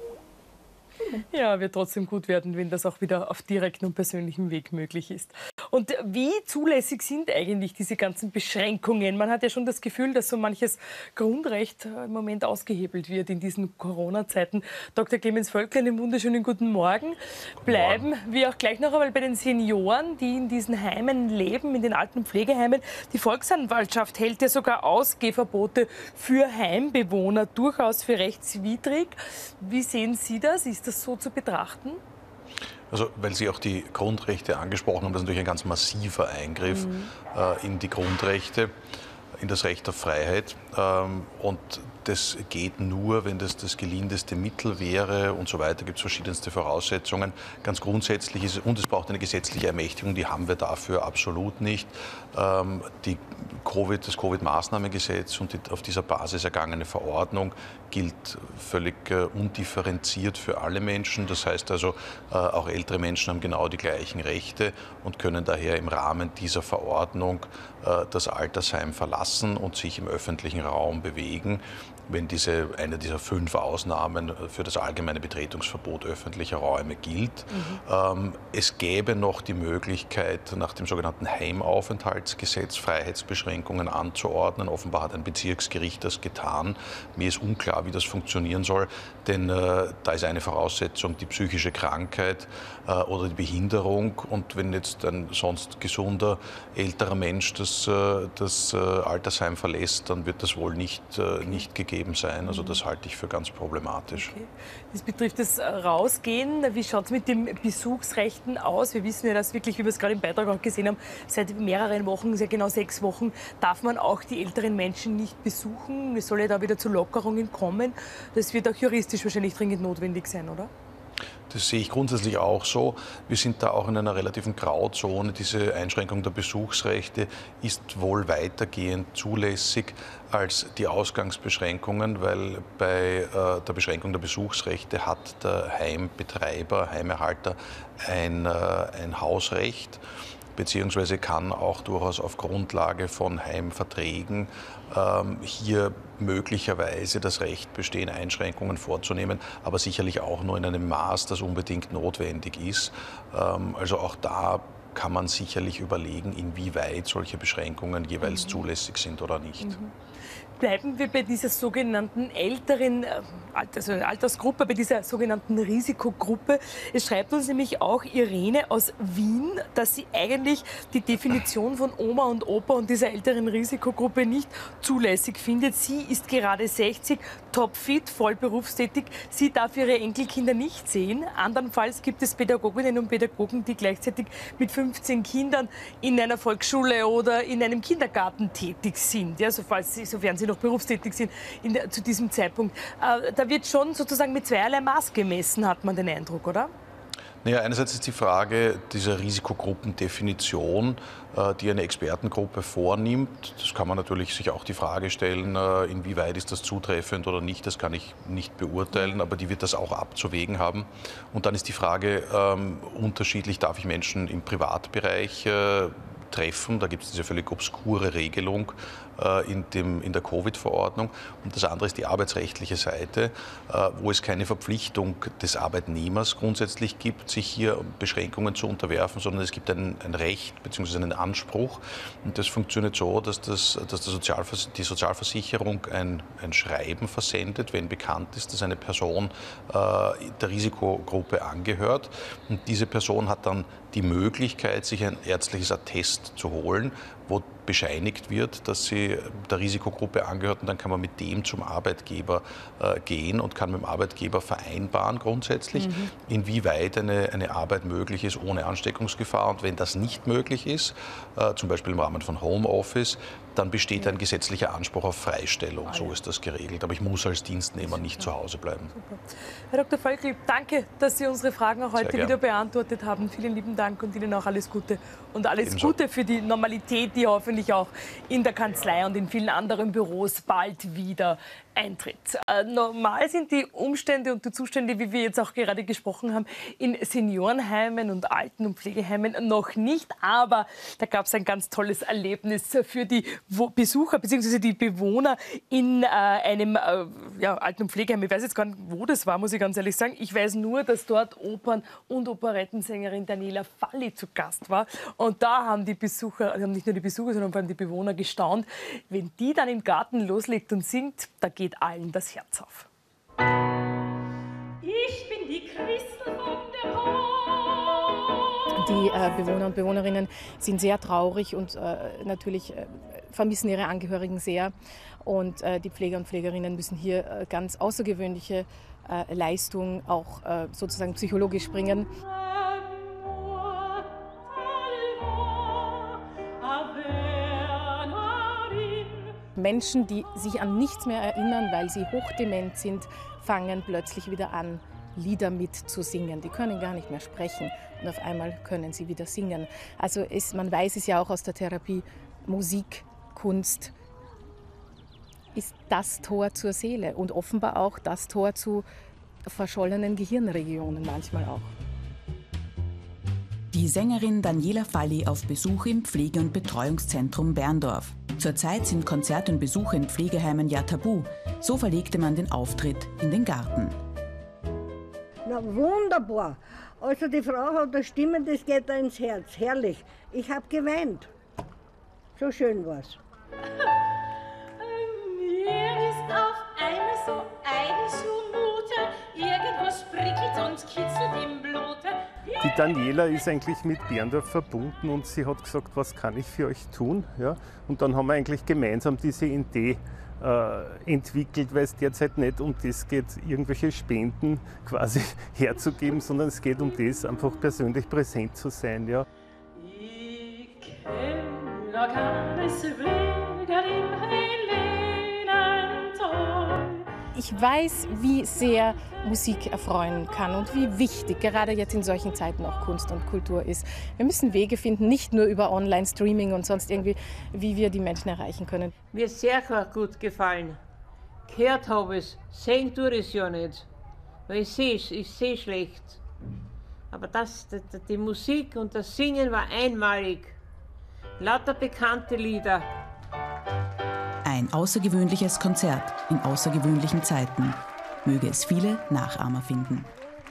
Ja, wird trotzdem gut werden, wenn das auch wieder auf direktem und persönlichem Weg möglich ist. Und wie zulässig sind eigentlich diese ganzen Beschränkungen? Man hat ja schon das Gefühl, dass so manches Grundrecht im Moment ausgehebelt wird in diesen Corona-Zeiten. Dr. Clemens Völkl, einen wunderschönen guten Morgen. Bleiben wir auch gleich noch einmal bei den Senioren, die in diesen Heimen leben, in den alten Pflegeheimen. Die Volksanwaltschaft hält ja sogar Ausgehverbote für Heimbewohner durchaus für rechtswidrig. Wie sehen Sie das? Ist das so zu betrachten? Also, weil Sie auch die Grundrechte angesprochen haben, das ist natürlich ein ganz massiver Eingriff in die Grundrechte, in das Recht auf Freiheit. Und das geht nur, wenn das gelindeste Mittel wäre und so weiter. Gibt es verschiedenste Voraussetzungen. Ganz grundsätzlich ist es, und es braucht eine gesetzliche Ermächtigung, die haben wir dafür absolut nicht. Das Covid-Maßnahmengesetz und die auf dieser Basis ergangene Verordnung gilt völlig undifferenziert für alle Menschen. Das heißt also, auch ältere Menschen haben genau die gleichen Rechte und können daher im Rahmen dieser Verordnung das Altersheim verlassen und sich im öffentlichen Raum bewegen, wenn eine dieser 5 Ausnahmen für das allgemeine Betretungsverbot öffentlicher Räume gilt. Es gäbe noch die Möglichkeit, nach dem sogenannten Heimaufenthaltsgesetz Freiheitsbeschränkungen anzuordnen. Offenbar hat ein Bezirksgericht das getan. Mir ist unklar, wie das funktionieren soll, denn da ist eine Voraussetzung die psychische Krankheit oder die Behinderung. Und wenn jetzt ein sonst gesunder, älterer Mensch das Altersheim verlässt, dann wird das wohl nicht gegeben sein. Also das halte ich für ganz problematisch. Okay. Das betrifft das Rausgehen. Wie schaut es mit den Besuchsrechten aus? Wir wissen ja, dass wirklich, wie wir es gerade im Beitrag auch gesehen haben, seit mehreren Wochen, sehr genau 6 Wochen, darf man auch die älteren Menschen nicht besuchen. Es soll ja da wieder zu Lockerungen kommen. Das wird auch juristisch wahrscheinlich dringend notwendig sein, oder? Das sehe ich grundsätzlich auch so. Wir sind da auch in einer relativen Grauzone. Diese Einschränkung der Besuchsrechte ist wohl weitergehend zulässig als die Ausgangsbeschränkungen, weil bei der Beschränkung der Besuchsrechte hat der Heimbetreiber, Heimerhalter ein Hausrecht, beziehungsweise kann auch durchaus auf Grundlage von Heimverträgen hier möglicherweise das Recht bestehen, Einschränkungen vorzunehmen, aber sicherlich auch nur in einem Maß, das unbedingt notwendig ist. Also auch da kann man sicherlich überlegen, inwieweit solche Beschränkungen jeweils zulässig sind oder nicht. Bleiben wir bei dieser sogenannten älteren Altersgruppe, bei dieser sogenannten Risikogruppe. Es schreibt uns nämlich auch Irene aus Wien, dass sie eigentlich die Definition von Oma und Opa und dieser älteren Risikogruppe nicht zulässig findet. Sie ist gerade 60, topfit, voll berufstätig. Sie darf ihre Enkelkinder nicht sehen. Andernfalls gibt es Pädagoginnen und Pädagogen, die gleichzeitig mit 15 Kindern in einer Volksschule oder in einem Kindergarten tätig sind, ja, sofern sie noch berufstätig sind zu diesem Zeitpunkt. Da wird schon sozusagen mit zweierlei Maß gemessen, hat man den Eindruck, oder? Naja, einerseits ist die Frage dieser Risikogruppendefinition, die eine Expertengruppe vornimmt. Das kann man natürlich sich auch die Frage stellen, inwieweit ist das zutreffend oder nicht. Das kann ich nicht beurteilen, aber die wird das auch abzuwägen haben. Und dann ist die Frage, unterschiedlich darf ich Menschen im Privatbereich treffen. Da gibt es diese völlig obskure Regelung in der Covid-Verordnung. Und das andere ist die arbeitsrechtliche Seite, wo es keine Verpflichtung des Arbeitnehmers grundsätzlich gibt, sich hier Beschränkungen zu unterwerfen, sondern es gibt ein Recht bzw. einen Anspruch. Und das funktioniert so, dass die Sozialversicherung ein Schreiben versendet, wenn bekannt ist, dass eine Person der Risikogruppe angehört. Und diese Person hat dann die Möglichkeit, sich ein ärztliches Attest zu holen, wo bescheinigt wird, dass sie der Risikogruppe angehört, und dann kann man mit dem zum Arbeitgeber gehen und kann mit dem Arbeitgeber vereinbaren grundsätzlich, inwieweit eine Arbeit möglich ist ohne Ansteckungsgefahr. Und wenn das nicht möglich ist, zum Beispiel im Rahmen von Homeoffice, dann besteht ein gesetzlicher Anspruch auf Freistellung. So ist das geregelt. Aber ich muss als Dienstnehmer nicht zu Hause bleiben. Super. Herr Dr. Völkl, danke, dass Sie unsere Fragen auch heute wieder beantwortet haben. Vielen lieben Dank und Ihnen auch alles Gute. Und alles Gute für die Normalität, die hoffentlich auch in der Kanzlei und in vielen anderen Büros bald wieder eintritt. Normal sind die Umstände und die Zustände, wie wir jetzt auch gerade gesprochen haben, in Seniorenheimen und Alten- und Pflegeheimen noch nicht. Aber da gab es ein ganz tolles Erlebnis für die Besucher bzw. die Bewohner in einem Alten- und Pflegeheim. Ich weiß jetzt gar nicht, wo das war, muss ich ganz ehrlich sagen. Ich weiß nur, dass dort Opern- und Operettensängerin Daniela Falli zu Gast war. Und da haben die Besucher, also nicht nur die Besucher, sondern vor allem die Bewohner gestaunt. Wenn die dann im Garten loslegt und singt, da geht allen das Herz auf. Ich bin die Christel von der Hof. Die Bewohner und Bewohnerinnen sind sehr traurig und natürlich vermissen ihre Angehörigen sehr. Und die Pfleger und Pflegerinnen müssen hier ganz außergewöhnliche Leistungen auch sozusagen psychologisch bringen. Menschen, die sich an nichts mehr erinnern, weil sie hochdement sind, fangen plötzlich wieder an, Lieder mitzusingen. Die können gar nicht mehr sprechen und auf einmal können sie wieder singen. Also man weiß es ja auch aus der Therapie, Musik, Kunst ist das Tor zur Seele und offenbar auch das Tor zu verschollenen Gehirnregionen manchmal auch. Die Sängerin Daniela Falli auf Besuch im Pflege- und Betreuungszentrum Berndorf. Zurzeit sind Konzerte und Besuche in Pflegeheimen ja tabu. So verlegte man den Auftritt in den Garten. Na wunderbar. Also die Frau hat eine Stimme, das geht da ins Herz. Herrlich. Ich habe geweint. So schön war's. Mir ist auf einmal so eigen zumute. Irgendwas prickelt und kitzelt im Blute. Die Daniela ist eigentlich mit Berndorf verbunden und sie hat gesagt, was kann ich für euch tun? Ja? Und dann haben wir eigentlich gemeinsam diese Idee entwickelt, weil es derzeit nicht um das geht, irgendwelche Spenden quasi herzugeben, sondern es geht um das, einfach persönlich präsent zu sein. Ja. Ich kenn noch alles Wege im Helenental. Ich weiß, wie sehr Musik erfreuen kann und wie wichtig gerade jetzt in solchen Zeiten auch Kunst und Kultur ist. Wir müssen Wege finden, nicht nur über Online-Streaming und sonst irgendwie, wie wir die Menschen erreichen können. Mir ist sehr gut gefallen. Gehört habe ich es, sehen tue ich es ja nicht, weil ich sehe schlecht. Aber die Musik und das Singen war einmalig. Lauter bekannte Lieder. Ein außergewöhnliches Konzert in außergewöhnlichen Zeiten. Möge es viele Nachahmer finden.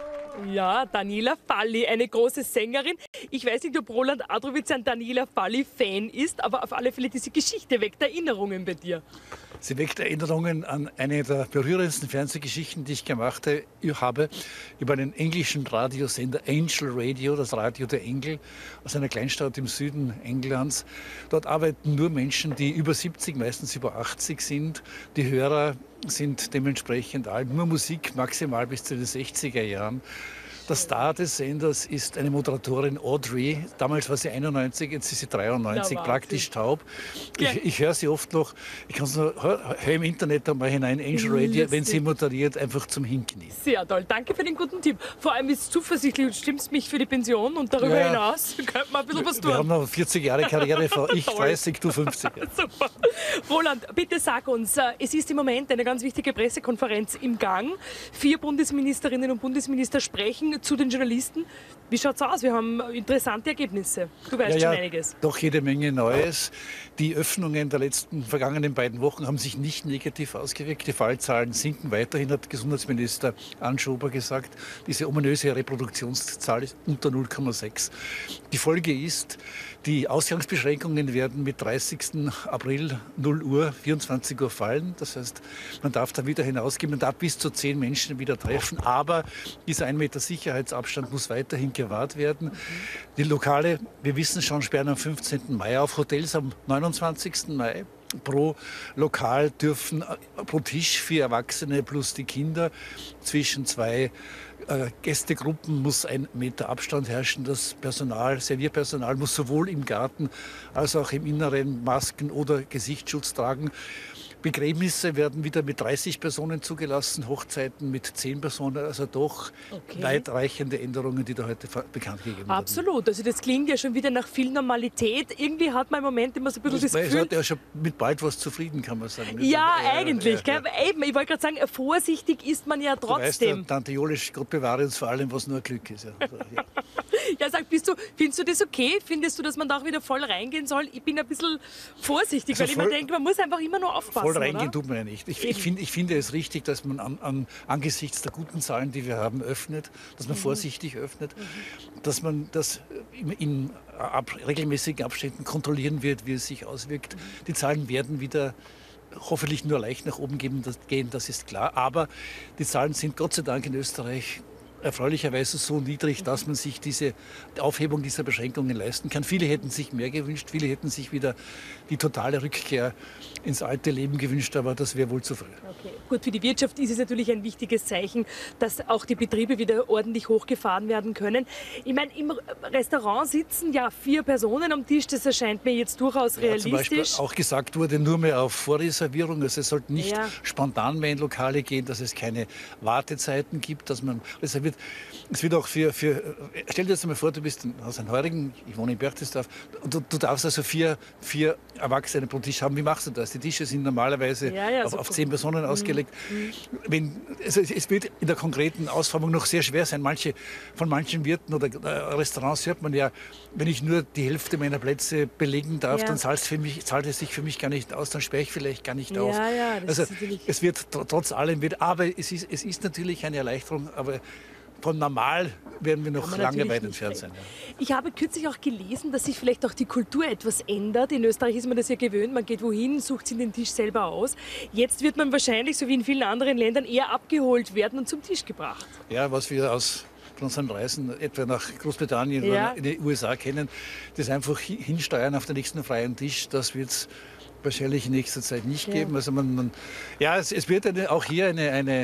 Ja, Daniela Falli, eine große Sängerin. Ich weiß nicht, ob Roland Adrowitz ein Daniela Falli-Fan ist, aber auf alle Fälle diese Geschichte weckt Erinnerungen bei dir. Sie weckt Erinnerungen an eine der berührendsten Fernsehgeschichten, die ich gemacht habe, über einen englischen Radiosender, Angel Radio, das Radio der Engel, aus einer Kleinstadt im Süden Englands. Dort arbeiten nur Menschen, die über 70, meistens über 80 sind. Die Hörer sind dementsprechend alt, nur Musik maximal bis zu den 60er Jahren. Der Star des Senders ist eine Moderatorin, Audrey. Damals war sie 91, jetzt ist sie 93, praktisch taub. Ich höre sie oft noch, ich kann es nur hören im Internet einmal hinein, Angel Radio, wenn sie moderiert, einfach zum Hinknien. Sehr toll, danke für den guten Tipp. Vor allem ist es zuversichtlich und stimmst mich für die Pension und darüber hinaus könnte man ein bisschen was tun. Wir haben noch 40 Jahre Karriere vor, ich 30, du 50. Super. Roland, bitte sag uns, es ist im Moment eine ganz wichtige Pressekonferenz im Gang. 4 Bundesministerinnen und Bundesminister sprechen zu den Journalisten. Wie schaut es aus? Wir haben interessante Ergebnisse. Du weißt schon einiges. Doch jede Menge Neues. Die Öffnungen der vergangenen beiden Wochen haben sich nicht negativ ausgewirkt. Die Fallzahlen sinken weiterhin, hat Gesundheitsminister Anschober gesagt. Diese ominöse Reproduktionszahl ist unter 0,6. Die Folge ist, die Ausgangsbeschränkungen werden mit 30. April 0 Uhr, 24 Uhr fallen. Das heißt, man darf da wieder hinausgehen, man darf bis zu 10 Menschen wieder treffen. Aber dieser 1 Meter Sicherheitsabstand muss weiterhin gewahrt werden. Die Lokale, wir wissen schon, sperren am 15. Mai auf, Hotels am 29. Mai. Pro Lokal dürfen pro Tisch 4 Erwachsene plus die Kinder zwischen 2 Gästegruppen muss 1 Meter Abstand herrschen. Das Servierpersonal muss sowohl im Garten als auch im Inneren Masken oder Gesichtsschutz tragen. Begräbnisse werden wieder mit 30 Personen zugelassen, Hochzeiten mit 10 Personen, also doch weitreichende Änderungen, die da heute bekannt gegeben werden. Absolut, also das klingt ja schon wieder nach viel Normalität. Irgendwie hat man im Moment immer so ein bisschen das Gefühl... Man ist ja schon mit bald was zufrieden, kann man sagen. Ja, eigentlich. Ja. Eben, ich wollte gerade sagen, vorsichtig ist man ja trotzdem. Du weißt, Tante Jolisch, Gott bewahre uns vor allem, was nur Glück ist. Ja, ja sag, findest du das okay? Findest du, dass man da auch wieder voll reingehen soll? Ich bin ein bisschen vorsichtig, also weil ich mir denke, man muss einfach immer nur aufpassen. Voll reingehen tut man ja nicht. Ich finde es richtig, dass man angesichts der guten Zahlen, die wir haben, öffnet, dass man vorsichtig öffnet, dass man das in regelmäßigen Abständen kontrollieren wird, wie es sich auswirkt. Die Zahlen werden wieder hoffentlich nur leicht nach oben gehen, das ist klar. Aber die Zahlen sind Gott sei Dank in Österreich erfreulicherweise so niedrig, dass man sich diese Aufhebung dieser Beschränkungen leisten kann. Viele hätten sich mehr gewünscht, viele hätten sich wieder die totale Rückkehr ins alte Leben gewünscht, aber das wäre wohl zu früh. Okay. Gut, für die Wirtschaft ist es natürlich ein wichtiges Zeichen, dass auch die Betriebe wieder ordentlich hochgefahren werden können. Ich meine, im Restaurant sitzen ja 4 Personen am Tisch, das erscheint mir jetzt durchaus realistisch. Zum Beispiel auch gesagt wurde, nur mehr auf Vorreservierung, also es sollte nicht spontan mehr in Lokale gehen, dass es keine Wartezeiten gibt, dass man reserviert. Es wird auch stell dir jetzt einmal vor, du bist aus einem Heurigen, ich wohne in Berchtesgaden, und du darfst also vier Erwachsene pro Tisch haben. Wie machst du das? Die Tische sind normalerweise auf 10 Personen ausgelegt. Es wird in der konkreten Ausformung noch sehr schwer sein. Von manchen Wirten oder Restaurants hört man ja, wenn ich nur die Hälfte meiner Plätze belegen darf, dann zahlt es sich für mich gar nicht aus, dann sperre ich vielleicht gar nicht auf. Also es wird trotz allem, aber es ist natürlich eine Erleichterung, aber von normal werden wir noch lange weit entfernt sein. Ja. Ich habe kürzlich auch gelesen, dass sich vielleicht auch die Kultur etwas ändert. In Österreich ist man das ja gewöhnt. Man geht wohin, sucht sich den Tisch selber aus. Jetzt wird man wahrscheinlich, so wie in vielen anderen Ländern, eher abgeholt werden und zum Tisch gebracht. Ja, was wir von unseren Reisen etwa nach Großbritannien oder in den USA kennen, das einfach hinsteuern auf den nächsten freien Tisch, das wird es wahrscheinlich in nächster Zeit nicht geben. Also es wird auch hier eine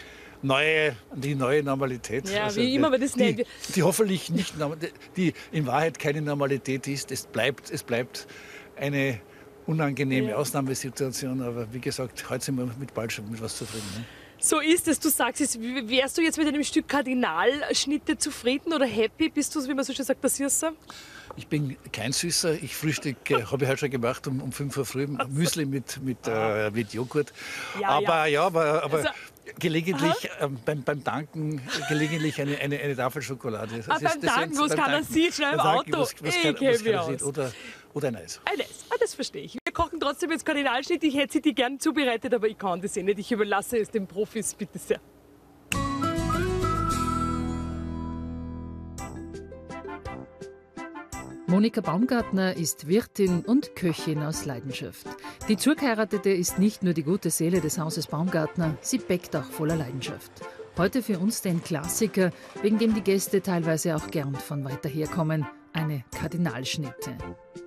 die neue Normalität. Ja, also wie immer man das nennt. Die hoffentlich nicht, die in Wahrheit keine Normalität ist. Es bleibt eine unangenehme Ausnahmesituation, aber wie gesagt, heute sind wir bald schon mit was zufrieden. Ne? So ist es. Du sagst es, wärst du jetzt mit einem Stück Kardinalschnitte zufrieden oder happy? Bist du, wie man so schön sagt, der Süßer? Ich bin kein Süßer. Ich frühstücke, habe ich heute schon gemacht, um 5 Uhr früh, Müsli mit Joghurt. Aber also, gelegentlich beim Tanken gelegentlich eine Tafel Schokolade. Beim Tanken, was keiner sieht, schnell im Auto. Oder ein Eis. Ein Eis, das verstehe ich. Wir kochen trotzdem jetzt Kardinalschnitt. Ich hätte sie die gern zubereitet, aber ich kann das nicht. Ich überlasse es den Profis, bitte sehr. Monika Baumgartner ist Wirtin und Köchin aus Leidenschaft. Die Zurgheiratete ist nicht nur die gute Seele des Hauses Baumgartner, sie bäckt auch voller Leidenschaft. Heute für uns den Klassiker, wegen dem die Gäste teilweise auch gern von weiter her kommen, eine Kardinalschnitte.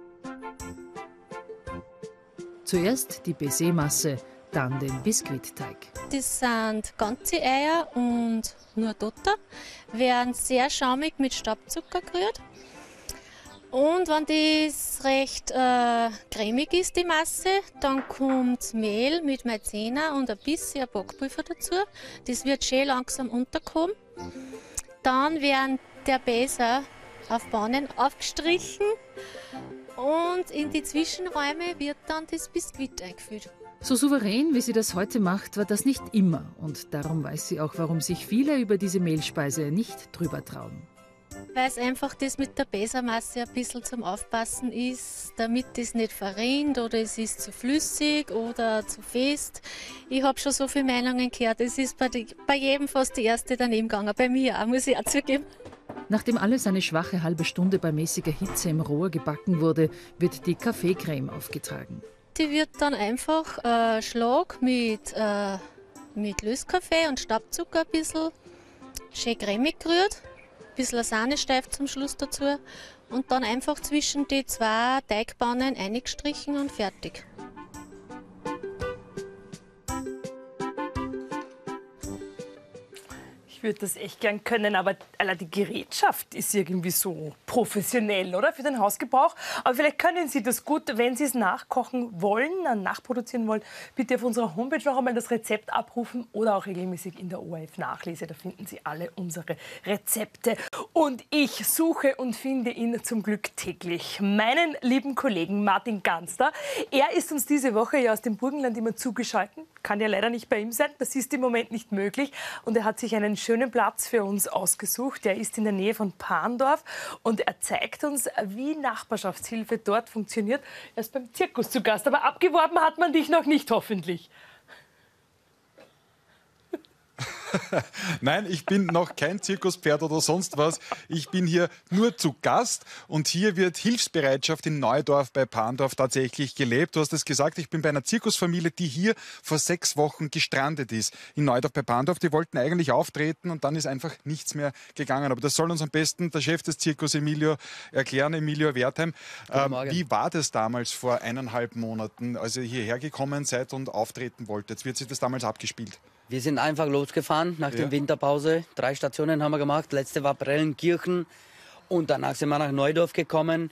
Zuerst die Baiser-Masse, dann den Biskuitteig. Das sind ganze Eier und nur Dotter, werden sehr schaumig mit Staubzucker gerührt. Und wenn das recht cremig ist, die Masse, dann kommt Mehl mit Maizena und ein bisschen Backpulver dazu. Das wird schön langsam unterkommen. Dann werden der Baiser auf Bahnen aufgestrichen und in die Zwischenräume wird dann das Biskuit eingefüllt. So souverän, wie sie das heute macht, war das nicht immer. Und darum weiß sie auch, warum sich viele über diese Mehlspeise nicht drüber trauen. Weil es einfach das mit der Baisermasse ein bisschen zum Aufpassen ist, damit es nicht verrinnt oder es ist zu flüssig oder zu fest. Ich habe schon so viele Meinungen gehört, es ist bei jedem fast die erste daneben gegangen, bei mir auch, muss ich auch zugeben. Nachdem alles eine schwache halbe Stunde bei mäßiger Hitze im Rohr gebacken wurde, wird die Kaffeecreme aufgetragen. Die wird dann einfach Schlag mit Löskaffee und Staubzucker ein bisschen schön cremig gerührt. Ein bisschen Sahnesteif zum Schluss dazu und dann einfach zwischen die 2 Teigbahnen eingestrichen und fertig. Ich Ich würde das echt gern können, aber die Gerätschaft ist irgendwie so professionell, oder? Für den Hausgebrauch. Aber vielleicht können Sie das gut, wenn Sie es nachkochen wollen, nachproduzieren wollen, bitte auf unserer Homepage noch einmal das Rezept abrufen oder auch regelmäßig in der ORF-Nachlese. Da finden Sie alle unsere Rezepte. Und ich suche und finde ihn zum Glück täglich. Meinen lieben Kollegen Martin Ganster. Er ist uns diese Woche ja aus dem Burgenland immer zugeschaltet. Kann ja leider nicht bei ihm sein. Das ist im Moment nicht möglich. Und er hat sich einen schönen Platz für uns ausgesucht. Er ist in der Nähe von Parndorf und er zeigt uns, wie Nachbarschaftshilfe dort funktioniert. Er ist beim Zirkus zu Gast, aber abgeworben hat man dich noch nicht, hoffentlich. Nein, ich bin noch kein Zirkuspferd oder sonst was. Ich bin hier nur zu Gast und hier wird Hilfsbereitschaft in Neudorf bei Parndorf tatsächlich gelebt. Du hast es gesagt, ich bin bei einer Zirkusfamilie, die hier vor 6 Wochen gestrandet ist. In Neudorf bei Parndorf. Die wollten eigentlich auftreten und dann ist einfach nichts mehr gegangen. Aber das soll uns am besten der Chef des Zirkus Emilio erklären, Emilio Wertheim. Wie war das damals vor 1,5 Monaten, als ihr hierher gekommen seid und auftreten wolltet? Wie hat sich das damals abgespielt? Wir sind einfach losgefahren nach der Winterpause. 3 Stationen haben wir gemacht. Letzte war Prellenkirchen und danach sind wir nach Neudorf gekommen.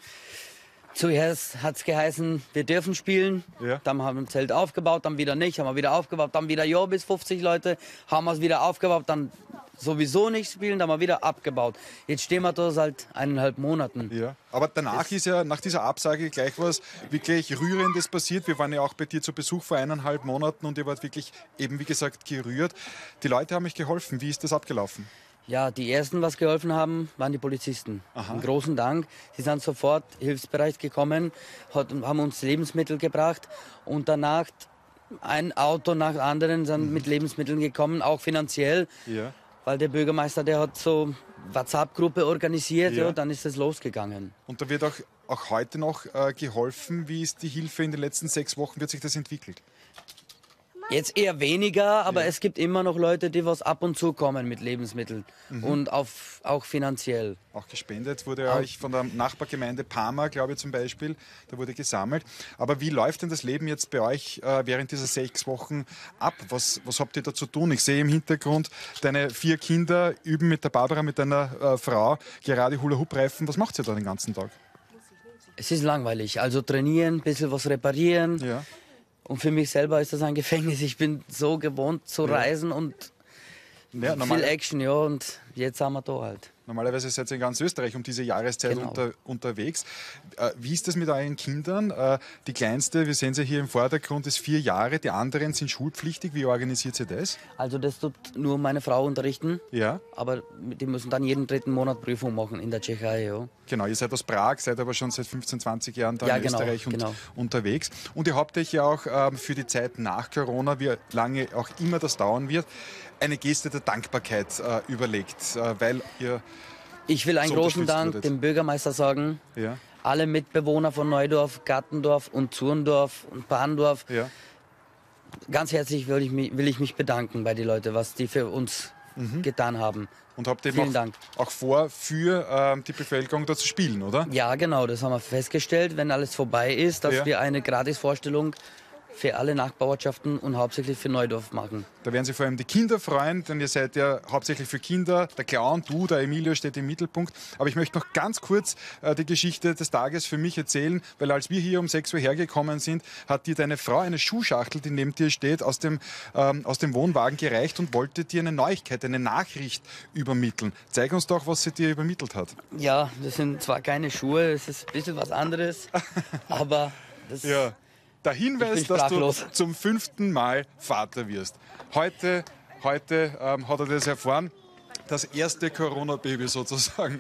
Zuerst hat es geheißen, wir dürfen spielen. Ja. Dann haben wir ein Zelt aufgebaut, dann wieder nicht, haben wir wieder aufgebaut, dann wieder bis 50 Leute, haben wir es wieder aufgebaut, dann sowieso nicht spielen, dann haben wir wieder abgebaut. Jetzt stehen wir da seit 1,5 Monaten. Ja. Aber danach ist ja nach dieser Absage gleich was wirklich Rührendes passiert. Wir waren ja auch bei dir zu Besuch vor 1,5 Monaten und ihr wart wirklich eben, wie gesagt, gerührt. Die Leute haben euch geholfen. Wie ist das abgelaufen? Ja, die ersten, was geholfen haben, waren die Polizisten. Einen großen Dank. Sie sind sofort hilfsbereit gekommen, haben uns Lebensmittel gebracht und danach ein Auto nach dem anderen sind mit Lebensmitteln gekommen, auch finanziell. Ja. Weil der Bürgermeister, der hat so WhatsApp-Gruppe organisiert, ja, dann ist es losgegangen. Und da wird auch heute noch geholfen. Wie ist die Hilfe in den letzten 6 Wochen? Wird sich das entwickelt? Jetzt eher weniger, aber es gibt immer noch Leute, die was ab und zu kommen mit Lebensmitteln und auch finanziell. Auch gespendet wurde euch von der Nachbargemeinde Parma, glaube ich zum Beispiel, da wurde gesammelt. Aber wie läuft denn das Leben jetzt bei euch während dieser 6 Wochen ab? Was habt ihr da zu tun? Ich sehe im Hintergrund deine 4 Kinder üben mit der Barbara, mit deiner Frau, gerade Hula-Hoop-Reifen. Was macht ihr da den ganzen Tag? Es ist langweilig, also trainieren, ein bisschen was reparieren. Ja. Und für mich selber ist das ein Gefängnis. Ich bin so gewohnt zu reisen und viel Action, ja. Und jetzt sind wir da halt. Normalerweise seid ihr in ganz Österreich um diese Jahreszeit unterwegs. Wie ist das mit euren Kindern? Die kleinste, wir sehen sie hier im Vordergrund, ist 4 Jahre. Die anderen sind schulpflichtig. Wie organisiert ihr das? Also das tut nur meine Frau unterrichten. Ja. Aber die müssen dann jeden 3. Monat Prüfung machen in der Tschechei. Ja. Genau, ihr seid aus Prag, seid aber schon seit 15, 20 Jahren da in Österreich unterwegs. Und ihr habt euch ja auch für die Zeit nach Corona, wie lange auch immer das dauern wird, eine Geste der Dankbarkeit überlegt, weil ihr Ich will einen großen Dank dem Bürgermeister sagen, alle Mitbewohner von Neudorf, Gartendorf und Zurndorf und Parndorf. Ja. Ganz herzlich will ich mich bedanken bei den Leuten, was die für uns getan haben. Und habt eben auch vor, für die Bevölkerung da zu spielen, oder? Ja, genau, das haben wir festgestellt, wenn alles vorbei ist, dass wir eine Gratisvorstellung für alle Nachbarortschaften und hauptsächlich für Neudorf machen. Da werden sich vor allem die Kinder freuen, denn ihr seid ja hauptsächlich für Kinder. Der Clown, der Emilio steht im Mittelpunkt. Aber ich möchte noch ganz kurz die Geschichte des Tages für mich erzählen, weil als wir hier um 6 Uhr hergekommen sind, hat dir deine Frau eine Schuhschachtel, die neben dir steht, aus dem Wohnwagen gereicht und wollte dir eine Neuigkeit, eine Nachricht übermitteln. Zeig uns doch, was sie dir übermittelt hat. Ja, das sind zwar keine Schuhe, es ist ein bisschen was anderes, aber das... Ja. Der Hinweis, dass du zum 5. Mal Vater wirst. Heute hat er das erfahren. Das erste Corona-Baby sozusagen,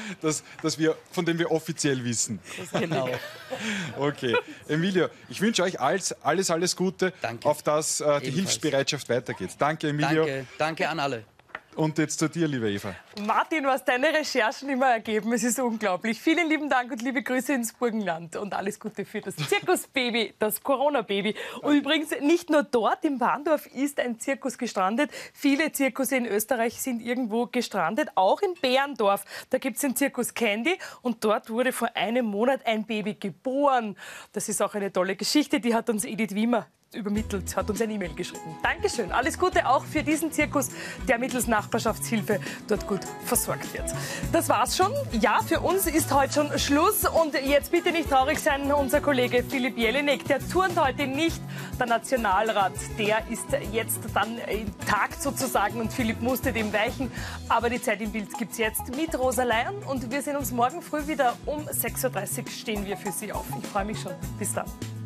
von dem wir offiziell wissen. Genau. Okay. Emilio, ich wünsche euch alles Gute, auf dass die Hilfsbereitschaft weitergeht. Danke, Emilio. Danke an alle. Und jetzt zu dir, liebe Eva. Martin, was deine Recherchen immer ergeben, es ist unglaublich. Vielen lieben Dank und liebe Grüße ins Burgenland und alles Gute für das Zirkusbaby, das Corona-Baby. Und übrigens, nicht nur dort in Parndorf ist ein Zirkus gestrandet. Viele Zirkusse in Österreich sind irgendwo gestrandet, auch in Berndorf. Da gibt es den Zirkus Candy und dort wurde vor einem Monat ein Baby geboren. Das ist auch eine tolle Geschichte, die hat uns Edith Wiemer übermittelt, hat uns eine E-Mail geschrieben. Dankeschön. Alles Gute auch für diesen Zirkus, der mittels Nachbarschaftshilfe dort gut versorgt wird. Das war's schon. Ja, für uns ist heute schon Schluss. Und jetzt bitte nicht traurig sein, unser Kollege Philipp Jelinek, der turnt heute nicht. Der Nationalrat, der ist jetzt dann im Takt sozusagen und Philipp musste dem weichen. Aber die Zeit im Bild gibt's jetzt mit Rosa Leyen und wir sehen uns morgen früh wieder um 6:30 Uhr stehen wir für Sie auf. Ich freue mich schon. Bis dann.